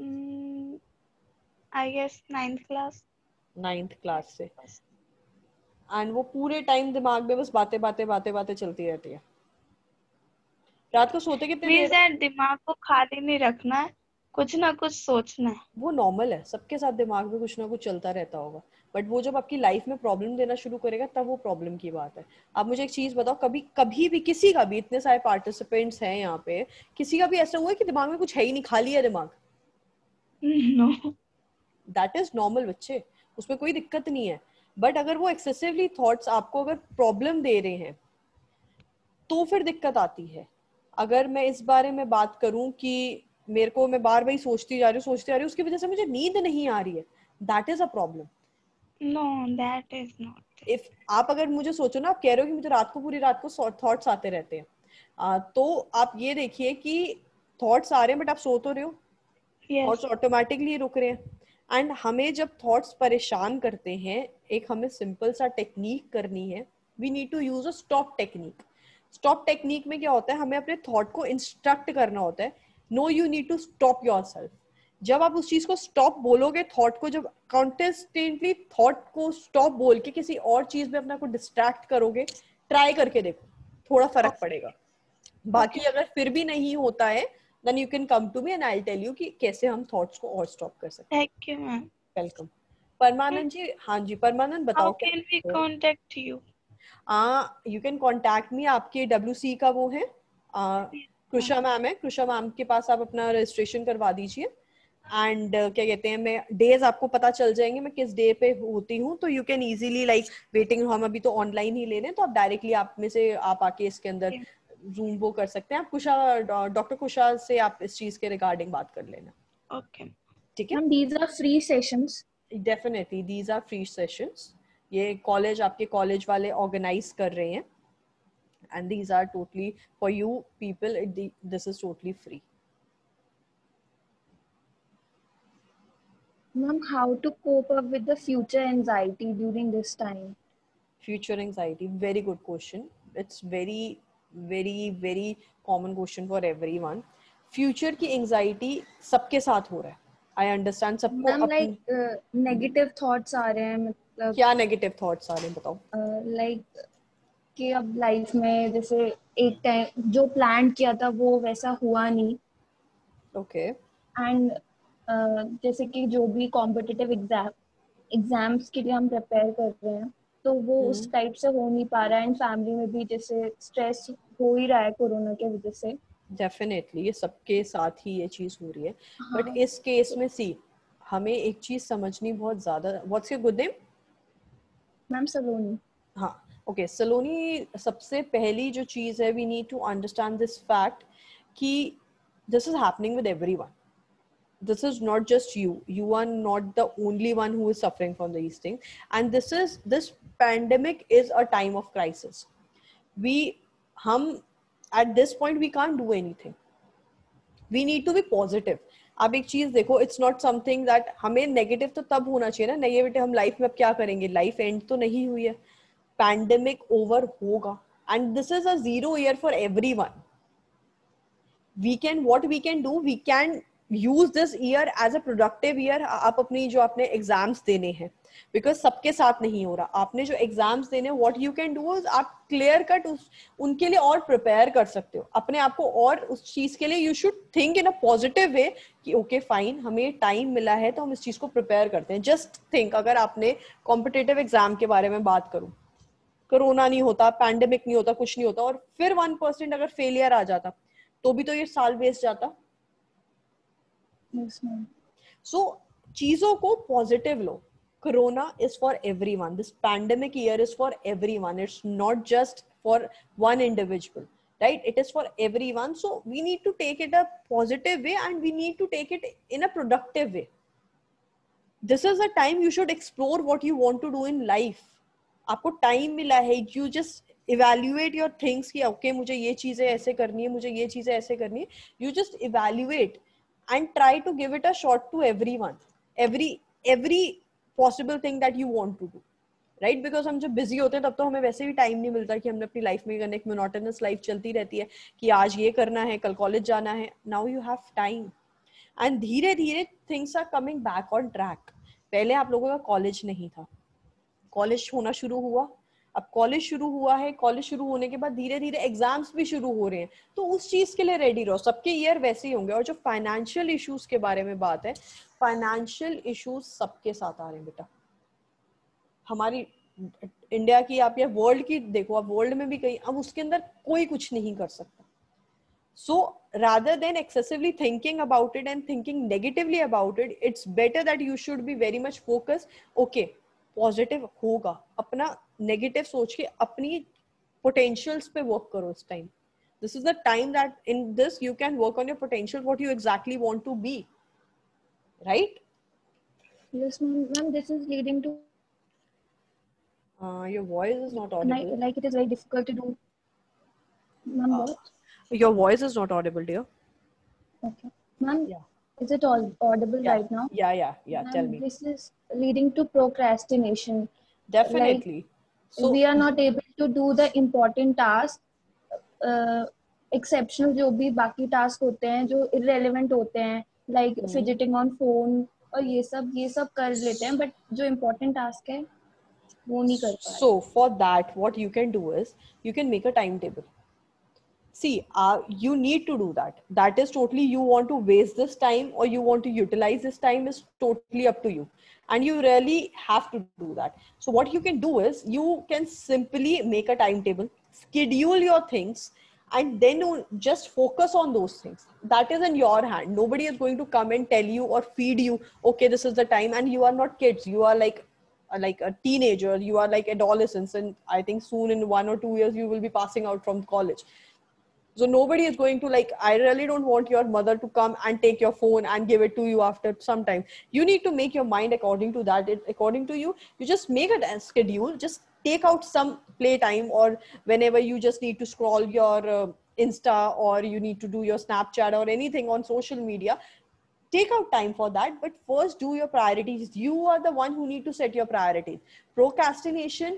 I guess ninth class. Ninth class से. एंड वो पूरे टाइम दिमाग में बस बातें बातें बातें बातें चलती रहती है? रात को सोते कितने देर? मींस दिमाग को खाली नहीं रखना है, कुछ ना कुछ सोचना है. वो नॉर्मल है, सबके साथ दिमाग में कुछ ना कुछ चलता रहता होगा, बट वो जब आपकी लाइफ में प्रॉब्लम देना शुरू करेगा तब वो प्रॉब्लम की बात है. आप मुझे एक चीज बताओ, कभी कभी भी किसी का भी, इतने सारे पार्टिसिपेंट्स हैं यहाँ पे, किसी का भी ऐसा हुआ है कि दिमाग में कुछ है ही नहीं, खाली है दिमाग? नो. दैट इज नॉर्मल बच्चे, उसमें कोई दिक्कत नहीं है. बट अगर वो एक्सेसिवली थॉट्स आपको अगर प्रॉब्लम दे रहे हैं तो फिर दिक्कत आती है. अगर मैं इस बारे में बात करूं कि मेरे को, मैं बार बार सोचती जा रही हूँ सोचती जा रही हूँ उसकी वजह से मुझे नींद नहीं आ रही है, that is a problem. No, that is not. If आप अगर मुझे सोचो ना, आप कह रहे हो कि मुझे रात को पूरी रात को थॉट्स आते रहते हैं, आ, तो आप ये देखिए कि थॉट्स आ रहे हैं बट आप सो तो रहे हो, थॉट्स ऑटोमेटिकली रुक रहे हैं. एंड हमें जब थॉट्स परेशान करते हैं, एक हमें सिंपल सा टेक्निक करनी है. We need to use a stop technique. Stop technique में क्या होता है, हमें अपने थॉट को इंस्ट्रक्ट करना होता है. No, you need to stop yourself. जब आप उस चीज को स्टॉप बोलोगे, थॉट को जब कॉन्टेस्टेंटली थॉट को स्टॉप बोल के किसी और चीज में अपना को डिस्ट्रैक्ट करोगे, ट्राई करके देखो, थोड़ा फर्क पड़ेगा. बाकी अगर फिर भी नहीं होता है, then you can come to me and I'll tell you कि कैसे हम थॉट्स को और स्टॉप कर सकते हैं. Thank you ma'am. Welcome. Parmanand ji. हाँ जी परमानंद, बताओ. How can we contact you? Ah, you can contact me. आपके डब्ल्यू सी का वो है, कृषा मैम है, कृषा मैम के पास आप अपना रजिस्ट्रेशन करवा दीजिए. एंड uh, क्या कहते हैं, मैं डेज आपको पता चल जाएंगे मैं किस डे पे होती हूँ, तो you can easily like waiting, हम अभी तो ऑनलाइन ही ले रहे हैं, तो आप डायरेक्टली आप में से आप आके इसके अंदर जूम वो कर सकते हैं. आप कुशा, डॉक्टर कुशा से आप इस चीज के रिगार्डिंग बात कर लेना. ओके, ठीक है. these are free sessions. Definitely these are free sessions. ये कॉलेज, आपके कॉलेज वाले ऑर्गेनाइज कर रहे हैं, and these are totally for you people. This is totally free. Ma'am, how to cope up with the future anxiety during this time? Future anxiety, very good question. It's very very very common question for everyone. Future की anxiety सबके साथ हो रहा है, I understand. सबको Ma'am, like uh, negative thoughts आ रहे हैं, मतलब क्या negative thoughts आ रहे हैं बताओ. uh, like कि अब लाइफ में जैसे एक टाइम जो प्लान किया था वो वैसा हुआ नहीं. ओके. एंड जैसे कि जो भी कॉम्पिटिटिव एग्जाम एग्जाम्स के लिए हम प्रिपेयर कर रहे हैं, तो वो उस टाइप से हो नहीं पा रहा है, एंड फैमिली में भी जैसे स्ट्रेस हो ही रहा है कोरोना के वजह से। डेफिनेटली ये सबके साथ ही ये चीज हो रही है, बट हाँ, इस केस में सी हमें एक चीज समझनी बहुत ज्यादा। What's your good name? Ma'am Saloni. हाँ, ओके सलोनी, सबसे पहली जो चीज है, we need to understand this fact कि this is happening with everyone. This is not just you. You are not the only one who is suffering from these things. And this is, this pandemic is a time of crisis. We, hum, at this point, we can't do anything. We need to be positive. अब एक चीज देखो, it's not something that हमें negative तो तब होना चाहिए ना, negative हम life में अब क्या करेंगे, life end तो नहीं हुई है, pandemic over होगा, and this is a zero year for everyone. We can, what we can do, we can use this year as a productive year. आप अपनी जो आपने एग्जाम्स देने हैं, बिकॉज सबके साथ नहीं हो रहा, आपने जो एग्जाम्स देने, what you can do is आप क्लियर कट उस उनके लिए और प्रिपेयर कर सकते हो अपने आप को, और उस चीज के लिए you should think in a positive way कि ओके फाइन, हमें टाइम मिला है तो हम इस चीज को प्रिपेयर करते हैं. जस्ट थिंक, अगर आपने कॉम्पिटिटिव एग्जाम के बारे में बात करूं, कोरोना नहीं होता, पैंडेमिक नहीं होता, कुछ नहीं होता, और फिर वन परसेंट अगर फेलियर आ जाता तो भी तो ये साल वेस्ट जाता. Yes, ma'am. So चीजों को पॉजिटिव लो. Corona is for everyone. This pandemic year is for everyone. It's not just for one individual, right? It is for everyone. So we need to take it a positive way, and we need to take it in a productive way. This is a time you should explore what you want to do in life. आपको time मिला है, you just evaluate your things कि okay, मुझे ये चीजें ऐसे करनी है, मुझे ये चीजें ऐसे करनी है. You just evaluate and try to give it a shot to everyone, every every possible thing that you want to do, right? Because हम जब busy होते हैं तब तो हमें वैसे भी टाइम नहीं मिलता कि हमने अपनी लाइफ में करना, एक monotonous लाइफ चलती रहती है कि आज ये करना है, कल कॉलेज जाना है. Now you have time, and धीरे धीरे things are coming back on track. पहले आप लोगों का कॉलेज नहीं था, कॉलेज होना शुरू हुआ, अब कॉलेज शुरू हुआ है, कॉलेज शुरू होने के बाद धीरे धीरे एग्जाम्स भी शुरू हो रहे हैं, तो उस चीज के लिए रेडी रहो. सबके ईयर वैसे ही होंगे. और जो फाइनेंशियल इश्यूज के बारे में बात है, फाइनेंशियल इश्यूज सबके साथ आ रहे हैं बेटा. हमारी इंडिया की आप या वर्ल्ड की देखो, आप वर्ल्ड में भी कहीं, अब उसके अंदर कोई कुछ नहीं कर सकता. So rather than excessively thinking about it and thinking negatively about it, it's better that you should be very much focused. Okay, positive होगा, अपना नेगेटिव सोच के अपनी पोटेंशियल्स पे वर्क करो इस time. This is the time that in this you can work on your potential, what you exactly want to be, right? Yes, ma'am. Ma'am, this is leading to uh, your voice is not audible. Like, like it is very difficult to do. Ma'am, uh, what? Your voice is not audible, dear. Okay, ma'am. Yeah. Is it all audible yeah. right now? Yeah, yeah, yeah. Tell me. This is leading to procrastination. Definitely. Like, so we are not able to do the important task. Uh, exceptional जो भी बाकी task होते हैं जो irrelevant होते हैं, like hmm. fidgeting on phone और ये सब ये सब कर लेते हैं, but जो important task है वो नहीं कर पा रहे. So for that, what you can do is you can make a timetable. See, uh, you need to do that. That is totally, you want to waste this time or you want to utilize this time is totally up to you. And you really have to do that. So what you can do is you can simply make a timetable, schedule your things, and then just focus on those things. That is in your hand. Nobody is going to come and tell you or feed you, okay, this is the time. And you are not kids. You are like, like a teenager. You are like adolescents. And I think soon in one or two years, you will be passing out from college. So nobody is going to like, I really don't want your mother to come and take your phone and give it to you after some time. You need to make your mind according to that. It, according to you, you just make a schedule, just take out some playtime, or whenever you just need to scroll your uh, Insta, or you need to do your Snapchat or anything on social media, take out time for that. But first do your priorities. You are the one who need to set your priorities. Procrastination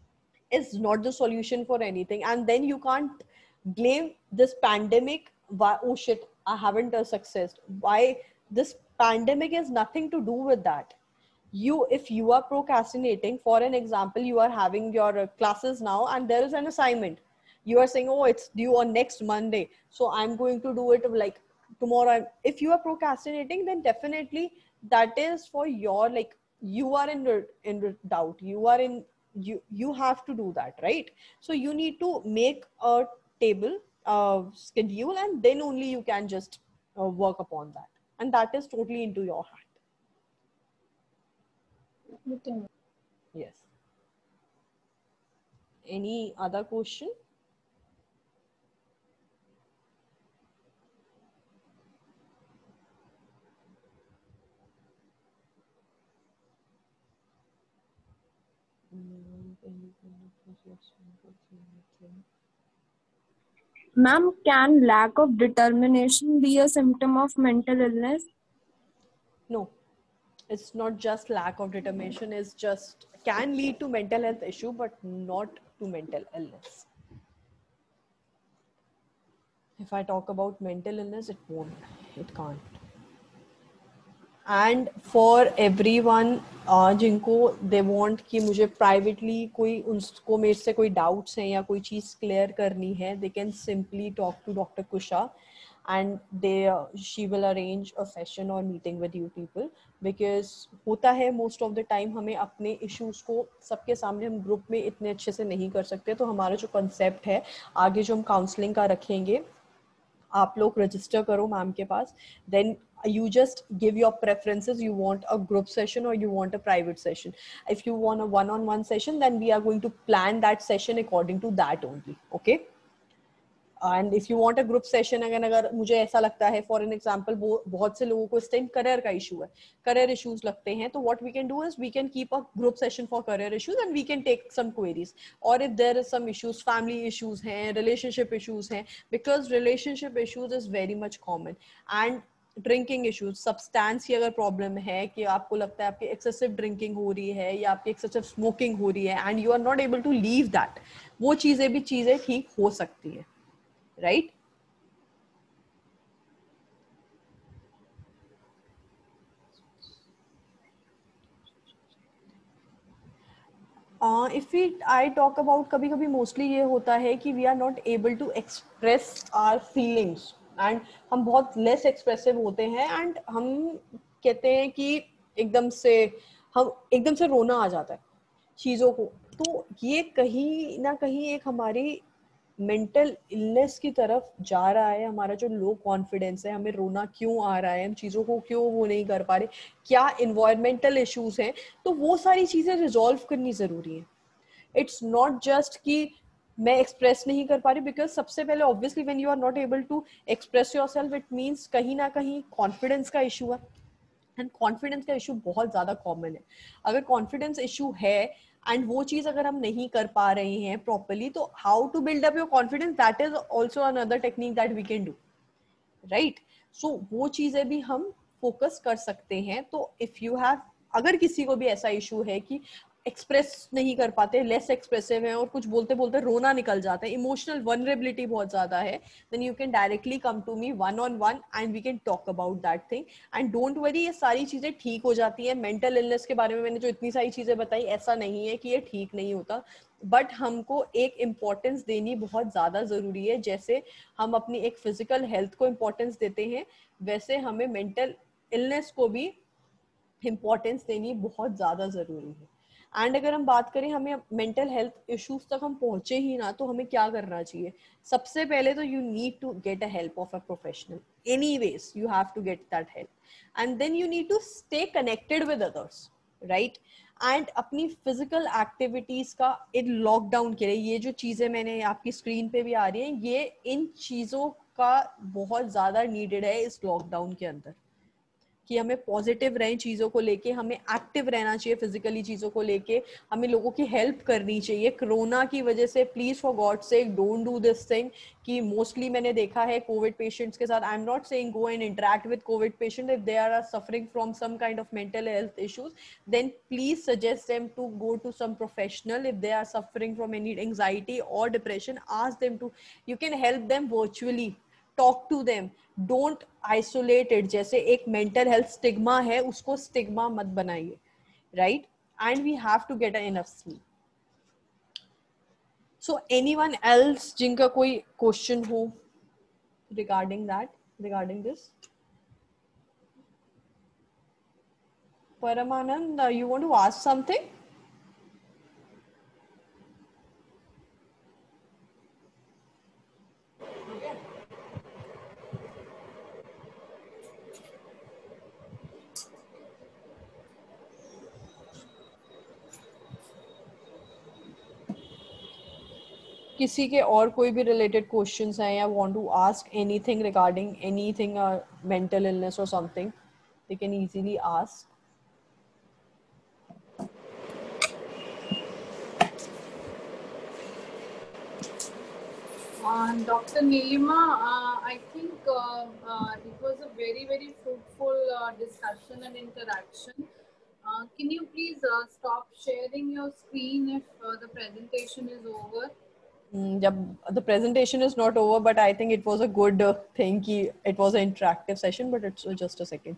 is not the solution for anything. And then you can't blame this pandemic. Why, oh shit, I haven't a success. Why? This pandemic has nothing to do with that. You, if you are procrastinating, for an example, you are having your uh, classes now and there is an assignment. You are saying, oh, it's due on next Monday, so I'm going to do it like tomorrow. I'm, if you are procrastinating, then definitely that is for your, like, you are in, in doubt. You are in you you have to do that, right? So you need to make a table, uh, schedule, and then only you can just uh, work upon that, and that is totally into your hand. Okay. Yes. Any other question? Ma'am, can lack of determination be a symptom of mental illness? No, it's not just lack of determination. It's just can lead to mental health issue, but not to mental illness. If I talk about mental illness, it won't, it can't. And for everyone uh, जिनको they want कि मुझे privately कोई उनको मेरे से कोई doubts हैं या कोई चीज़ clear करनी है, they can simply talk to Doctor Kusha, and they uh, she will arrange a session or meeting with you people, because होता है most of the time हमें अपने issues को सबके सामने हम group में इतने अच्छे से नहीं कर सकते, तो हमारा जो concept है आगे जो हम counseling का रखेंगे, आप लोग register करो मैम के पास, then you just give your preferences. You want a group session or you want a private session. If you want a one-on-one session, then we are going to plan that session according to that only. Okay. And if you want a group session, अगर अगर मुझे ऐसा लगता है, for an example, वो बहुत से लोगों को इस time career का issue है, career issues लगते हैं, तो what we can do is we can keep a group session for career issues and we can take some queries. Or if there is some issues, family issues हैं, relationship issues हैं, because relationship issues is very much common. And drinking issues, substance की अगर problem है कि आपको लगता है आपकी एक्सेसिव ड्रिंकिंग हो रही है या आपकी एक्सेसिव स्मोकिंग हो रही है and you are not able to leave that, वो चीजें भी चीजें ठीक हो सकती है, right? If we I talk about, कभी कभी मोस्टली ये होता है कि we are not able to express our feelings and हम बहुत लेस एक्सप्रेसिव होते हैं एंड हम कहते हैं कि एकदम से हम एकदम से रोना आ जाता है चीज़ों को, तो ये कहीं ना कहीं एक हमारी मेंटल इलनेस की तरफ जा रहा है. हमारा जो लो कॉन्फिडेंस है, हमें रोना क्यों आ रहा है, हम चीज़ों को क्यों वो नहीं कर पा रहे, क्या इन्वायरमेंटल इश्यूज हैं, तो वो सारी चीज़ें रिजॉल्व करनी ज़रूरी है. इट्स नॉट जस्ट कि मैं एक्सप्रेस नहीं कर पा रही, बिकॉज सबसे पहले obviously when you are not able to express yourself, it means कहीं ना कहीं कॉन्फिडेंस का इशू है, एंड कॉन्फिडेंस का इशू बहुत ज़्यादा कॉमन है. अगर कॉन्फिडेंस इशू है एंड वो चीज़ अगर हम नहीं कर पा रहे हैं प्रॉपरली, तो how to build up your confidence, that is also another technique that we can do, right? So वो चीज़ें भी हम फोकस कर सकते हैं. तो इफ़ यू हैव, अगर किसी को भी ऐसा इशू है कि एक्सप्रेस नहीं कर पाते, लेस एक्सप्रेसिव है और कुछ बोलते बोलते रोना निकल जाता है, इमोशनल वनरेबिलिटी बहुत ज्यादा है, then you can directly come to me one on one and we can talk about that thing. And don't worry, ये सारी चीजें ठीक हो जाती है. मेंटल इलनेस के बारे में मैंने जो इतनी सारी चीजें बताई, ऐसा नहीं है कि ये ठीक नहीं होता, बट हमको एक इम्पोर्टेंस देनी बहुत ज्यादा जरूरी है. जैसे हम अपनी एक फिजिकल हेल्थ को इम्पोर्टेंस देते हैं, वैसे हमें मेंटल इलनेस को भी इम्पोर्टेंस देनी बहुत ज्यादा जरूरी है. एंड अगर हम बात करें हमें मेंटल हेल्थ इश्यूज तक हम पहुंचे ही ना, तो हमें क्या करना चाहिए? सबसे पहले तो you need to get a help of a professional. Anyways you have to get that help, and then you need to stay connected with others, right? And अपनी फिजिकल एक्टिविटीज का इन लॉकडाउन के लिए, ये जो चीजें मैंने आपकी screen पे भी आ रही हैं, ये इन चीजों का बहुत ज्यादा नीडेड है इस लॉकडाउन के अंदर, कि हमें पॉजिटिव रहें चीज़ों को लेके, हमें एक्टिव रहना चाहिए फिजिकली चीज़ों को लेके, हमें लोगों की हेल्प करनी चाहिए. कोरोना की वजह से please for God sake don't do this thing, कि मोस्टली मैंने देखा है कोविड पेशेंट्स के साथ, I am not saying go and interact with covid patient, if they are suffering from some kind of mental health issues, then please suggest them to go to some professional. If they are suffering from any anxiety और depression, ask them to, you can help them virtually, talk to them, don't isolate it. जैसे एक mental health stigma है, उसको stigma मत बनाइए, right? And we have to get enough sleep. So anyone else जिनका कोई question हो regarding that, regarding this? Paramanand, uh, you want to ask something? किसी के और कोई भी related questions हैं या want to ask anything regarding anything uh, mental illness or something, they can easily ask. Uh, Doctor Nilima, uh, I think uh, uh, it was a very, very fruitful uh, discussion and interaction. Uh, can you please uh, stop sharing your screen if uh, the presentation is over? Mm, yeah, the presentation is not over, but I think it was a good uh, thing. Ki it was an interactive session, but it's uh, just a second.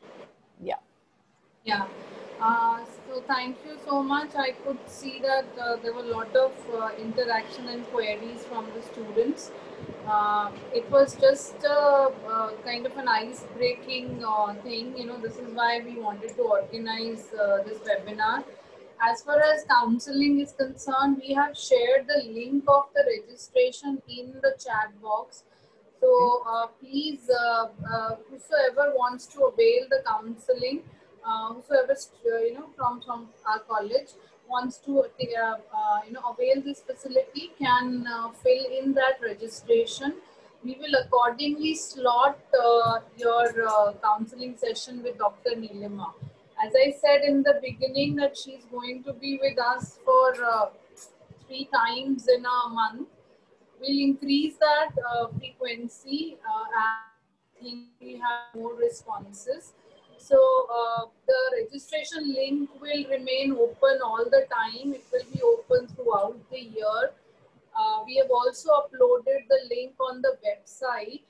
Yeah. Yeah. Uh, so thank you so much. I could see that uh, there were a lot of uh, interaction and queries from the students. Uh, it was just a, uh, kind of an ice-breaking uh, thing. You know, this is why we wanted to organize uh, this webinar. As far as counseling is concerned, we have shared the link of the registration in the chat box. So uh, please, uh, uh, whosoever wants to avail the counseling, uh, whosoever uh, you know from from our college wants to uh, uh, you know avail this facility can uh, fill in that registration. We will accordingly slot uh, your uh, counseling session with Doctor Nilima. As I said in the beginning, that she's going to be with us for uh, three times in a month. We'll increase that uh, frequency uh, and I think we have more responses. So uh, the registration link will remain open all the time. It will be open throughout the year. Uh, we have also uploaded the link on the website.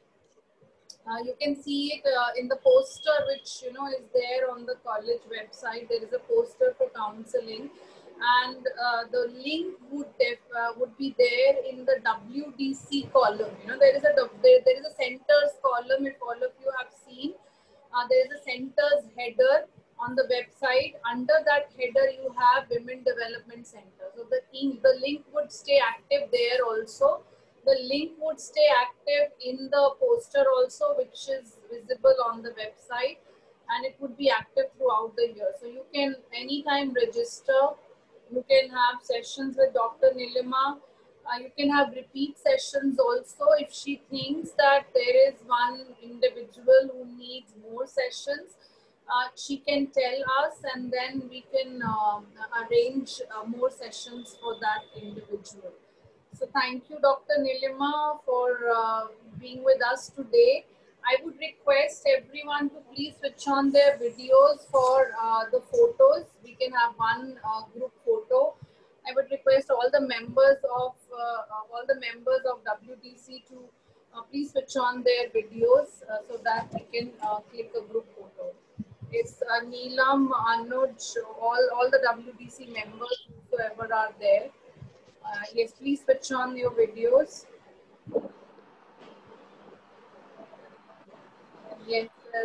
Uh, you can see it uh, in the poster which you know is there on the college website. There is a poster for counseling, and uh, the link would def, uh, would be there in the W D C column. You know there is a there, there is a centers column. If all of you have seen, uh, there is a centers header on the website. Under that header, you have Women Development Center. So the the link would stay active there also. The link would stay active in the poster also, which is visible on the website, and it would be active throughout the year. So you can anytime register. You can have sessions with Doctor Nilima. Uh, you can have repeat sessions also if she thinks that there is one individual who needs more sessions. Uh, she can tell us, and then we can uh, arrange uh, more sessions for that individual. So thank you, Doctor Nilima, for uh, being with us today. I would request everyone to please switch on their videos for uh, the photos. We can have one uh, group photo. I would request all the members of uh, all the members of W D C to uh, please switch on their videos uh, so that we can uh, click a group photo. It's uh, Neelam, Anuj, all all the W D C members, whoever are there. Uh, yes, please switch on your videos. Yes. Uh,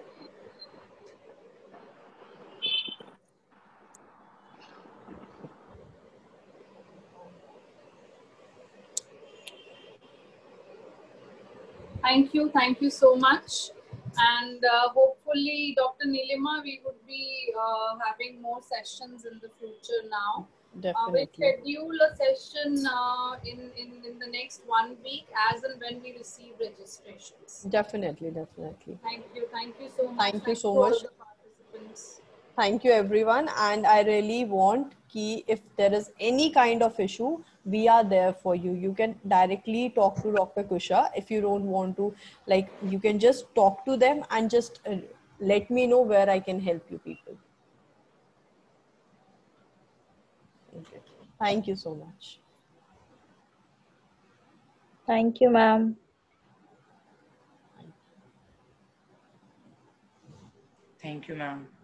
thank you. Thank you so much. And uh, hopefully, Doctor Nilima, we would be uh, having more sessions in the future now. Definitely. Uh, we'll schedule a session uh, in, in, in the next one week as and when we receive registrations. Definitely, definitely. Thank you. Thank you so much. Thank you Thank so you much. all the participants. Thank you everyone, and I really want ki if there is any kind of issue, we are there for you. You can directly talk to Doctor Kusha. If you don't want to, like, you can just talk to them and just uh, let me know where I can help you people. Okay. Thank you so much. Thank you, ma'am. Thank you, ma'am.